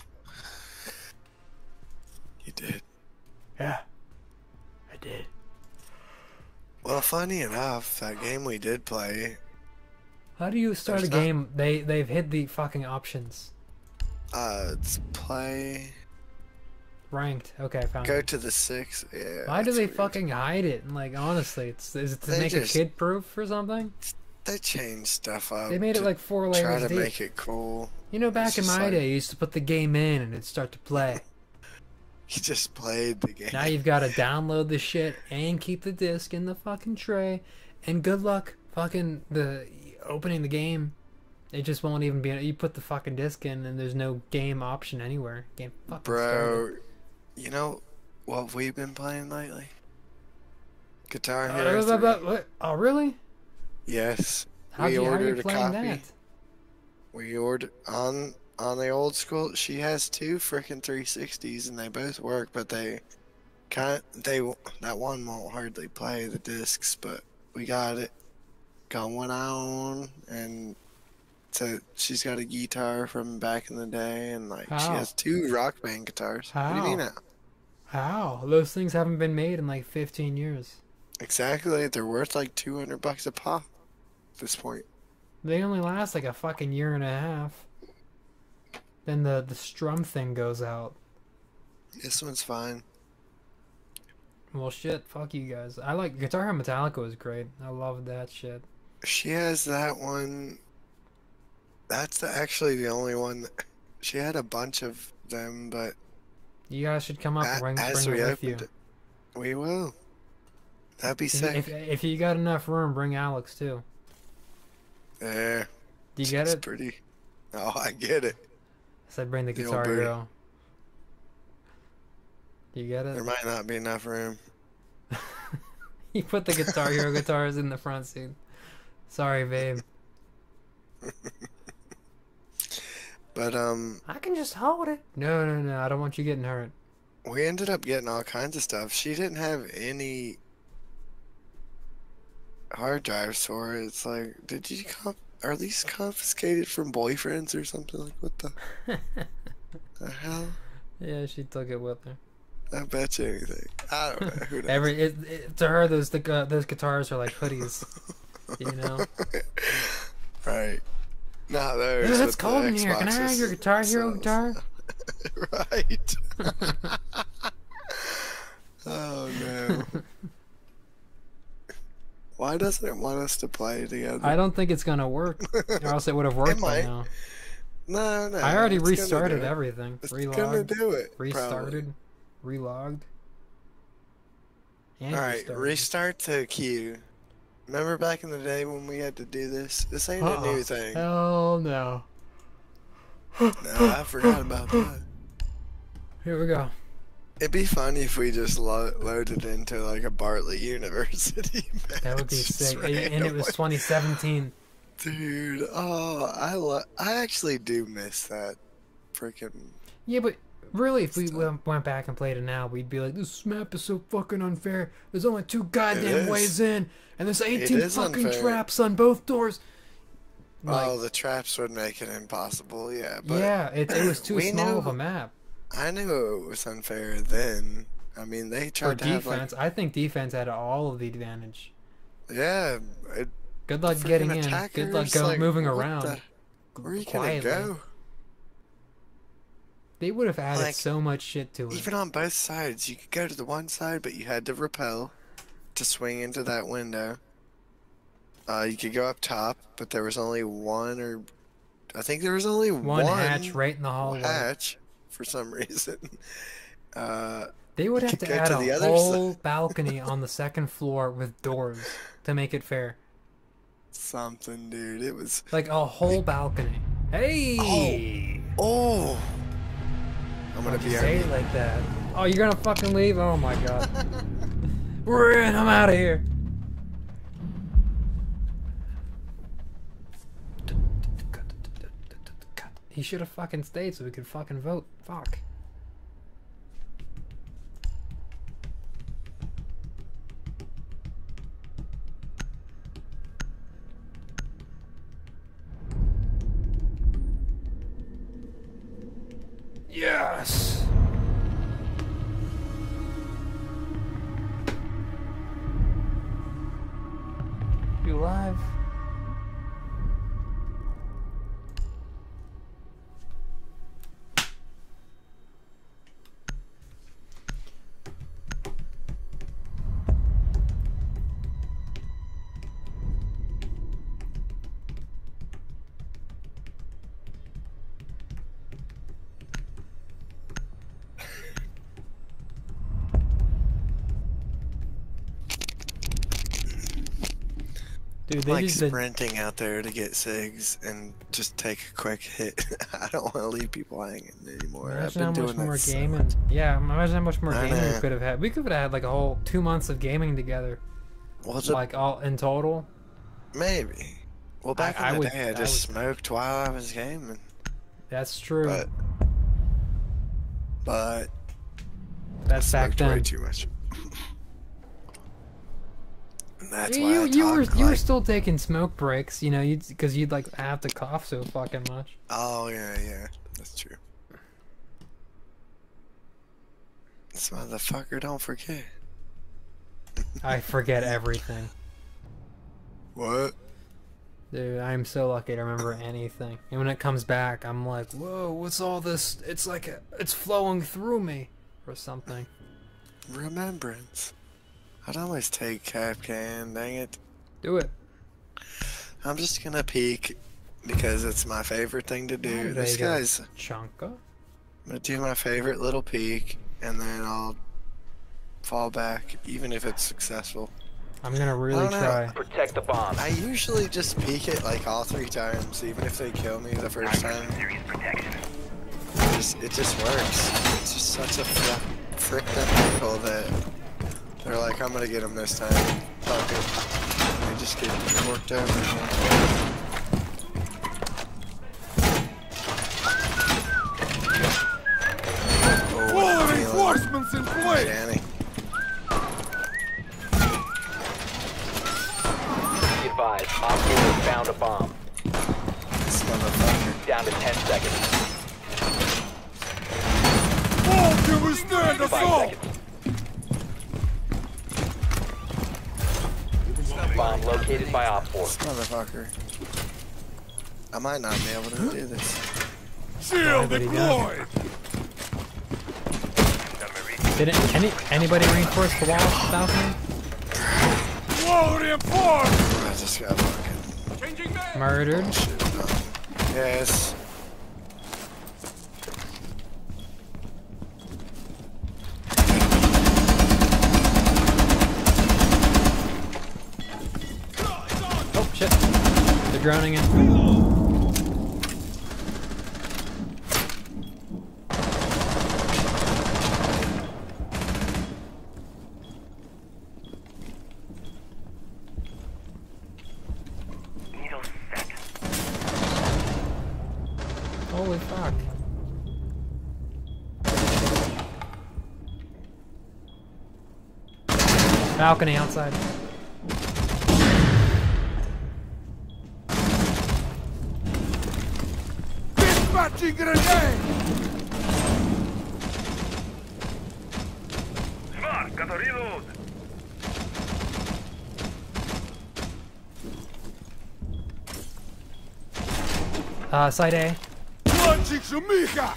You did. Yeah. I did. Well, funny enough, that game we did play, How do you start There's a not- game? They've hid the fucking options. it's play. Ranked. Okay, I found Go it. to the 6. Yeah. Why do that's they weird. fucking hide it? Like, honestly, is it to They make just- it kid proof or something? They changed stuff up. They made it to like 4 try layers to deep. make it cool. Back it's in just my like- day, you used to put the game in and it'd start to play. You just played the game. Now you've got to download the shit and keep the disc in the fucking tray. And good luck fucking opening the game. It just won't even be. You put the fucking disc in and there's no game option anywhere. Game fucking started. Bro, you know what we've been playing lately? Guitar Hero 3. What? Oh, really? Yes. How We are you ordered a playing copy. that? We ordered on the old school. She has 2 freaking 360s and they both work, but that one won't hardly play the discs, but we got it going on, and so she's got a guitar from back in the day, and she How? has 2 Rock Band guitars. What do you mean How? now? How? Those things haven't been made in like 15 years. Exactly, they're worth like $200 a pop at this point. They only last like a fucking year and a half. Then the strum thing goes out. This one's fine. Well, shit, fuck you guys. I like Guitar Hero Metallica was great. I loved that shit. She has that one. That's actually the only one. She had a bunch of them, but You guys should come up and bring as it we with you. opened it, we will. That'd be sick. If you got enough room, bring Alex too. Yeah. Do you get It's it? pretty. Oh, I get it. I said bring the The old Guitar booty. Hero. Do you get it? There might not be enough room. You put the Guitar Hero guitars in the front seat. Sorry, babe. But I can just hold it. No. I don't want you getting hurt. we ended up getting all kinds of stuff. She didn't have any hard drives for her. It's like, are these confiscated from boyfriends or something? Like, what the hell? Yeah, she took it with her. I bet you anything. I don't know. Who knows? To her, those guitars are like hoodies. You know. Right. Not those. It's with the cold in here. Can I have your Guitar Hero guitar? Right. Oh no. Why doesn't it want us to play together? I don't think it's gonna work, or else it would have worked by might. now. No. I already it's gonna restarted do it. everything. It's gonna Relogged, do it. restarted, relogged. And Alright, restarted. restart to queue. Remember back in the day when we had to do this? This ain't a new thing. Hell no. No, I forgot about that. Here we go. It'd be funny if we just loaded into like a Bartlett University match. That would be just sick. And it was randomly. 2017. Dude, oh, I actually do miss that freaking. Yeah, but really, if we went back and played it now, we'd be like, this map is so fucking unfair. There's only 2 goddamn is. ways in, and there's 18 is fucking unfair. traps on both doors. Like, Oh, the traps would make it impossible, yeah. But yeah, it was too we small knew- of a map. I knew it was unfair then. I mean, they For tried to have like, defense, I think defense had all of the advantage. yeah. Good luck freaking getting in. Good luck attackers, like, moving what around. Where are you quietly. gonna go? They would have added Like, so much shit to it. Even on both sides, you could go to the one side, but you had to repel to swing into that window. You could go up top, but there was only one, or I think there was only One hatch right in the hallway. hatch for some reason. They would You have could to go add to a the other whole balcony on the second floor with doors to make it fair. Something, dude. It was. Like a whole balcony. Hey! Oh, I'm gonna Why'd you be say our it like that? Oh, you're gonna fucking leave? Oh my god. We're in. I'm out of here. He should have fucking stayed so we could fucking vote. Fuck. Yes. You live? Dude, they like just did. sprinting out there to get SIGs and just take a quick hit. I don't want to leave people hanging anymore. I've Imagine how been much doing more that so gaming. much. Yeah, imagine how much more I gaming we know. could have had. We could have had like a whole 2 months of gaming together. Well, the- Like all in total. maybe. Well, back I in the would- day, I I just would- smoked while I was gaming. That's true. But That's back smoked way then. too much. And that's why You, I you were talk you were like, still taking smoke breaks, you know, because you'd like have to cough so fucking much. oh yeah, that's true. This motherfucker don't forget. I forget everything. What? Dude, I'm so lucky to remember anything. And when it comes back, I'm like, whoa, what's all this? It's like it's flowing through me or something. Remembrance. I'd always take Capcan, dang it. Do it. I'm just gonna peek because it's my favorite thing to do. Oh, This there you go. guy's. Chunka. I'm gonna do my favorite little peek, and then I'll fall back, even if it's successful. I'm gonna really I don't know. try. Protect the bomb. I usually just peek it like all 3 times, even if they kill me the first time. It just works. It's just such a frick them people that they're like, I'm gonna get them this time. Fuck it. They just get worked over. Reinforcements in place! Danny. Be advised, Op 4 has found a bomb. This motherfucker. Down to 10 seconds. All can withstand 5 assault! seconds. Bomb located by Op 4. This motherfucker. I might not be able to do this. Shield Nobody deployed! Didn't anybody reinforce the wall balcony? Wall reinforced! I just got fucking Murdered. shit done. Yes. Oh shit. They're drowning in. Holy fuck. Balcony outside. Dispatching grenade! Smart, gotta reload! Side A. Launching Shumika!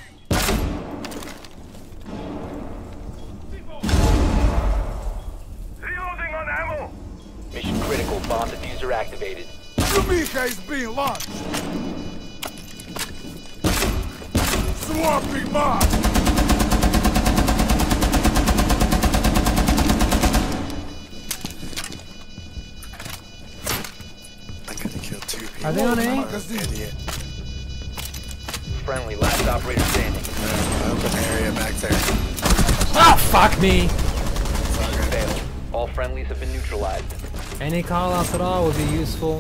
Reloading on ammo! Mission critical. Bomb diffuser activated. Shumika is being launched! Swapping mark! I could have killed 2 people. Are they on A? I'm an idiot. Friendly. Last operator standing. Open area back there. Oh fuck me! Failed. All friendlies have been neutralized. Any call outs at all would be useful.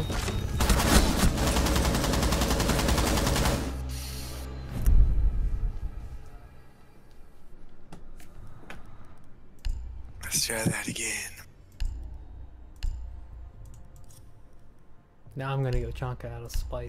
Let's try that again. Now I'm gonna go Chonka out of spite.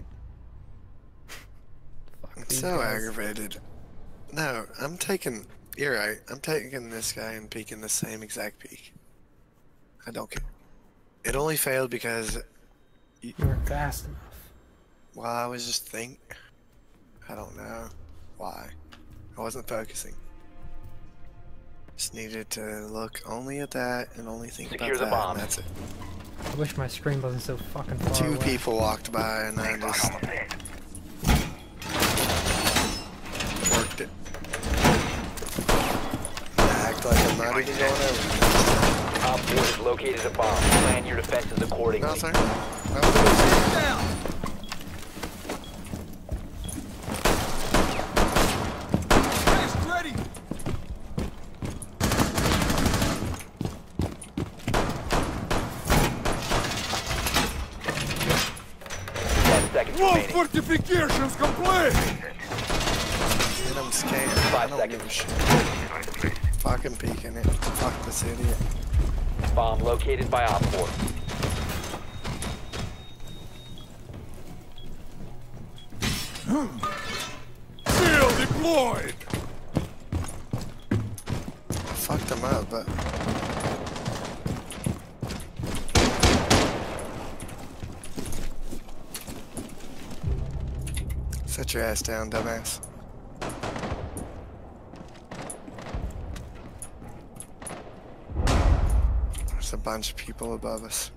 Fuck I'm these so guys. aggravated. No, I'm taking. You're right. I'm taking this guy and peeking the same exact peek. I don't care. It only failed because. You weren't fast enough. Well, I was just I don't know why. I wasn't focusing. Just needed to look only at that and only think Secure about the that. bomb. And that's it. I wish my screen wasn't so fucking far 2 away. people walked by and I just worked it. Act like I'm not even going over. Op 4 has located a bomb. Plan your defenses accordingly. No, sir. No. Ready! 10 seconds Wall remaining. fortifications complete! And I'm scared. 5 I don't give a shit. Fucking peeking it. Fuck this idiot. Bomb located by Op 4. Shield deployed! Fucked him up, but. Sit your ass down, dumbass. There's a bunch of people above us.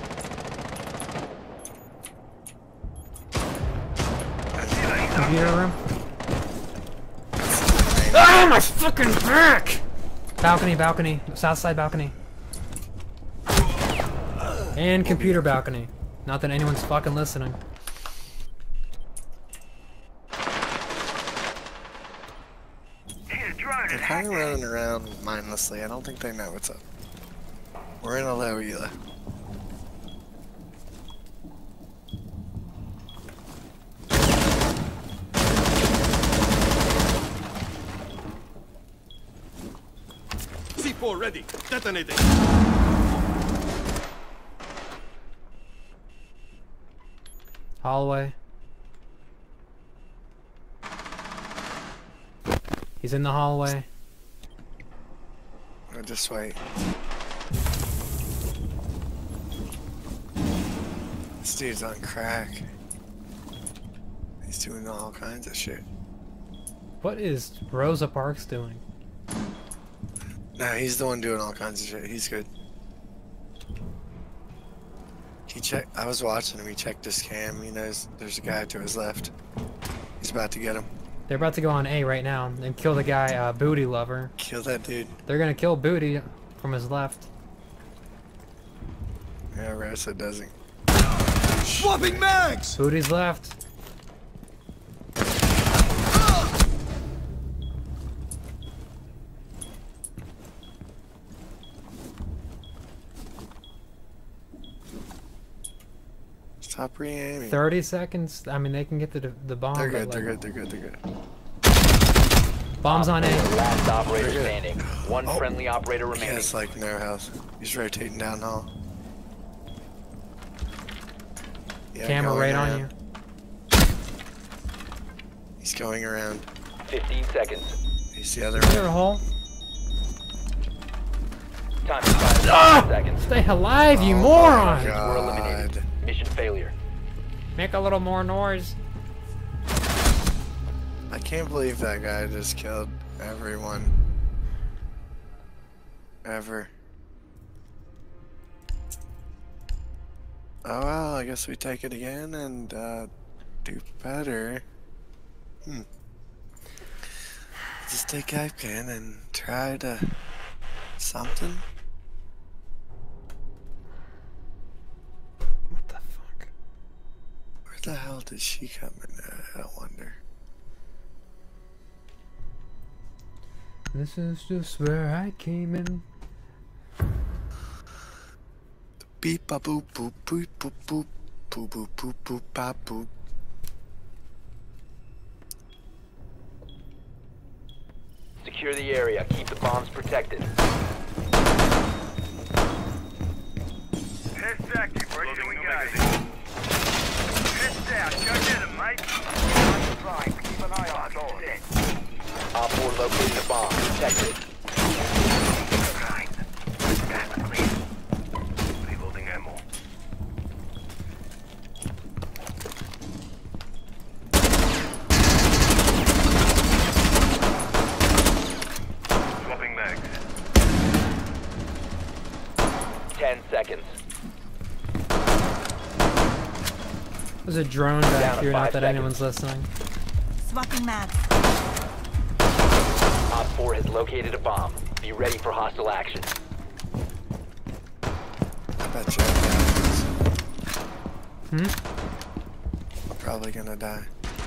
Computer room. Oh, my fucking back! Balcony, balcony. South side balcony. And computer balcony. Not that anyone's fucking listening. They're kind of running around mindlessly. I don't think they know what's up. We're in a low Ela. C4 ready. Detonating. Hallway. He's in the hallway. Oh, just wait. This dude's on crack. He's doing all kinds of shit. What is Rosa Parks doing? No, he's the one doing all kinds of shit. He's good. He checked. I was watching him. He checked his cam. He knows there's a guy to his left. He's about to get him. They're about to go on A right now and kill the guy, Booty Lover. Kill that dude. They're gonna kill Booty from his left. Yeah, Rosa doesn't. Swapping mags! Booty's left. Stop re-aiming. 30 seconds. I mean, they can get the bomb. They're but, good. like, They're good. They're good. They're good. Bombs on A. Last operator They're good. standing. One Oh. friendly operator He remaining. has like no health. He's rotating down hall. Yeah, Camera going right on around. you. He's going around. 15 seconds. He's the other Is there one. a hole? Time to 5 Ah! seconds. Stay alive, you Oh moron! my We're eliminated. God. Mission failure. Make a little more noise. I can't believe that guy just killed everyone. Ever. Oh well, I guess we take it again and do better. Just take Ipcan and try to something. What the fuck? Where the hell did she come in at? I wonder. This is just where I came in. Beep ba boop boop boop boop boop boop boop boop boop ba boop. Secure the area. Keep the bombs protected. Test active. Ready to engage. Test out. Go get him, mate. Right. Keep an eye on it. Op 4 located a bomb. Protect it. Right. That's clear. Reloading ammo. Swapping mags. 10 seconds. There's a drone Down back to here, 5 not that seconds. anyone's listening. Swapping mags. Op 4 has located a bomb. Be ready for hostile action. I bet you I'm probably gonna die.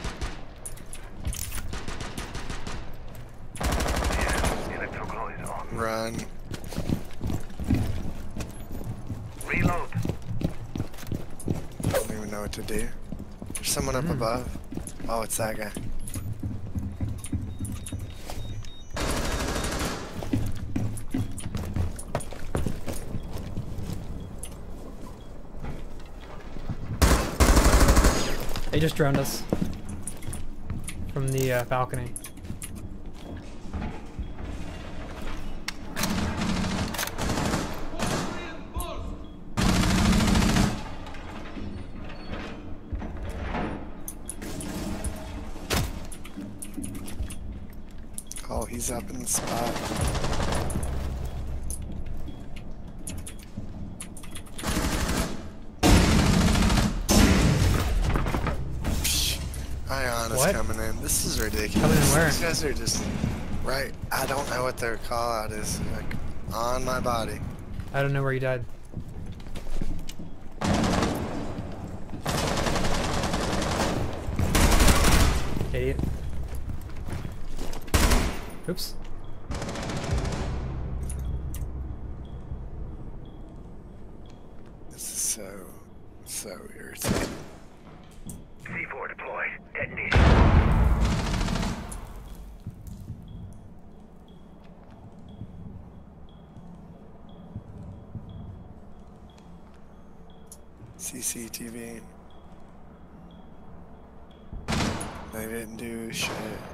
Yeah, electrical is on. Run. Reload. I don't even know what to do. There's someone up above. Oh, it's that guy. They just droned us from the balcony. Oh, he's up in the spot. Psh, Ion is What? coming in. This is ridiculous. Coming in where? These guys are just Right. I don't know what their call out is. Like, on my body. I don't know where you died. Idiot. Oops. This is so irritating. C4 deployed. Detonated. CCTV. They didn't do shit.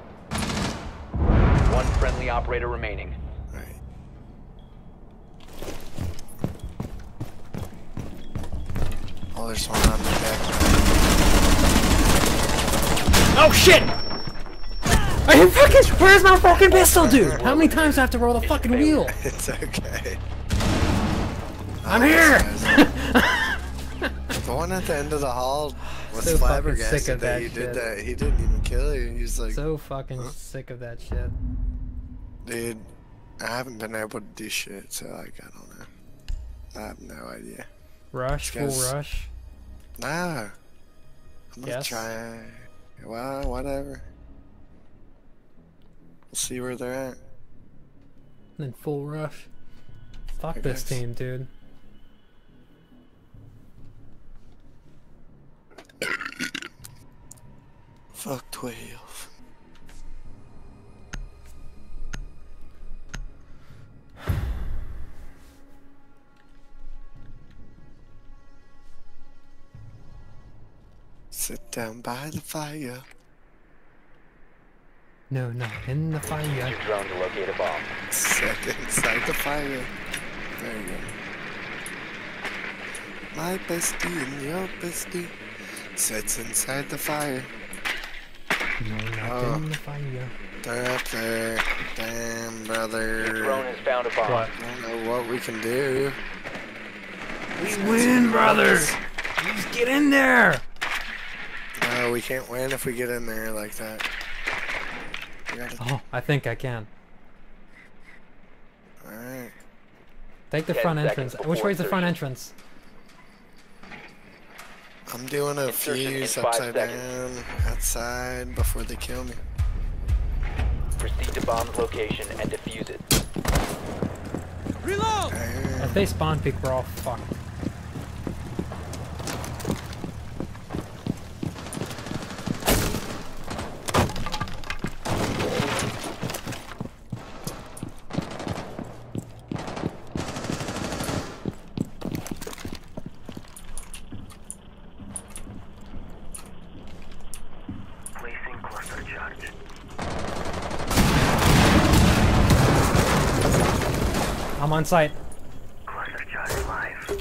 One friendly operator remaining. Right. Oh, there's one on the deck. Oh shit! Where's my fucking pistol, dude? How many times do I have to roll the fucking wheel? It's okay. I'm here! The one at the end of the hall was So fucking flabbergasted sick of that that you shit. did that. He didn't even kill you. He's like, So fucking sick of that shit. dude, I haven't been able to do shit, so like, I don't know. I have no idea. Rush, full Because- rush. Nah. I'm gonna Yes. try. Well, whatever. We'll see where they're at. Then full rush. Fuck I this guess. team, dude. Fuck 12. Sit down by the fire. No, not in the fire. Use your drone to locate a bomb. Sit inside the fire. There you go. My bestie and your bestie sits inside the fire. No, not Oh. in the fire. They're up there. Damn, Your brother. drone has found a bomb. What? I don't know what we can do. We win, brothers! Just get in there! No, we can't win if we get in there like that. We gotta... Oh, I think I can. Alright. Take the 10 front seconds entrance. before Which way's the front insertion. entrance? I'm doing a Insertion in fuse 5 upside seconds. down outside before they kill me. Proceed to bomb's location and defuse it. If they spawn peek, we're all fucked. Placing cluster charge. I'm on site. Cluster charge live.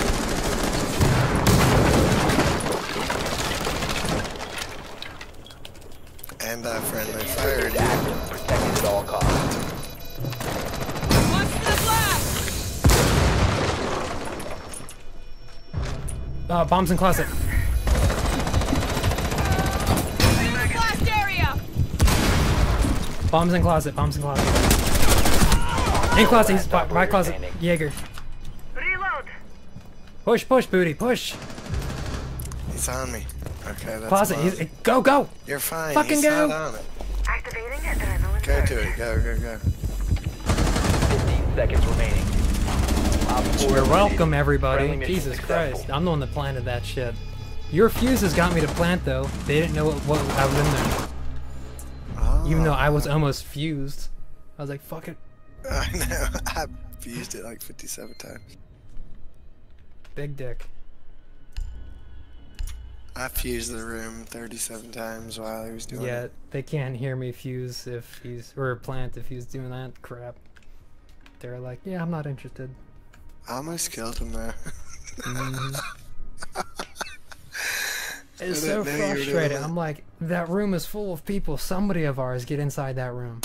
And friendly fire, dude. Active, protected at all costs. Bombs in closet. Blast area! Bombs in closet. Bombs in closet. In closet. He's by closet. Jaeger. Reload! Push, push, booty, push. He's on me. Okay, that's Closet. close. He's, go, go. You're fine. Fucking He's go. not on it. Activating adrenaline Go surge. to it. Go, go, go. 15 seconds remaining. Op 4 You're welcome, eliminated. everybody. Friendly mission Jesus successful. Christ. I'm the one that planted that shit. Your fuses got me to plant, though. They didn't know what I was in there. Oh, Even though I was almost fused. I was like, fuck it. I know. I fused it like 57 times. Big dick. I fused the room 37 times while he was doing Yeah, it. they can't hear me fuse if he's, or plant if he's doing that crap. They're like, yeah, I'm not interested. I almost killed him though. It's I so didn't know you were doing frustrating. that. I'm like, that room is full of people. Somebody of ours get inside that room.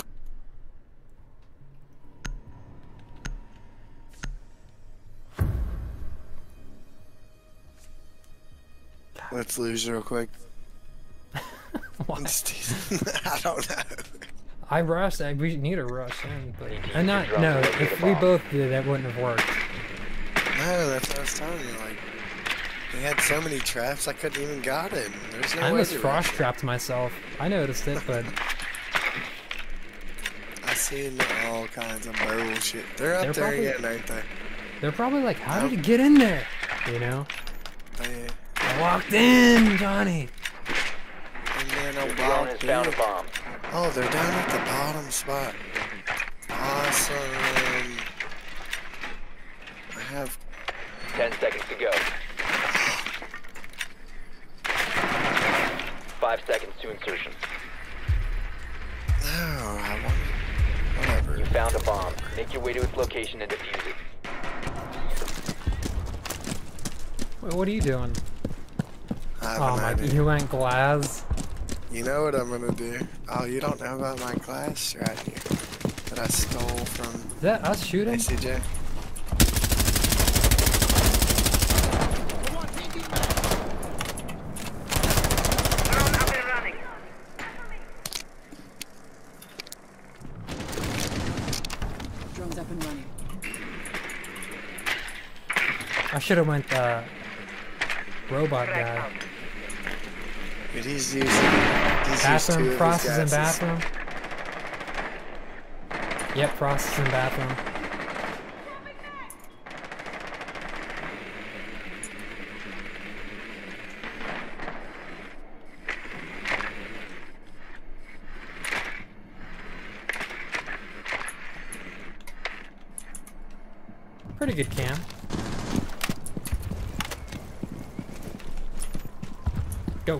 Let's lose real quick. Why? I'm just teasing. I don't know. I rushed. We need to rush in, but and not no. If we both did, that wouldn't have worked. No, that's what I was telling you. Like, they had so many traps, I couldn't even got him. There's no I way almost to frost rush. trapped myself. I noticed it, but I seen all kinds of bullshit. They're up there probably- again, ain't they? they're probably like, "How did he get in there?" You know. They I walked in, Johnny. and then Your I drone has walked found a in. bomb. Oh, they're down at the bottom spot. Awesome. I have 10 seconds to go. 5 seconds to insertion. no. I want whatever. You found a bomb. Make your way to its location and defuse it. Wait, what are you doing? I have Oh an my! idea. You went glass. You know what I'm gonna do? Oh, you don't know about my glass right here that I stole from Is that us shooting? ACJ? Drone up and running. Drone's up and running. I should have went robot guy. But he's using. He's used two Bathroom, of Frost his is in gases. bathroom. Yep, Frost is in bathroom. Pretty good cam. Go.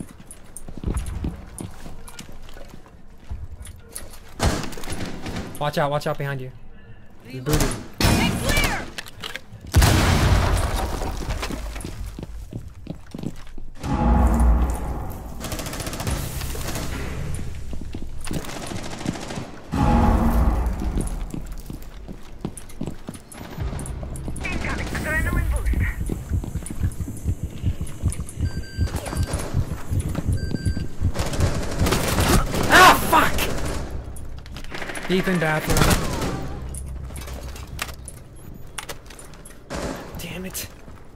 Watch out behind you. He's booted. Stay clear! Incoming. Adrenaline boost. Ah, fuck! Deep in bathroom. Damn it.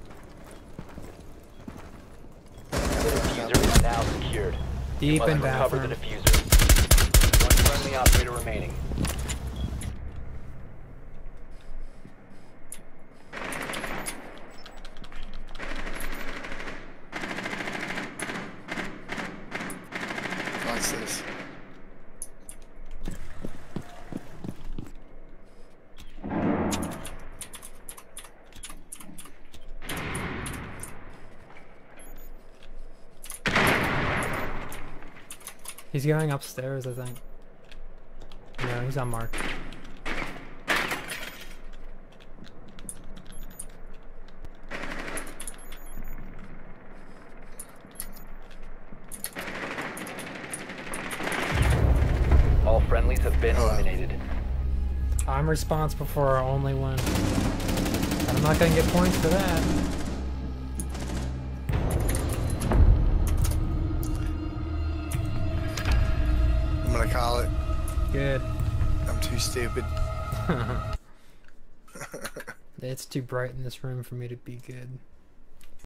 The diffuser is now secured. Deep Must in recover the bathroom. diffuser. One friendly operator remaining. Watch this. He's going upstairs, I think. No, he's on mark. All friendlies have been eliminated. I'm responsible for our only win. And I'm not gonna get points for that. I'm gonna call it. Good. I'm too stupid. It's too bright in this room for me to be good.